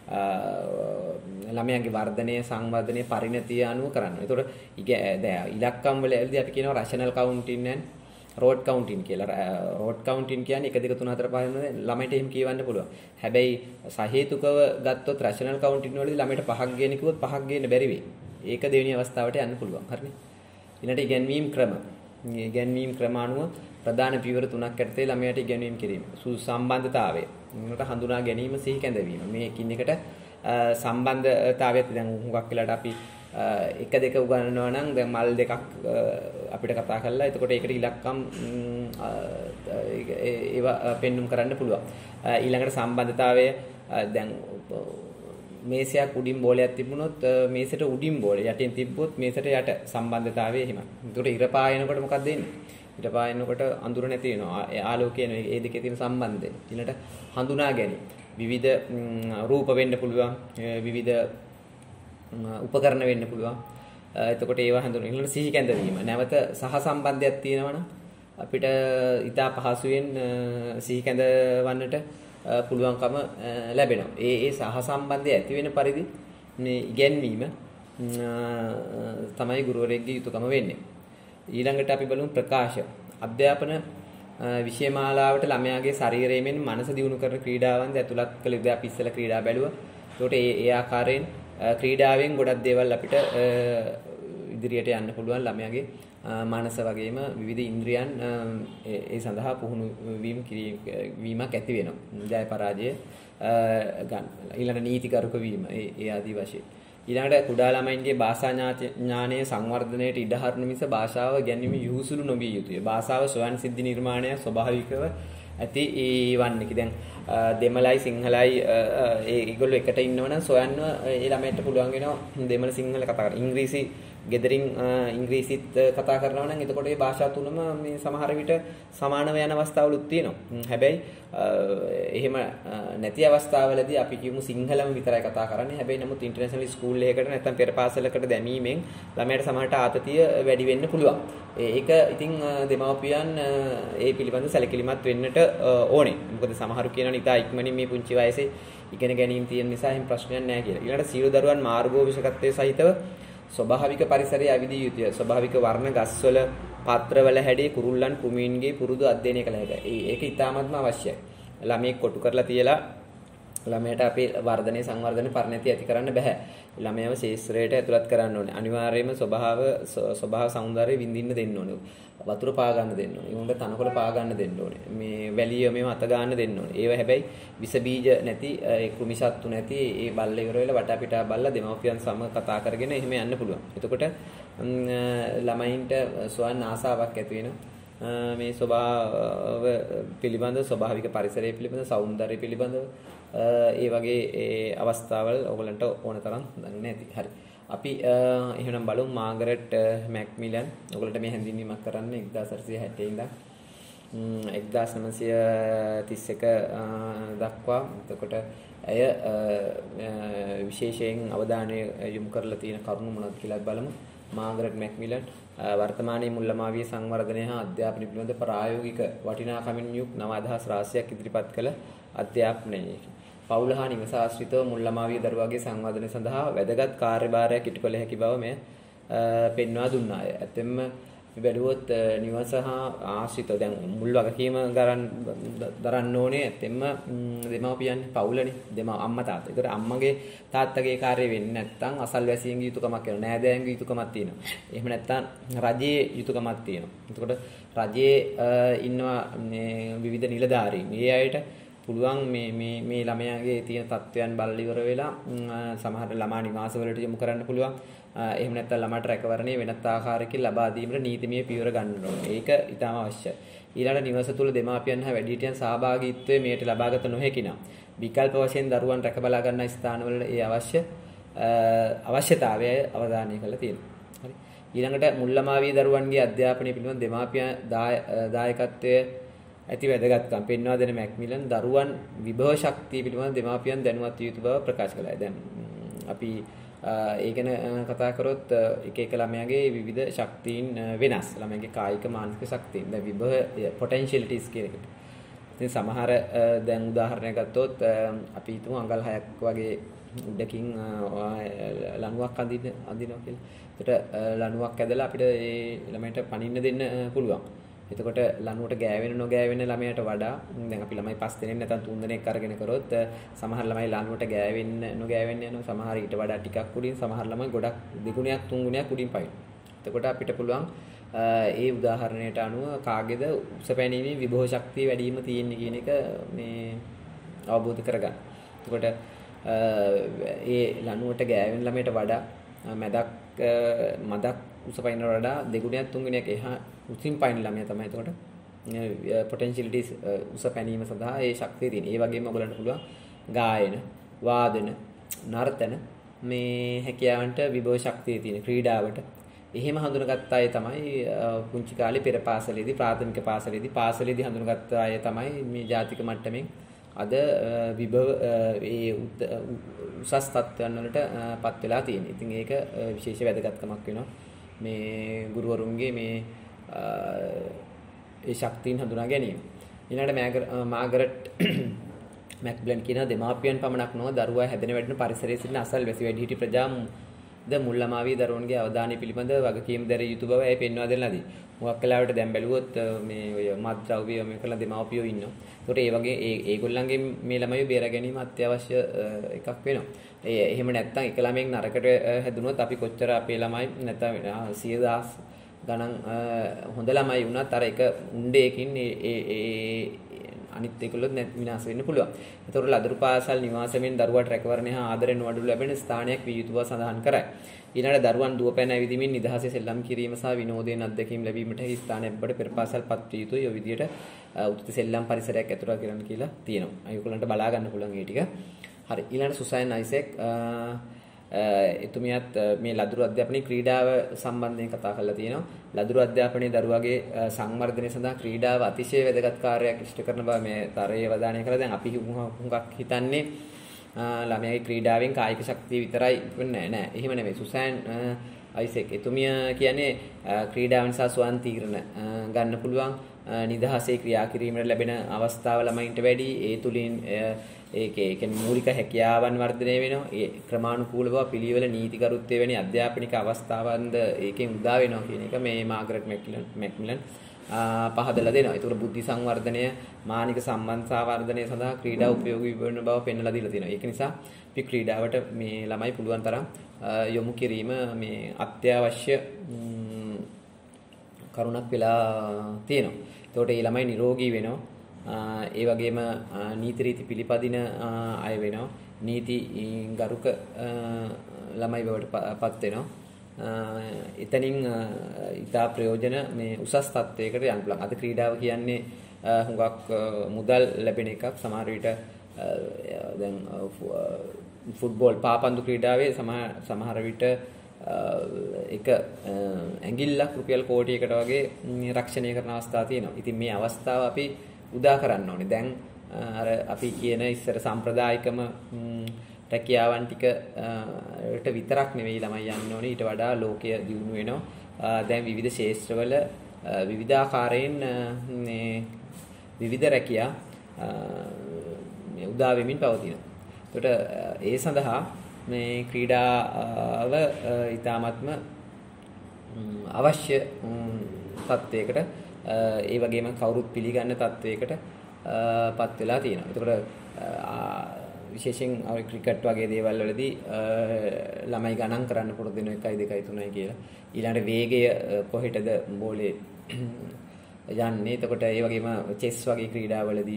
ළමයාගේ වර්ධනය, සංවර්ධනය, පරිණතිය අනුව කරන්න. ඒතකොට ඉලක්කම් වලදී අපි කියනවා rational counting and rote counting කියලා. රෝඩ් කවුන්ටින් කියන්නේ 1 2 3 4 5 වෙන ළමයට එහෙම කියවන්න පුළුවන්. හැබැයි සහේතුකව ගත්තොත් රෂනල් කවුන්ටින් වලදී ළමයට 5ක් ගේන්න කිව්වොත් 5ක් ගේන්න බැරි වෙයි. ඒක දෙවෙනි අවස්ථාවට යන්න පුළුවන්. හරිනේ. ඊළඟට ඉගැන්වීම් ක්‍රම. මේ ඉගැන්වීම් ක්‍රම අනුව ප්‍රධාන පියවර 3ක් යටතේ ළමයට ඉගැන්වීම් කිරීම. සම්බන්ධතාවය. මේකට හඳුනා ගැනීම, සිහි කැඳවීම. මේ එකින් එකට සම්බන්ධතාවයත් දැන් හුඟක් වෙලාට අපි 1 2 උගන්වනවා නම් දැන් මල් දෙකක් අපිට කතා කරලා එතකොට ඒකට ඉලක්කම් ඒවා පෙන්눔 කරන්න පුළුවන්. ඊළඟට සම්බන්ධතාවය දැන් මේසයක් උඩින් බෝලයක් තිබුණොත් මේසෙට උඩින් බෝලය යටින් තිබ්බොත් මේසෙට යට සම්බන්ධතාවය එහෙම. ඒකට ඉර පායනකොට මොකක්ද වෙන්නේ? ඉර පායනකොට අඳුර නැති වෙනවා. ආලෝකය ඒ දෙකේ තියෙන සම්බන්ධය. ඊළඟට හඳුනා ගැනීම. විවිධ රූප වෙන්න පුළුවන්. විවිධ උපකරණ වෙන්න පුළුවන්. එතකොට ඒවා හඳුනන. ඊළඟ සිහි කැඳවීම. නැවත සහ සම්බන්ධයක් තියෙනවා නම් අපිට ඉතා පහසුවෙන් සිහි කැඳවන්නට පුළුවන්කම ලැබෙනවා. ඒ සහ සම්බන්ධය ඇති වෙන පරිදි මේ ඉගැන්වීම තමයි ගුරුවරයෙක්ගේ යුතුයකම වෙන්නේ. ඊළඟට අපි බලමු ප්‍රකාශ. අධ්‍යාපන විෂය මාලාවට ළමයාගේ ශරීරයෙන් මනස දියුණු කරන ක්‍රීඩාවන්ද ඇතුළත් කළ යුතුයි. අපි ඉස්සෙල්ලා ක්‍රීඩා බැලුවා. ඒකට ඒ ආකාරයෙන් ක්‍රීඩාවෙන් ගොඩක් දේවල් අපිට ඉදිරියට යන්න පුළුවන් ළමයාගේ මානස වගේම විවිධ ඉන්ද්‍රියන් ඒ සඳහා පුහුණු වීමක් ඇති වෙනවා. ජය පරාජය ගන්න. ඊළඟ නීතිකරුක වීම ඒ ආදී වශයෙන්. ඊළඟට කුඩා ළමයින්ගේ භාෂා ඥානයේ සංවර්ධනයට ඉඩ හරින මිස භාෂාව ගැනීම යහුසුළු නොවිය යුතුය. භාෂාව ස්වයන් සිද්ධි නිර්මාණය ස්වභාවිකව ඇති වන්නේ. දැන් දෙමළයි සිංහලයි ඒගොල්ලෝ එකට ඉන්නවනම් සොයන්න ඒ ළමයට පුළුවන් වෙනවා දෙමළ සිංහල කතා කරන්න. ඉංග්‍රීසි ගෙදරින් ඉංග්‍රීසිත් කතා කරනවා නම් එතකොට මේ භාෂා තුනම මේ සමහර විට සමානව යන අවස්ථාවලුත් තියෙනවා. හැබැයි එහෙම නැති අවස්ථාවලදී අපි කියමු සිංහලම විතරයි කතා කරන්නේ. හැබැයි නමුත් ඉන්ටර්නැෂනල් ස්කූල් එකකට නැත්නම් පෙර පාසලකට දැමීමෙන් ළමයට සමහරට ආතතිය වැඩි වෙන්න පුළුවන්. ඒක ඉතින් දෙමව්පියන් ඒ පිළිබඳව සැලකිලිමත් වෙන්නට ඕනේ. මොකද සමහරු කියනවා ඉතා ඉක්මනින් මේ පුංචි වයසේ ඉගෙන ගැනීම තියෙන නිසා එහෙම ප්‍රශ්නයක් නැහැ කියලා. ඊළඟට සියලු දරුවන් මාර්ගෝපවිෂකත්වයේ සහිතව ස්වභාවික පරිසරයේ අවිදිය යුතුය. ස්වභාවික වර්ණ ගස්වල පාත්‍රවල හැඩේ කුරුල්ලන් කුමීන්ගේ පුරුදු අධ්‍යයනය කළ හැකියි. ඒක ඉතාමත්ම අවශ්‍යයි. ළමයෙක් කොටු කරලා තියලා ළමයට අපේ වර්ධනය සංවර්ධන පරිණතිය ඇති කරන්න බෑ. ළමයව ශේෂ්ත්‍රයට ඇතුළත් කරන්න ඕනේ. අනිවාර්යයෙන්ම ස්වභාව සෞන්දර්යය විඳින්න දෙන්න ඕනේ. වතුර පා ගන්න දෙන්න ඕනේ. උන්ට තනකොළ පා ගන්න දෙන්න ඕනේ. මේ වැලිය මේව අත ගන්න දෙන්න ඕනේ. ඒව හැබැයි විස බීජ නැති ඒ කෘමිසත්තු නැති ඒ බල්ල ඉවර වෙලා වටා පිටා බල්ලා දෙමව්පියන් සම කතා කරගෙන එහෙම යන්න පුළුවන්. එතකොට ළමයින්ට ස්වයන් ආසාවක් ඇති වෙනවා. මේ ස්වභාව පිළිබඳ ස්වභාවික පරිසරය පිළිබඳ සෞන්දර්යය පිළිබඳව ඒ වගේ අවස්ථාවල් ඔයගලන්ට ඕන තරම් දන්නේ නැති. හරි. අපි එහෙනම් බලමු මාගරට් මැක්මිලන්. ඔයගලන්ට මේ හැඳින්වීමක් කරන්න 1860 ඉඳන් 1931 දක්වා. එතකොට ඇය විශේෂයෙන් අවධානය යොමු කරලා තියෙන කරුණු මොනවද කියලා බලමු. මාගරට් මැක්මිලන් වර්තමානයේ මුල්ලමාවියේ සංවර්ධනය හා අධ්‍යාපනය පිළිබඳ ප්‍රායෝගික වටිනාකමින් යුක් නව අදහස් රාශියක් ඉදිරිපත් කළ අධ්‍යාපනයේ පවුල හා නිවස ආශ්‍රිතව මුල්ලමාවිය දරුවාගේ සංවර්ධනය සඳහා වැදගත් කාර්යභාරයක් ඉටු කළ හැකි බව මෙය පෙන්වා දුන්නාය. ඇතැම්ම බැලුවොත් නිවස හා ආශ්‍රිතව දැන් මුල් වගකීම දරන්න ඕනේ ඇතැම්ම දෙමව්පියන් පවුලනේ අම්මා තාත්තා. ඒතර අම්මගේ තාත්තගේ කාර්යය වෙන්නේ නැත්නම් අසල්වැසියන්ගේ යුතුයකමක් වෙනවා. නෑදෑයන්ගේ යුතුයකමක් තියෙනවා. එහෙම නැත්නම් රජයේ යුතුයකමක් තියෙනවා. එතකොට රජයේ ඉන්නවා විවිධ නිලධාරීන්. මේ අයට පුළුවන් මේ ළමයාගේ තියෙන තත්ත්වයන් බලලා ඉවර වෙලා සමහර ළමා නිවාසවලට යොමු කරන්න පුළුවන්. එහෙම නැත්නම් ළමයට රැකවරණය වෙනත් ආකාරයකින් ලබා දීමට නීතිමය පියවර ගන්න ඕනේ. ඒක ඉතාම අවශ්‍යයි. ඊළඟ නිවස තුල දෙමාපියන් හා වැඩිහිටියන් සහභාගීත්වය මේට ලබාගත නොහැකි නම් විකල්ප වශයෙන් දරුවන් රැක බලා ගන්න ස්ථානවල ඒ අවශ්‍යතාවය අවධානය කරලා තියෙනවා. හරි. ඊළඟට මුල්ලමාවියේ දරුවන්ගේ අධ්‍යාපනය පිළිබඳ දෙමාපියන් දායකත්වය ඇති වැදගත්කම් පෙන්වා දෙන මැක්මිලන් දරුවන් විභව ශක්තිය පිළිබඳ දෙමාපියන් දැනුවත් යුතු බව ප්‍රකාශ කළා. දැන් අපි ඒ ගැන කතා කරොත් එක එක ළමයාගේ විවිධ ශක්තියින් වෙනස්. ළමයාගේ කායික මානසික ශක්තියින් දැන් විභව potentialities කියන එකට. ඉතින් සමහර දැන් උදාහරණයක් ගත්තොත් අපි හිතමු අඟල් 6ක් වගේ උඩකින් ලණුවක් අඳිනවා කියලා. ඒකට ලණුවක් ඇදලා අපිට ඒ ළමයට පනින්න දෙන්න පුළුවන්. එතකොට ලණුවට ගෑවෙන නොගෑවෙන ළමයට වඩා දැන් අපි ළමයි 5 දෙනෙක් නැත්නම් 3 දෙනෙක් අරගෙන කරොත් සමහර ළමයි ලණුවට ගෑවෙන්න නොගෑවෙන්න යනවා. සමහර ඊට වඩා ටිකක් උඩින්, සමහර ළමයි ගොඩක් දෙගුණයක් තුන් ගුණයක් උඩින් පයින්. එතකොට අපිට පුළුවන් ඒ උදාහරණයට අනුව කාගේද උස පැනීමේ විභව ශක්තිය වැඩි වීම තියෙන්නේ කියන එක මේ අවබෝධ කරගන්න. එතකොට ඒ ලණුවට ගෑවෙන ළමයට වඩා මදක් උස පයින්ට වඩා දෙගුණයක් තුන් ගුණයක් එහා උසින් පයින් ළමයා තමයි එතකොට potentialities උස පැනීම සඳහා ඒ ශක්තිය තියෙන. ඒ වගේම ඔයගලන්ට පුළුවන් ගායන, වාදන, නර්තන මේ හැකියාවන්ට විභව ශක්තිය තියෙන ක්‍රීඩාවට එහෙම හඳුනගත්ත අය තමයි පුංචි කාලේ පෙර පාසලේදී ප්‍රාථමික පාසලේදී හඳුනගත්ත අය තමයි මේ ජාතික මට්ටමින් අද විභව ඒ උසස් තත්ත්වයන් වලට පත් වෙලා තියෙනවා. ඉතින් ඒක විශේෂ වැදගත්කමක් වෙනවා මේ ගුරුවරුන්ගේ මේ ඒ ශක්තියින් හඳුනා ගැනීම. ඊළඟට මාගරට් මැක්මිලන් කියන දෙමාපියන් පමණක් නොව දරුවා හැදෙන වැඩෙන පරිසරයේ සිටින අසල්වැසි වැඩිහිටි ප්‍රජා ද මුල් ළමාවී දරුවන්ගේ අවධානය පිළිබඳ වගකීම් දැරිය යුතු බව ඒ පෙන්වා දෙන ලදී. මොකක් කලාවට දැන් බැලුවොත් මේ ඔය මත්ද්‍රව්‍ය මේ කළ දෙමාපියෝ ඉන්නවා. ඒකට ඒ වගේ ඒගොල්ලන්ගේ මේ ළමයි බේර ගැනීම අත්‍යවශ්‍ය එකක් වෙනවා. එහෙම නැත්නම් එක ළමෙක් නරකට හැදුනොත් අපි කොච්චර අපේ ළමයි නැත්නම් 100,000 ගණන් හොඳ ළමයි වුණත් අර එක උණ්ඩේකින් අනිත් ඒකලොත් විනාශ වෙන්න පුළුවන්. ඒතකොට ලදරු පාසල් නිවාසයෙන් දරුවාට රැකවරණය හා ආදරෙන් වඩු ලැබෙන ස්ථානයක් විය යුතු බව සඳහන් කරයි. ඊළඟට දරුවන් දුවපැන ඇවිදීමෙන් නිදහසේ සෙල්ලම් කිරීම සහ විනෝදයෙන් අත්දැකීම් ලැබීමට හේ ස්ථානයක් බඩ පෙර පාසල් පත් විය යුතුයි. ඔය විදිහට උතුම් සෙල්ලම් පරිසරයක් ඇතුළත් කරන්න කියලා තියෙනවා. ඒගොල්ලන්ට බලා ගන්න පුළුවන් ඒ ටික. හරි. ඊළඟට සුසයන් අයිසෙක් එතුමියත් මේ ලදරු අධ්‍යාපනයේ ක්‍රීඩාව සම්බන්ධයෙන් කතා කරලා තියෙනවා. ලදරු අධ්‍යාපනයේ දරුවාගේ සංවර්ධනය සඳහා ක්‍රීඩාව අතිශය වැදගත් කාර්යයක් ඉෂ්ට කරන බව මේ තරයේ වදානය කළා. දැන් අපි හුඟක් හිතන්නේ ළමයාගේ ක්‍රීඩාවෙන් කායික ශක්තිය විතරයි වෙන්නේ නෑ. එහෙම නෙමෙයි. සුසෑන් අයිසෙක් එතුමිය කියන්නේ ක්‍රීඩාවන් සහ ස්වයං තීරණ ගන්න පුළුවන් නිදහසේ ක්‍රියා කිරීමට ලැබෙන අවස්ථාව ළමයින්ට වැඩි. ඒ තුලින් ඒකේ මූලික හැකියාවන් වර්ධනය වෙනවා. ඒ ක්‍රමානුකූලව පිළිවෙල නීතිගරුත්වය වැනි අධ්‍යාපනික අවස්ථාවන්ද ඒකෙන් උදා වෙනවා කියන එක මේ මාග්‍රට් මැක්මිලන් පහදලා දෙනවා. ඒතකොට බුද්ධි සංවර්ධනය, මානසික සම්බන්ධතා වර්ධනය සඳහා ක්‍රීඩා උපයෝගී වෙන බව පෙන්වලා දීලා තියෙනවා. ඒක නිසා අපි ක්‍රීඩාවට මේ ළමයි පුළුවන් තරම් යොමු කිරීම මේ අත්‍යවශ්‍ය කරුණක් වෙලා තියෙනවා. ඒතකොට මේ ළමයි නිරෝගී වෙනවා. ඒ වගේම නීති රීති පිළිපදින අය වෙනවා. නීති ගරුක ළමයි බවට පත් වෙනවා. එතනින් ඉතා ප්‍රයෝජන මේ උසස් තත්වයකට යන්න පුළුවන්. අද ක්‍රීඩාව කියන්නේ හුඟක් මුදල් ලැබෙන එකක්. සමහර විට දැන් ෆුට්බෝල් පාපන්දු ක්‍රීඩාවේ සමහර විට එක ඇඟිල්ලක් රුපියල් කෝටියකට වගේ රක්ෂණය කරන අවස්ථා තියෙනවා. ඉතින් මේ අවස්ථාව අපි උදා කරන්න ඕනේ. දැන් අර අපි කියන ඉස්සර සම්ප්‍රදායිකම රැකියාවන් ටිකට විතරක් නෙවෙයි ළමයි යන්න ඕනේ. ඊට වඩා ලෝකය දියුණු වෙනවා. දැන් විවිධ ශාස්ත්‍රවල විවිධාකාරයෙන් මේ විවිධ රැකියා උදා වෙමින් පවතිනවා. ඒකට ඒ සඳහා මේ ක්‍රීඩාව ඊ타ත්ම අවශ්‍ය තත්වයකට ඒ වගේම කවුරුත් පිළිගන්න තත්වයකට පත් වෙලා තියෙනවා. ඒකට විශේෂයෙන් ක්‍රිකට් වගේ දේවල් වලදී ළමයි ගණන් කරන්න පුරුදු වෙන 1 2 3 කියලා. ඊළඟට වේගය කොහෙටද බෝලේ යන්නේ. එතකොට ඒ වගේම චෙස් වගේ ක්‍රීඩාවලදී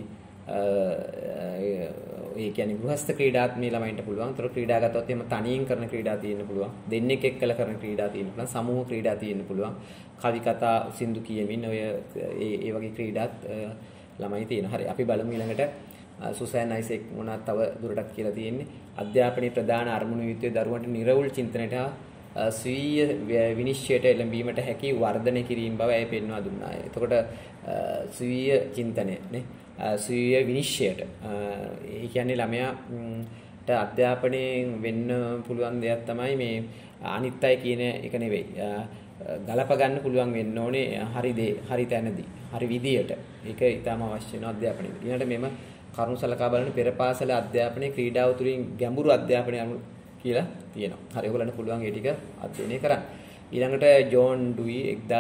ඒ කියන්නේ ගෘහස්ත ක්‍රීඩාත් මේ ළමයින්ට පුළුවන්. ඒතර ක්‍රීඩා ගත්තොත් එහෙම තනියෙන් කරන ක්‍රීඩා තියෙන්න පුළුවන්. දෙන්නෙක් එක්කලා කරන ක්‍රීඩා තියෙන්න පුළුවන්. සමූහ ක්‍රීඩා තියෙන්න පුළුවන්. කවි කතා සින්දු කියමින් ඔය ඒ වගේ ක්‍රීඩාත් ළමයි තියෙනවා. හරි අපි බලමු ඊළඟට සුසෑන් අයිසෙක් මොනවද තව දුරටත් කියලා තියෙන්නේ. අධ්‍යාපනයේ ප්‍රධාන අරමුණු යුත්තේ දරුවන්ට නිර්වෘල් චින්තනයට හා ස්වීය විනිශ්චයට එළඹීමට හැකි වර්ධනය කිරීම බව ඇය පෙන්වා දුන්නා. එතකොට ස්වීය චින්තනය නේ ස්වීය විනිශ්චයට ඒ කියන්නේ ළමයාට අධ්‍යාපනයෙන් වෙන්න පුළුවන් දෙයක් තමයි මේ අනිත් අය කියන එක නෙවෙයි. ගලප ගන්න පුළුවන් වෙන්න ඕනේ හරි දේ හරි තැනදී හරි විදියට. ඒක ඊටම අවශ්‍ය වෙන අධ්‍යාපනයේ. ඊළඟට මෙම කරුණු සලකා බලන පෙර පාසල අධ්‍යාපනයේ ක්‍රීඩාව තුළින් ගැඹුරු අධ්‍යාපනය කියලා තියෙනවා. හරි ඔයගොල්ලන්ට පුළුවන් ඒ ටික අධ්‍යයනය කරන්න. ඊළඟට ජෝන් ඩුයි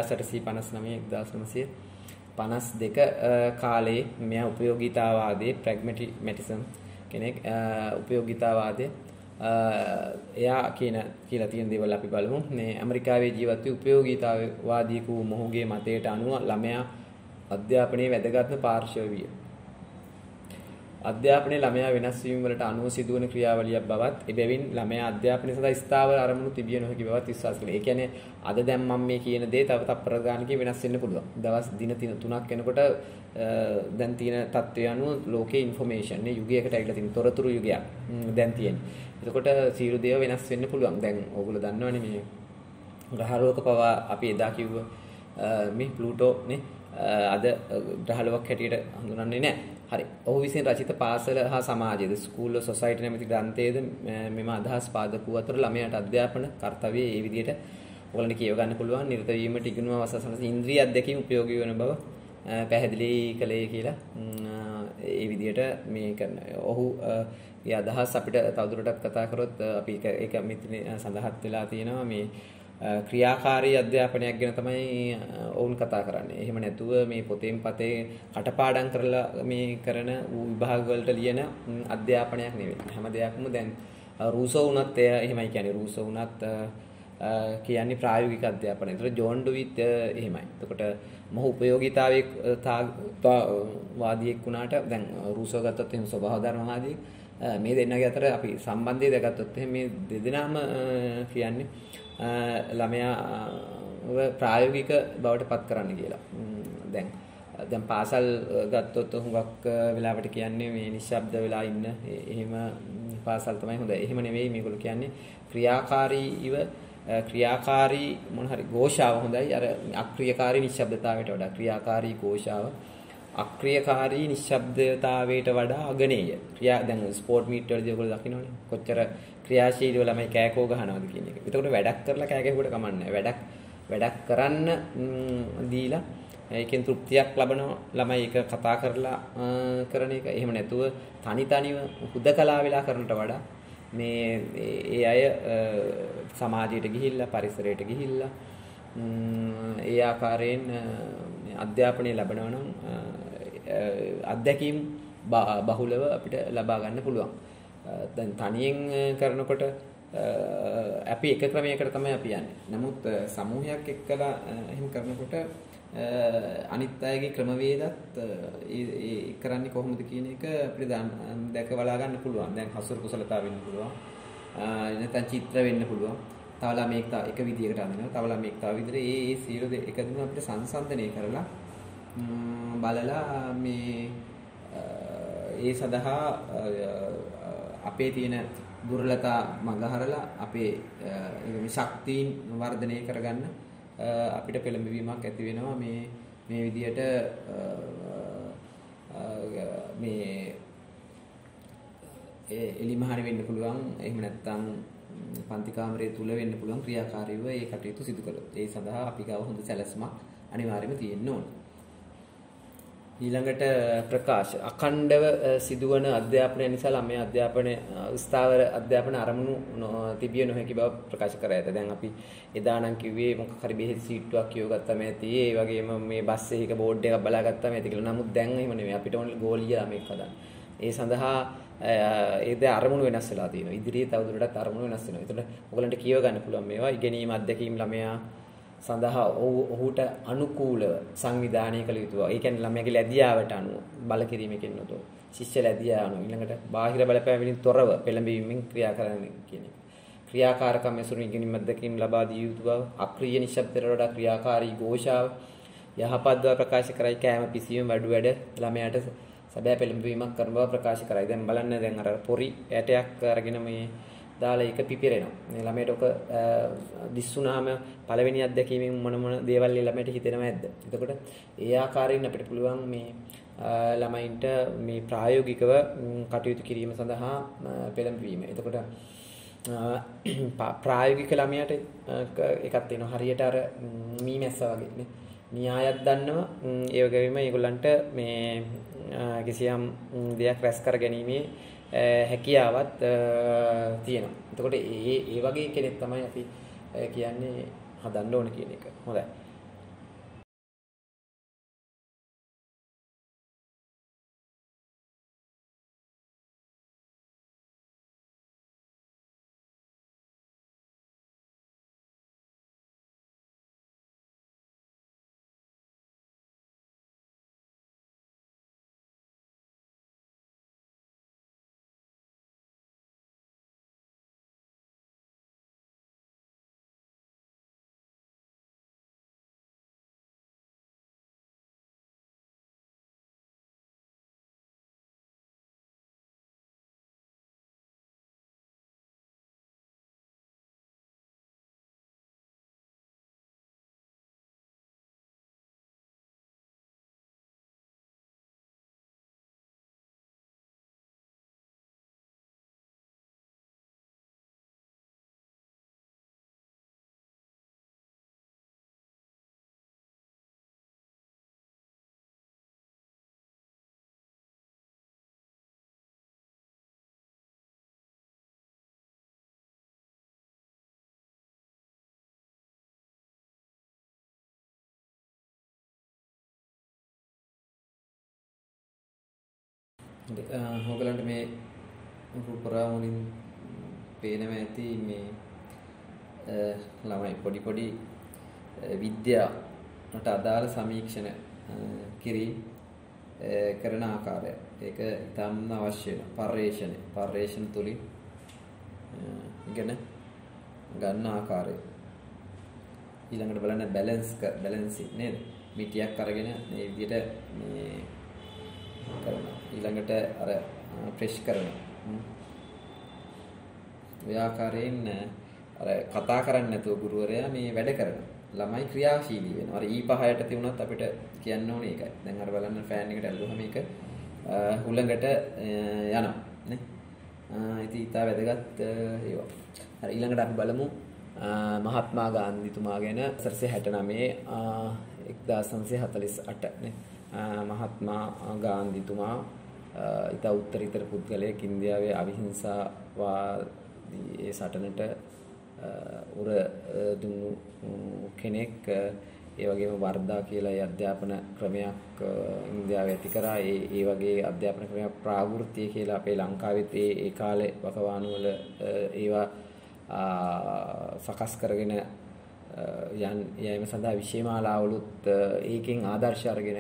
1859 1952 කාලේ මෙයා උපයෝගීතාවාදයේ ප්‍රැග්මැටිසම් කෙනෙක් උපයෝගීතාවාදයේ එයා කියලා තියෙන දේවල් අපි බලමු. මේ ඇමරිකාවේ ජීවත් වූ උපයෝගීතාවාදී වූ මොහුගේ මතයට අනුව ළමයා අධ්‍යාපනයේ වැදගත්ම පාර්ශ්වය විය. අධ්‍යාපනයේ ළමයා වෙනස් වීම වලට අනුව සිදුවන ක්‍රියාවලියක් බවත් එබැවින් ළමයා අධ්‍යාපනය සඳහා ස්ථාවර අරමුණු තිබිය නොහැකි බවත් විශ්වාස කරනවා. ඒ කියන්නේ අද දැන් මම මේ කියන දේ තව තප්පර ගානකින් වෙනස් වෙන්න පුළුවන්. දවස් දින 3ක් යනකොට දැන් තියෙන තත්ත්වය අනුව ලෝකේ ইনফরমේෂන් නේ යුගයකට ඇවිල්ලා තියෙන තොරතුරු යුගයක් දැන් තියෙන්නේ. එතකොට සියලු දේව වෙනස් වෙන්න පුළුවන්. දැන් ඕගොල්ලෝ දන්නවනේ මේ ග්‍රහලෝක පවා අපි එදා කිව්ව මේ ප්ලූටෝ නේ අද ග්‍රහලෝකයක් හැටියට හඳුනන්නේ නැහැ. හරි. ඔහු විසින් රචිත පාසල හා සමාජයේද ස්කූල් ඔෆ් සොසයිටි නැමැති ග්‍රන්ථයේද මෙම අදහස් පාදක වූ අතර ළමයාට අධ්‍යාපන කාර්යය මේ විදිහට ඔයගලන්ට කියව ගන්න පුළුවන්. නිරත වීමට ඉගෙනුම අවසන් ඉන්ද්‍රිය අධ්‍යක්ීම් ප්‍රයෝගී වෙන බව පැහැදිලි කළේ කියලා ඒ විදිහට මේ කරන ඔහු ඒ අදහස් අපිට තවදුරටත් කතා කරොත් අපි ඒක මෙතන සඳහන් වෙලා තියෙනවා මේ ක්‍රියාකාරී අධ්‍යාපනයක් ගැන තමයි ඔවුන් කතා කරන්නේ. එහෙම නැතුව මේ පොතෙන් පතේ කටපාඩම් කරලා මේ කරන විභාග වලට ලියන අධ්‍යාපනයක් නෙවෙයි. හැම දෙයක්ම දැන් රූසෝ වුණත් එහෙමයි කියන්නේ. රූසෝ වුණත් කියන්නේ ප්‍රායෝගික අධ්‍යාපනය. ඒතර ජෝන් ඩුවිත් එහෙමයි. එතකොට මොහු උපයෝගීතාවයේ වාදියෙක් වුණාට දැන් රූසෝ ගත්තොත් එහෙම ස්වභාව ධර්මවාදී මේ දෙන්නගේ අතර අපි සම්බන්ධය දැක්ගත්තොත් එහෙම මේ දෙදෙනාම කියන්නේ ළමයා ප්‍රායෝගික බවට පත් කරන්න කියලා. දැන් පාසල් ගත්තොත් හුඟක් වෙලාවට කියන්නේ මේ නිශ්ශබ්ද වෙලා ඉන්න එහෙම පාසල් තමයි හොඳ. එහෙම නෙවෙයි මේගොල්ලෝ කියන්නේ ක්‍රියාකාරී මොන හරි ഘോഷාව හොඳයි. අර අක්‍රියකාරී නිශ්ශබ්දතාවයට වඩා ක්‍රියාකාරී ഘോഷාව අක්‍රියකාරී නිශ්ශබ්දතාවයට වඩා අගනේය. දැන් ස්පෝර්ට් මීට් වලදී ඔයගොල්ලෝ දකින්නවනේ කොච්චර ක්‍රියාශීලීව ළමයි කෑකෝ ගහනවද කියන එක. එතකොට වැඩක් කරලා කෑ ගැහුවට කමන්නේ නැහැ. වැඩක් කරන්න දීලා ඒකෙන් තෘප්තියක් ලබන ළමයි ඒක කතා කරලා කරන එක. එහෙම නැතුව තනිව හුදකලා වෙලා කරනට වඩා මේ ඒ අය සමාජයට ගිහිල්ලා පරිසරයට ගිහිල්ලා ඒ ආකාරයෙන් අධ්‍යාපනය ලැබනවා නම් අත්දැකීම් බහුලව අපිට ලබා ගන්න පුළුවන්. දැන් තනියෙන් කරනකොට අපි එක ක්‍රමයකට තමයි අපි යන්නේ. නමුත් සමූහයක් එක්කලා එහෙම කරනකොට අනිත් අයගේ ක්‍රමවේදත් ඒ කරන්නේ කොහොමද කියන එක අපිට දැක බලා ගන්න පුළුවන්. දැන් හසුරු කුසලතාව වෙන්න පුළුවන්. නැත්නම් චිත්‍ර වෙන්න පුළුවන්. තව ළමෙක් එක විදියකට අඳිනවා. තව ළමෙක් තව විදිහට ඒ සියලු එකදීම අපිට සංසන්දනය කරලා බලලා මේ ඒ සඳහා අපේ තියෙන දුර්වලතා මගහරලා අපේ ශක්තියින් වර්ධනය කරගන්න අපිට පෙළඹවීමක් ඇති වෙනවා මේ විදියට මේ එලිමහරි වෙන්න පුළුවන්. එහෙම නැත්නම් පන්ති කාමරයේ තුල වෙන්න පුළුවන් ක්‍රියාකාරීව ඒ කටයුතු සිදු කළොත්. ඒ සඳහා අපි ගාව හොඳ සැලැස්මක් අනිවාර්යයෙන්ම තියෙන්න ඕන. ඊළඟට ප්‍රකාශ අඛණ්ඩව සිදුවන අධ්‍යාපනය නිසා ළමයා අධ්‍යාපන ස්ථාවර අධ්‍යාපන අරමුණු තිබිය නොහැකි බව ප්‍රකාශ කර ඇත. දැන් අපි එදා නම් කිව්වේ මොකක් හරි බෙහෙත් සීට්ටුවක් කියව ගත්තම ඇති. ඒ වගේම මේ බස් එකක බෝඩ් එකක් බලා ගත්තම ඇති කියලා. නමුත් දැන් එහෙම නෙවෙයි. අපිට ඕනේ ගෝලීය ළමෙක් හදන්න. ඒ සඳහා ඒ අරමුණු වෙනස් වෙලා තියෙනවා. ඉදිරියේ තවදුරටත් අරමුණු වෙනස් වෙනවා. ඒතකොට ඔයගලන්ට කියව ගන්න පුළුවන් මේවා ඉගෙනීම අධ්‍යක්ීම් ළමයා සඳහා ඔහුට අනුකූලව සංවිධානය කළ යුතුයි. ඒ කියන්නේ ළමයාගේ ලැබියාවට අනුව බල කිරීමකින් නොතෝ ශිෂ්‍ය ලැබියාව අනුව ඊළඟට බාහිර බලපෑම් වලින් තොරව පෙළඹවීමෙන් ක්‍රියා කරන්න කියන එක. ක්‍රියාකාරකම් ඇසුරු ඉගෙනීම අධ්‍යක්ීම් ලබා දිය යුතු බව අක්‍රීය නිශ්ශබ්දයට වඩා ක්‍රියාකාරී ഘോഷාව යහපත් බව ප්‍රකාශ කරයි. කෑම පිසීම වැඩ ළමයාට සැබෑ පෙළඹවීමක් කරන බව ප්‍රකාශ කරයි. දැන් බලන්න දැන් අර පොරි ඇටයක් අරගෙන මේ දාලා ඒක පිපිරෙනවා. මේ ළමයට ඔක දිස්සුනාම පළවෙනි අත්දැකීමෙන් මොන දේවල් ළමයට හිතෙනව ඇද්ද? එතකොට ඒ ආකාරයෙන් අපිට පුළුවන් මේ ළමයින්ට මේ ප්‍රායෝගිකව කටයුතු කිරීම සඳහා පෙළඹවීම. එතකොට ප්‍රායෝගික ළමයට එකක් තියෙනවා. හරියට අර මීමැස්සා වගේ නේ. න්‍යායක් දන්නව. ඒ වගේම ඒගොල්ලන්ට මේ කිසියම් දෙයක් රැස් කර ගැනීමේ හැකියාවක් තියෙනවා. එතකොට ඒ වගේ කෙනෙක් තමයි අපි කියන්නේ හදන්න ඕන කියන එක. හොඳයි. ඕගලන්ට මේ රූපරාම වලින් පේනම ඇති මේ ළමයි පොඩි විද්‍යාවට අදාළ සමීක්ෂණ කිරීම කරන ආකාරය. ඒක ඉතාම අවශ්‍ය වෙන පර්යේෂණ තුලින් ඉගෙන ගන්න ආකාරය. ඊළඟට බලන්න බැලන්සින් නේද? මිටියක් අරගෙන මේ විදිහට මේ කරනවා. ඊළඟට අර ප්‍රෙස් කරනවා. ඔය ආකාරයෙන් අර කතා කරන්නේ නැතුව ගුරුවරයා මේ වැඩ කරනවා. ළමයි ක්‍රියාශීලී වෙනවා. අර E5ට තියුණත් අපිට කියන්න ඕනේ ඒකයි. දැන් අර බලන්න ෆෑන් එකට ඇල්ලුවම මේක හුළඟට යනවා නේ. ඉතින් ඊට වැදගත් ඒවා. හරි ඊළඟට අපි බලමු මහත්මා ගාන්ධිතුමා ගැන 1969 නේ. මහත්මා ගාන්ධිතුමා ඊට උත්තරීතර පුද්ගලයෙක් ඉන්දියාවේ අවිහිංසාවාදී ඒ සටනට උර දුන්නු කෙනෙක්. ඒ වගේම වර්ධා කියලා ඒ අධ්‍යාපන ක්‍රමයක් ඉන්දියාවේ ඇති කරා. ඒ වගේ අධ්‍යාපන ක්‍රමයක් ප්‍රාවෘත්‍ය කියලා අපේ ලංකාවෙත් ඒ කාලේ වකවානු වල ඒවා සකස් කරගෙන යෑම සඳහා විශේෂමාලාවලුත් ඒකෙන් ආදර්ශ අරගෙන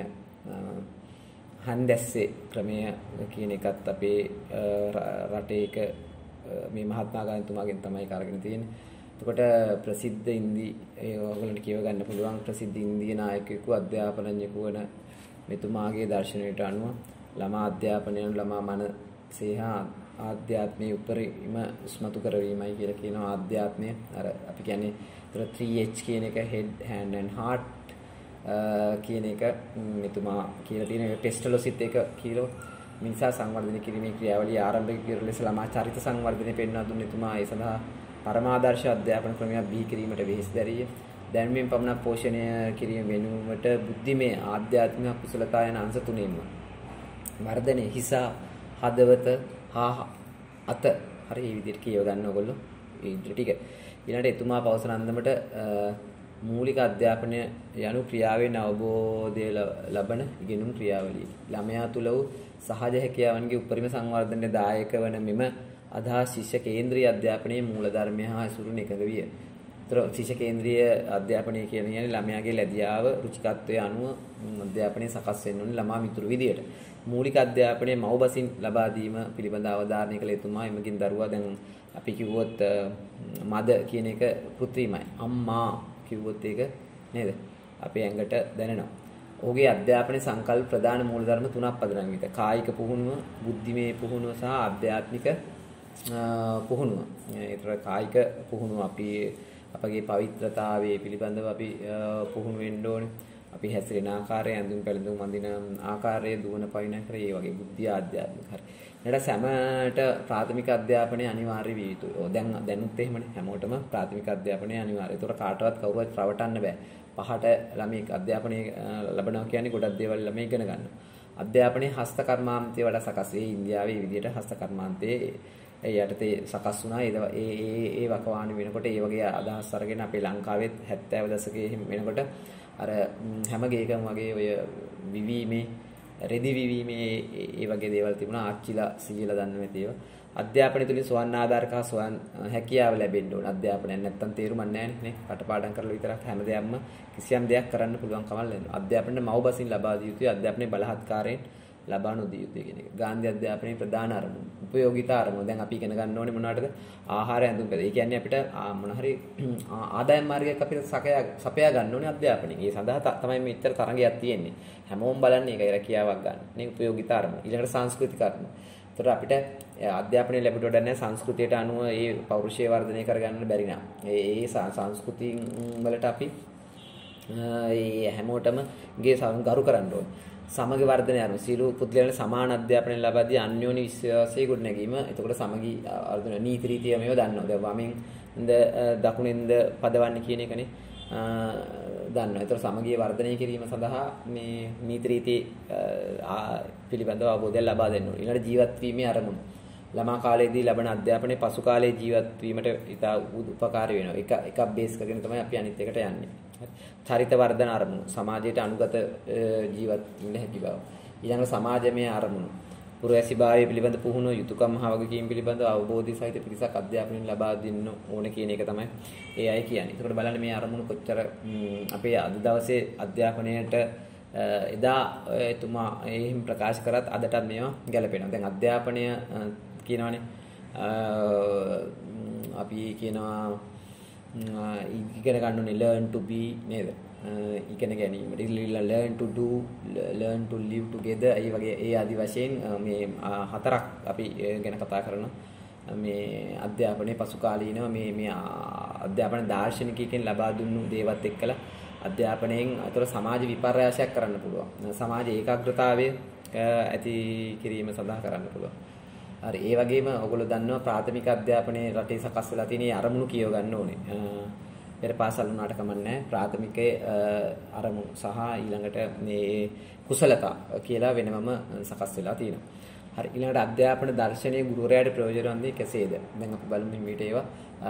හන්දැස්සේ ක්‍රමය කියන එකත් අපේ රටේක මේ මහත්මා ගාන්ධිතුමාගෙන් තමයි කරගෙන තියෙන්නේ. එතකොට ප්‍රසිද්ධ ඔයගොල්ලන්ට කියව ගන්න පුළුවන් ප්‍රසිද්ධ ඉන්දිය නායකයෙකු අධ්‍යාපනඥයෙකු වන මෙතුමාගේ දර්ශනයට අනුව ළමා අධ්‍යාපනය ළමා මනසේ හා ආධ්‍යාත්මයේ උපරිම ස්මතු කරවීමයි කියලා කියනවා. ආධ්‍යාත්මය අර අපි කියන්නේ 3H කියන එක head hand and heart කියන එක මෙතුමා කියලා තියෙන ටෙස්ටලොසිත් එක කියලා මිනිසා සංවර්ධනය කිරීමේ ක්‍රියාවලිය ආරම්භක පියවර ලෙස ළමා චරිත සංවර්ධනය පෙන්වා දුන්නේ එතුමා. ඒ සඳහා පරමාදර්ශ අධ්‍යාපන ක්‍රමයක් බිහි කිරීමට වෙහෙස දැරිය. දැන්වීම පමණක් පෝෂණය කිරීම වෙනුවට බුද්ධිමය ආධ්‍යාත්මික කුසලතා යන අංශ තුනෙන්ම වර්ධනය හිස හදවත හා අත හරි මේ විදිහට කියව ගන්න ඕගොල්ලෝ ඒ ටික. ඊළඟට එතුමා පවසන අන්දමට මූලික අධ්‍යාපනය යනු ක්‍රියාවෙන් අවබෝධය ලබන ඉගෙනුම් ක්‍රියාවලිය. ළමයා තුළ වූ සහජ හැකියාවන්ගේ උපරිම සංවර්ධනයට දායක වන මෙම අදහස් ශිෂ්‍ය කේන්ද්‍රීය අධ්‍යාපනයේ මූලධර්මය හා ඇසුරුන් එකඟ විය. ඒතර ශිෂ්‍ය කේන්ද්‍රීය අධ්‍යාපනය කියන්නේ ළමයාගේ ලැබියාව රුචිකත්වයේ අනුව අධ්‍යාපනය සකස් වෙන්න ඕනේ ළමා මිතුරු විදියට. මූලික අධ්‍යාපනයේ මව්බසින් ලබා දීම පිළිබඳ අවධාරණය කළ එතුමා එමගින් දරුවා දැන් අපි කිව්වොත් මද කියන එක කෘත්‍රිමයි. අම්මා කිව්වොත් ඒක නේද? අපේ ඇඟට දැනෙනවා. ඔහුගේ අධ්‍යාපනයේ සංකල්ප ප්‍රධාන මූලධර්ම තුනක් පදනම් විත. කායික පුහුණුව, බුද්ධිමය පුහුණුව සහ ආධ්‍යාත්මික පුහුණුව. ඒතර කායික පුහුණුව අපගේ පවිත්‍රතාවයේ පිළිබඳව අපි පුහුණු වෙන්න ඕනේ. අපි හැසිරෙන ආකාරය, ඇඳුම් පැළඳුම් අඳින ආකාරය, දුවන පයින් කරේ ඒ වගේ බුද්ධිය ආධ්‍යාත්මික හරි. ඊට සෑමට ප්‍රාථමික අධ්‍යාපනය අනිවාර්ය විය යුතුයි. දැනුත් එහෙමනේ හැමෝටම ප්‍රාථමික අධ්‍යාපනය අනිවාර්යයි. ඒතර කාටවත් කවුරුවත් රවටන්න බෑ. පහට ළමෙක් අධ්‍යාපනය ලබනවා කියන්නේ ගොඩක් දේවල් ළමයි ඉගෙන ගන්නවා. අධ්‍යාපනයේ හස්ත කර්මාන්තය වඩා සකස් වේ. ඉන්දියාවේ විදිහට හස්ත කර්මාන්තයේ යටතේ සකස් වුණා. ඒ වකවානු වෙනකොට ඒ වගේ අදහස් අරගෙන අපේ ලංකාවෙත් 70 දශකයේ වෙනකොට අර හැම ගේකම වගේ ඔය විවීමේ රෙදි විවීමේ ඒ වගේ දේවල් තිබුණා. ආච්චිලා සීයලා දන්න නැති ඒවා. අධ්‍යාපනය තුලින් සුවන් ආධාරක සුවන් හැකියාව ලැබෙන්න ඕන. අධ්‍යාපනයක් නැත්තම් තේරුමක් නැහැ නේ. කටපාඩම් කරලා විතරක් හැමදේම කිසියම් දෙයක් කරන්න පුළුවන් කමක් නැහැ. අධ්‍යාපනයේ මව්බසින් ලබා දිය යුතුයි. අධ්‍යාපනයේ බලහත්කාරයෙන් ලබා නොදිය යුතුයි කියන එක. ගාන්ධි අධ්‍යාපනයේ ප්‍රධාන අරමුණ, උපයෝගිතා අරමුණ. දැන් අපි ඉගෙන ගන්න ඕනේ මොනවටද? ආහාරය, ඇඳුම් පැළඳුම්. ඒ කියන්නේ අපිට මොන හරි ආදායම් මාර්ගයක් අපිට සපයා ගන්න ඕනේ අධ්‍යාපනයෙන්. ඒ සඳහා තමයි මෙච්චර තරඟයක් තියෙන්නේ. හැමෝම බලන්නේ ඒකයි රැකියාවක් ගන්න. නේ උපයෝගිතා අරමුණ. ඊළඟට සංස්කෘතික අරමුණ. ඒතර අපිට අධ්‍යාපනය ලැබුවට වඩා නැහැ සංස්කෘතියට අනුව ඒ පෞරුෂය වර්ධනය කරගන්න බැරි නා. ඒ සංස්කෘතිය වලට අපි ඒ හැමෝටම ගරු කරන්න ඕනේ. සමගි වර්ධනය අනුව සීල පුද්ගලයන් සමාන අධ්‍යාපනය ලබා දී අන්‍යෝන්‍ය විශ්වාසයේ ගොඩනැගීම. එතකොට සමගි වර්ධන නීති රීතිය මේව දන්නවා. දැන් වමෙන් දකුණෙන්ද පදවන්නේ කියන එකනේ දන්නවා. ඒතර සමගිය වර්ධනය කිරීම සඳහා මේ නීති රීති පිළිබඳව අවබෝධය ලබා දෙන්න ඕනේ. ඊළඟ ජීවත් වීමේ අරමුණු. ළමා කාලයේදී ලැබෙන අධ්‍යාපනයේ පසු කාලයේ ජීවත් වීමට ඉතා උපකාරී වෙනවා. එකක් බේස් කරගෙන තමයි අපි අනිත් එකට යන්නේ. චරිත වර්ධන අරමුණු. සමාජයට අනුගත ජීවත් වෙන්න හැකි බව. ඊළඟ සමාජමය අරමුණු. පුරවැසිභාවය පිළිබඳ පුහුණුව යුතුයකම් හා වගකීම් පිළිබඳ අවබෝධය සහිත පිරිසක් අධ්‍යාපනයෙන් ලබා දෙන්න ඕන කියන එක තමයි ඒ අය කියන්නේ. ඒකට බලන්න මේ අරමුණු කොච්චර අපේ අද දවසේ අධ්‍යාපනයේට එදා එතුමා එහෙම ප්‍රකාශ කරත් අදටත් මේවා ගැලපෙනවා. දැන් අධ්‍යාපනය කියනවානේ අපි කියනවා ඉගෙන ගන්න ඕනේ learn to be නේද? ඉගෙන ගැනීමට learn to do, learn to live together. ඒ වගේ ඒ ආදි වශයෙන් මේ හතරක් අපි ගැන කතා කරනවා. මේ අධ්‍යාපනයේ පසු කාලීනව මේ අධ්‍යාපන දාර්ශනිකයකින් ලබා දුන්නු දේවත් එක්කලා අධ්‍යාපනයෙන් අතර සමාජ විපර්යාසයක් කරන්න පුළුවන්. සමාජ ඒකාග්‍රතාවය ඇති කිරීම සඳහා කරන්න පුළුවන්. හරි ඒ වගේම ඔයගොල්ලෝ දන්නවා ප්‍රාථමික අධ්‍යාපනයේ රටේ සකස් වෙලා තියෙන අරමුණු කියව ගන්න ඕනේ. පෙර පාසල් වුණාට කමන්නේ ප්‍රාථමිකයේ අරමුණු සහ ඊළඟට මේ කුසලතා කියලා වෙනමම සකස් වෙලා තියෙනවා. හරි ඊළඟට අධ්‍යාපන දර්ශනයේ ගුරුවරයාට ප්‍රයෝජන වන්නේ කෙසේද? දැන් අපි බලමු මේට ඒවා.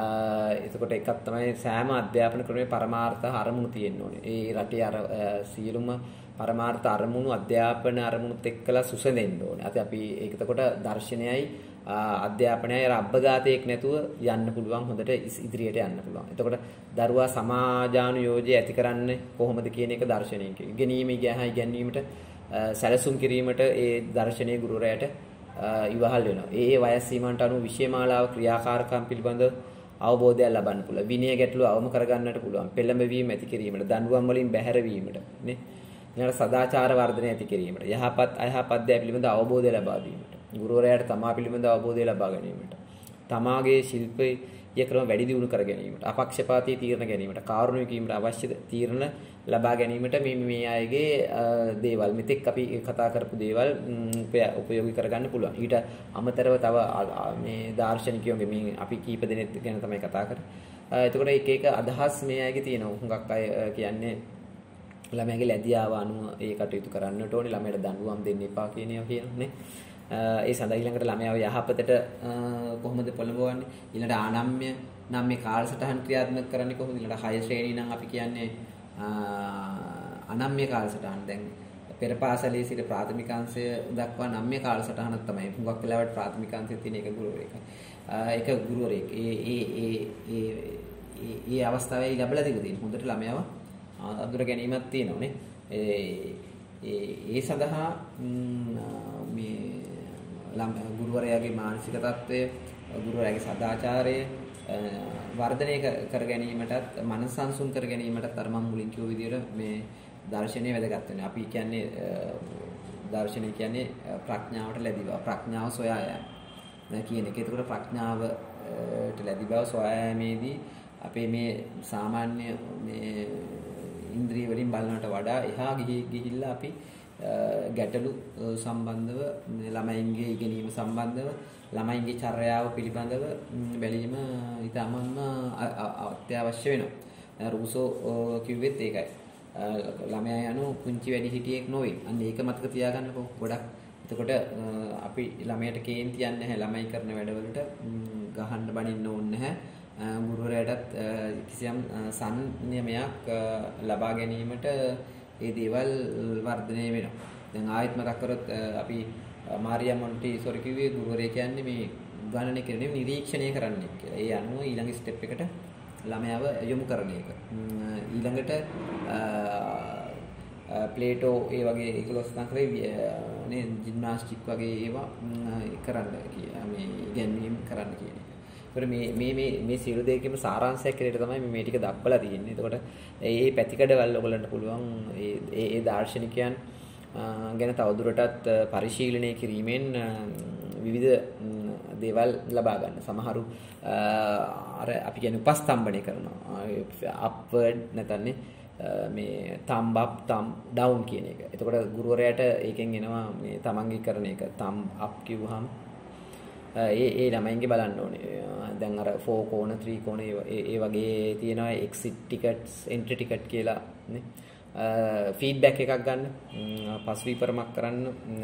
එතකොට එකක් තමයි සෑම අධ්‍යාපන ක්‍රමයේ පරමාර්ථ අරමුණු තියෙන්න ඕනේ. ඒ රටේ අර සියලුම පරමාර්ථ අරමුණු අධ්‍යාපන අරමුණුත් එක්කලා සුසඳෙන්න ඕනේ. අපි ඒක එතකොට දර්ශනයයි අධ්‍යාපනයයි අබ්බගාතයක් නැතුව යන්න පුළුවන් හොඳට ඉදිරියට යන්න පුළුවන්. එතකොට දරුවා සමාජානුයෝජ්‍ය ඇති කරන්නේ කොහොමද කියන එක දර්ශනයක. ඉගෙනීම ඉගැන්වීමට සැලසුම් කිරීමට ඒ දර්ශනීය ගුරුවරයාට ඉවහල් වෙනවා. ඒ වයස් සීමාවට අනුව විෂයමාලාව ක්‍රියාකාරකම් පිළිබඳ අවබෝධයක් ලබන්න පුළුවන්. විනය ගැටලු අවම කරගන්නට පුළුවන්. පෙළඹවීම ඇති කිරීමට, දඬුවම් වලින් බැහැර වීමට, නේ? ඊළඟට සදාචාර වර්ධනය ඇති කිරීමට, යහපත් අයහපත් දෑ පිළිබඳ අවබෝධය ලබා දීමට, ගුරුවරයාට තමා පිළිබඳ අවබෝධය ලබා ගැනීමට, තමාගේ ශිල්පීය ක්‍රම වැඩි දියුණු කර ගැනීමට, අපක්ෂපාතී තීරණ ගැනීමට, කාරුණික වීමට අවශ්‍ය තීරණ ලබා ගැනීමට මේ අයගේ දේවල් මෙතෙක් අපි කතා කරපු දේවල් උපයෝගී කරගන්න පුළුවන්. ඊට අමතරව තව මේ දාර්ශනිකයෝගේ මේ අපි කීප දෙනෙක් ගැන තමයි කතා කරන්නේ. එතකොට එක අදහස් මේ අයගේ තියෙනවා. හුඟක් අය කියන්නේ ළමයාගේ ලැබියාව අනුව ඒ කටයුතු කරන්නට ඕනේ. ළමයට දඬුවම් දෙන්න එපා කියන ඒවා කියනනේ. ඒ සඳහා ඊළඟට ළමයාව යහපතට කොහොමද පොළඹවන්නේ? ඊළඟට ආනම්‍ය නම් මේ කාලසටහන් ක්‍රියාත්මක කරන්නේ කොහොමද? ඊළඟට 6 ශ්‍රේණිය නම් අපි කියන්නේ අනම්‍ය කාලසටහන. දැන් පෙර පාසලේ සිට ප්‍රාථමික අංශය දක්වා නම්‍ය කාලසටහනක් තමයි. හුඟක් වෙලාවට ප්‍රාථමික අංශයේ තියෙන එක ගුරුවරයෙක්. ඒක ගුරුවරයෙක්. ඒ අවස්ථාවේ ලැබලා තියෙන හොඳට ළමයාව අඳුර ගැනීමක් තියෙනවානේ. ඒ සඳහා මේ ගුරුවරයාගේ මානසික තත්ත්වය, ගුරුවරයාගේ සදාචාරය වර්ධනය කර ගැනීමටත් මනස සංසුන් කර ගැනීමටත් අර මම මුලින් කිව්ව විදිහට මේ දර්ශනය වැදගත් වෙනවා. අපි කියන්නේ දර්ශනය කියන්නේ ප්‍රඥාවට ලැබි බව, ප්‍රඥාව සොයා යාම කියන එක. ඒකට ප්‍රඥාවට ලැබි බව සොයා යාමේදී අපේ මේ සාමාන්‍ය මේ ඉන්ද්‍රිය වලින් බලනට වඩා එහා ගිහිල්ලා අපි ගැටලු සම්බන්ධව ළමයින්ගේ ඉගෙනීම සම්බන්ධව ළමයින්ගේ චර්යාව පිළිබඳව බැලීම ඉතාමත්ම අත්‍යවශ්‍ය වෙනවා. රූසෝ කිව්වෙත් ඒකයි. ළමයා යනු පුංචි වැඩිහිටියෙක් නොවේ. අන්න ඒක මතක තියාගන්නකෝ ගොඩක්. එතකොට අපි ළමයට කේන්ති යන්නේ නැහැ. ළමයි කරන වැඩවලට ගහන්න බනින්න ඕනේ නැහැ. ගුරුවරයාටත් කිසියම් සංයමයක් ලබා ගැනීමට ඒ දේවල් වර්ධනය වෙනවා. දැන් ආයෙත් මතක් කරොත් අපි මාරියා මොන්ටිසෝරි කිව්වේ ගුරුවරයා කියන්නේ මේ ගණනය කරන්නේ නිරීක්ෂණය කරන්නේ කියලා. ඒ අනුව ඊළඟ ස්ටෙප් එකට ළමයාව යොමු කරන එක. ඊළඟට ප්ලේටෝ ඒ වගේ 11 කරේ නේ ජිම්නාස්ටික් වගේ ඒවා කරන්න කියලා මේ ඉගෙනීම් කරන්න කියන එක. ඒකට මේ සියලු දෙයකම සාරාංශයක් කියලා තමයි මේ ටික දක්වලා තියෙන්නේ. එතකොට මේ පැතිකඩවල ඔයගලන්ට පුළුවන් ඒ දාර්ශනිකයන් ගැන තවදුරටත් පරිශීලනය කිරීමෙන් විවිධ දේවල් ලබා ගන්න. සමහරු අර අපි කියන්නේ උපස්තම්භනය කරනවා. අප්වර්ඩ් නැත්නම් මේ thumb up thumb down කියන එක. එතකොට ගුරුවරයාට ඒකෙන් එනවා මේ තමන්ගේ කරන එක thumb up කිව්වහම ඒ ළමයින්ගේ බලන්න ඕනේ. දැන් අර 4 කෝණ 3 කෝණ ඒ වගේ තියෙනවා exit tickets entry ticket කියලා නේ. ෆීඩ්බැක් එකක් ගන්න, පසුවිපරමක් කරන්න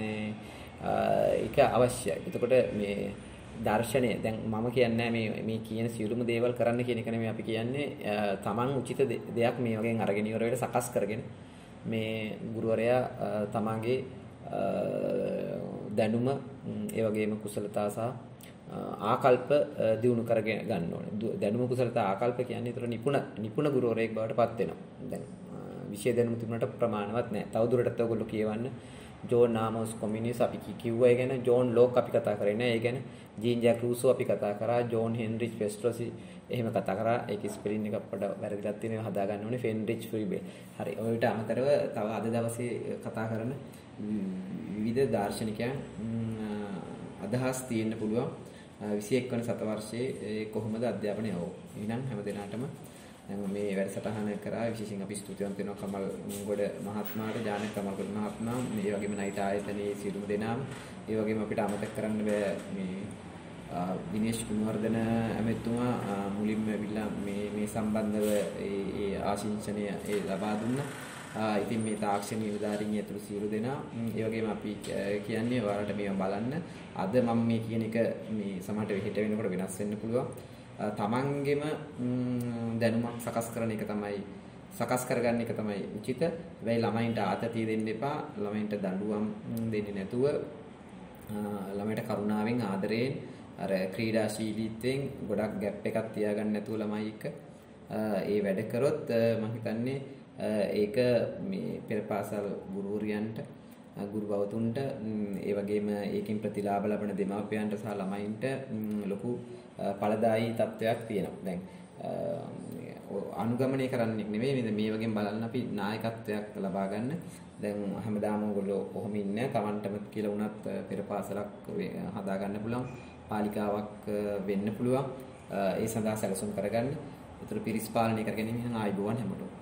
ඒක අවශ්‍යයි. එතකොට මේ දර්ශනය දැන් මම කියන්නේ මේ කියන සියලුම දේවල් කරන්න කියන එක නෙමෙයි අපි කියන්නේ තමන් උචිත දෙයක් මේ වගේ අරගෙන ඉවර වෙලා සකස් කරගෙන මේ ගුරුවරයා තමන්ගේ දැනුම ඒ වගේම කුසලතා සහ ආකල්ප දියුණු කරගෙන ගන්න ඕනේ. දැනුම කුසලතා ආකල්ප කියන්නේ ඒතර නිපුණ ගුරුවරයෙක් බවට පත් වෙනවා. දැන් විෂය දැනුම තිබුණාට ප්‍රමාණවත් නැහැ. තවදුරටත් ඔයගොල්ලෝ කියවන්න ජෝන් ආමෝස් කොමිනිස් අපි කිව්වා ඒ ගැන, ජෝන් ලෝක් අපි කතා කරේ නෑ. ඒ ගැන ජීන් ජැක් රූසෝ අපි කතා කරා, ජෝන් හෙන්රිච් වෙස්ට්‍රොසි එහෙම කතා කරා. ඒක ස්පෙලින් එක අපිට වැරදිලා තියෙනවා, හදා ගන්න ඕනේ. ෆෙන්රිච් ෆ්‍රීබේ. හරි. ඔයිට අමතරව තව අද දවසේ කතා කරන විවිධ දාර්ශනිකයන් අදහස් තියෙන්න පුළුවන් 21 වන සතවර්ෂයේ කොහොමද අධ්‍යාපනය යවෝ. එහෙනම් හැම දිනකටම මේ වැඩසටහන කරා විශේෂයෙන් අපි ස්තුතිවන්ත වෙනවා කමල් ගොඩ මහත්මයාට, ජානක කමල් ගොඩ මහත්මයා, මේ වගේම නයිට් ආයතනයේ සියලුම දෙනාම, ඒ වගේම අපිට අමතක කරන්න බෑ මේ දිනේෂ් කුමාරදන ඇමෙතුමා මුලින්ම ඇවිල්ලා මේ සම්බන්ධව ඒ ආශිංසනය ලබා දුන්නා. ඉතින් මේ තාක්ෂණීය නිලධාරීන් ඇතුළු සියලු දෙනා, ඒ වගේම අපි කියන්නේ ඔයාලට මේවා බලන්න. අද මම මේ කියන එක මේ සමහරට හෙට වෙනකොට වෙනස් වෙන්න පුළුවන්. තමන්ගෙම දැනුමක් සකස් කරන එක තමයි, සකස් කරගන්න එක තමයි උචිත. හැබැයි ළමයින්ට ආතතිය දෙන්න එපා. ළමයින්ට දඬුවම් දෙන්නේ නැතුව ළමයින්ට කරුණාවෙන් ආදරයෙන් අර ක්‍රීඩාශීලීත්වයෙන් ගොඩක් ගැප් එකක් තියාගන්න නැතුව ළමයි එක්ක ඒ වැඩ කරොත් මම හිතන්නේ ඒක මේ පෙර පාසල් ගුරුවරයන්ට, ගුරු භවතුන්ට, ඒ වගේම ඒකෙන් ප්‍රතිලාභ ලබන දෙමාපියන්ට සහ ළමයින්ට ලොකු ඵලදායී තත්වයක් තියෙනවා. දැන් අනුගමනය කරන්නේ නෙමෙයි මේ වගේම බලන්න අපි නායකත්වයක් ලබා ගන්න. දැන් හැමදාම ඔයගොල්ලෝ කොහොම ඉන්නේ Tamanටම කියලා වුණත් පෙර පාසලක් හදා ගන්න පුළුවන්, පාලිකාවක් වෙන්න පුළුවන්. ඒ සඳහා සැලසුම් කරගන්න. ඒතර පිරිස් පාලනය කරගෙන ඉන්න ආයිබෝවන් හැමෝටම.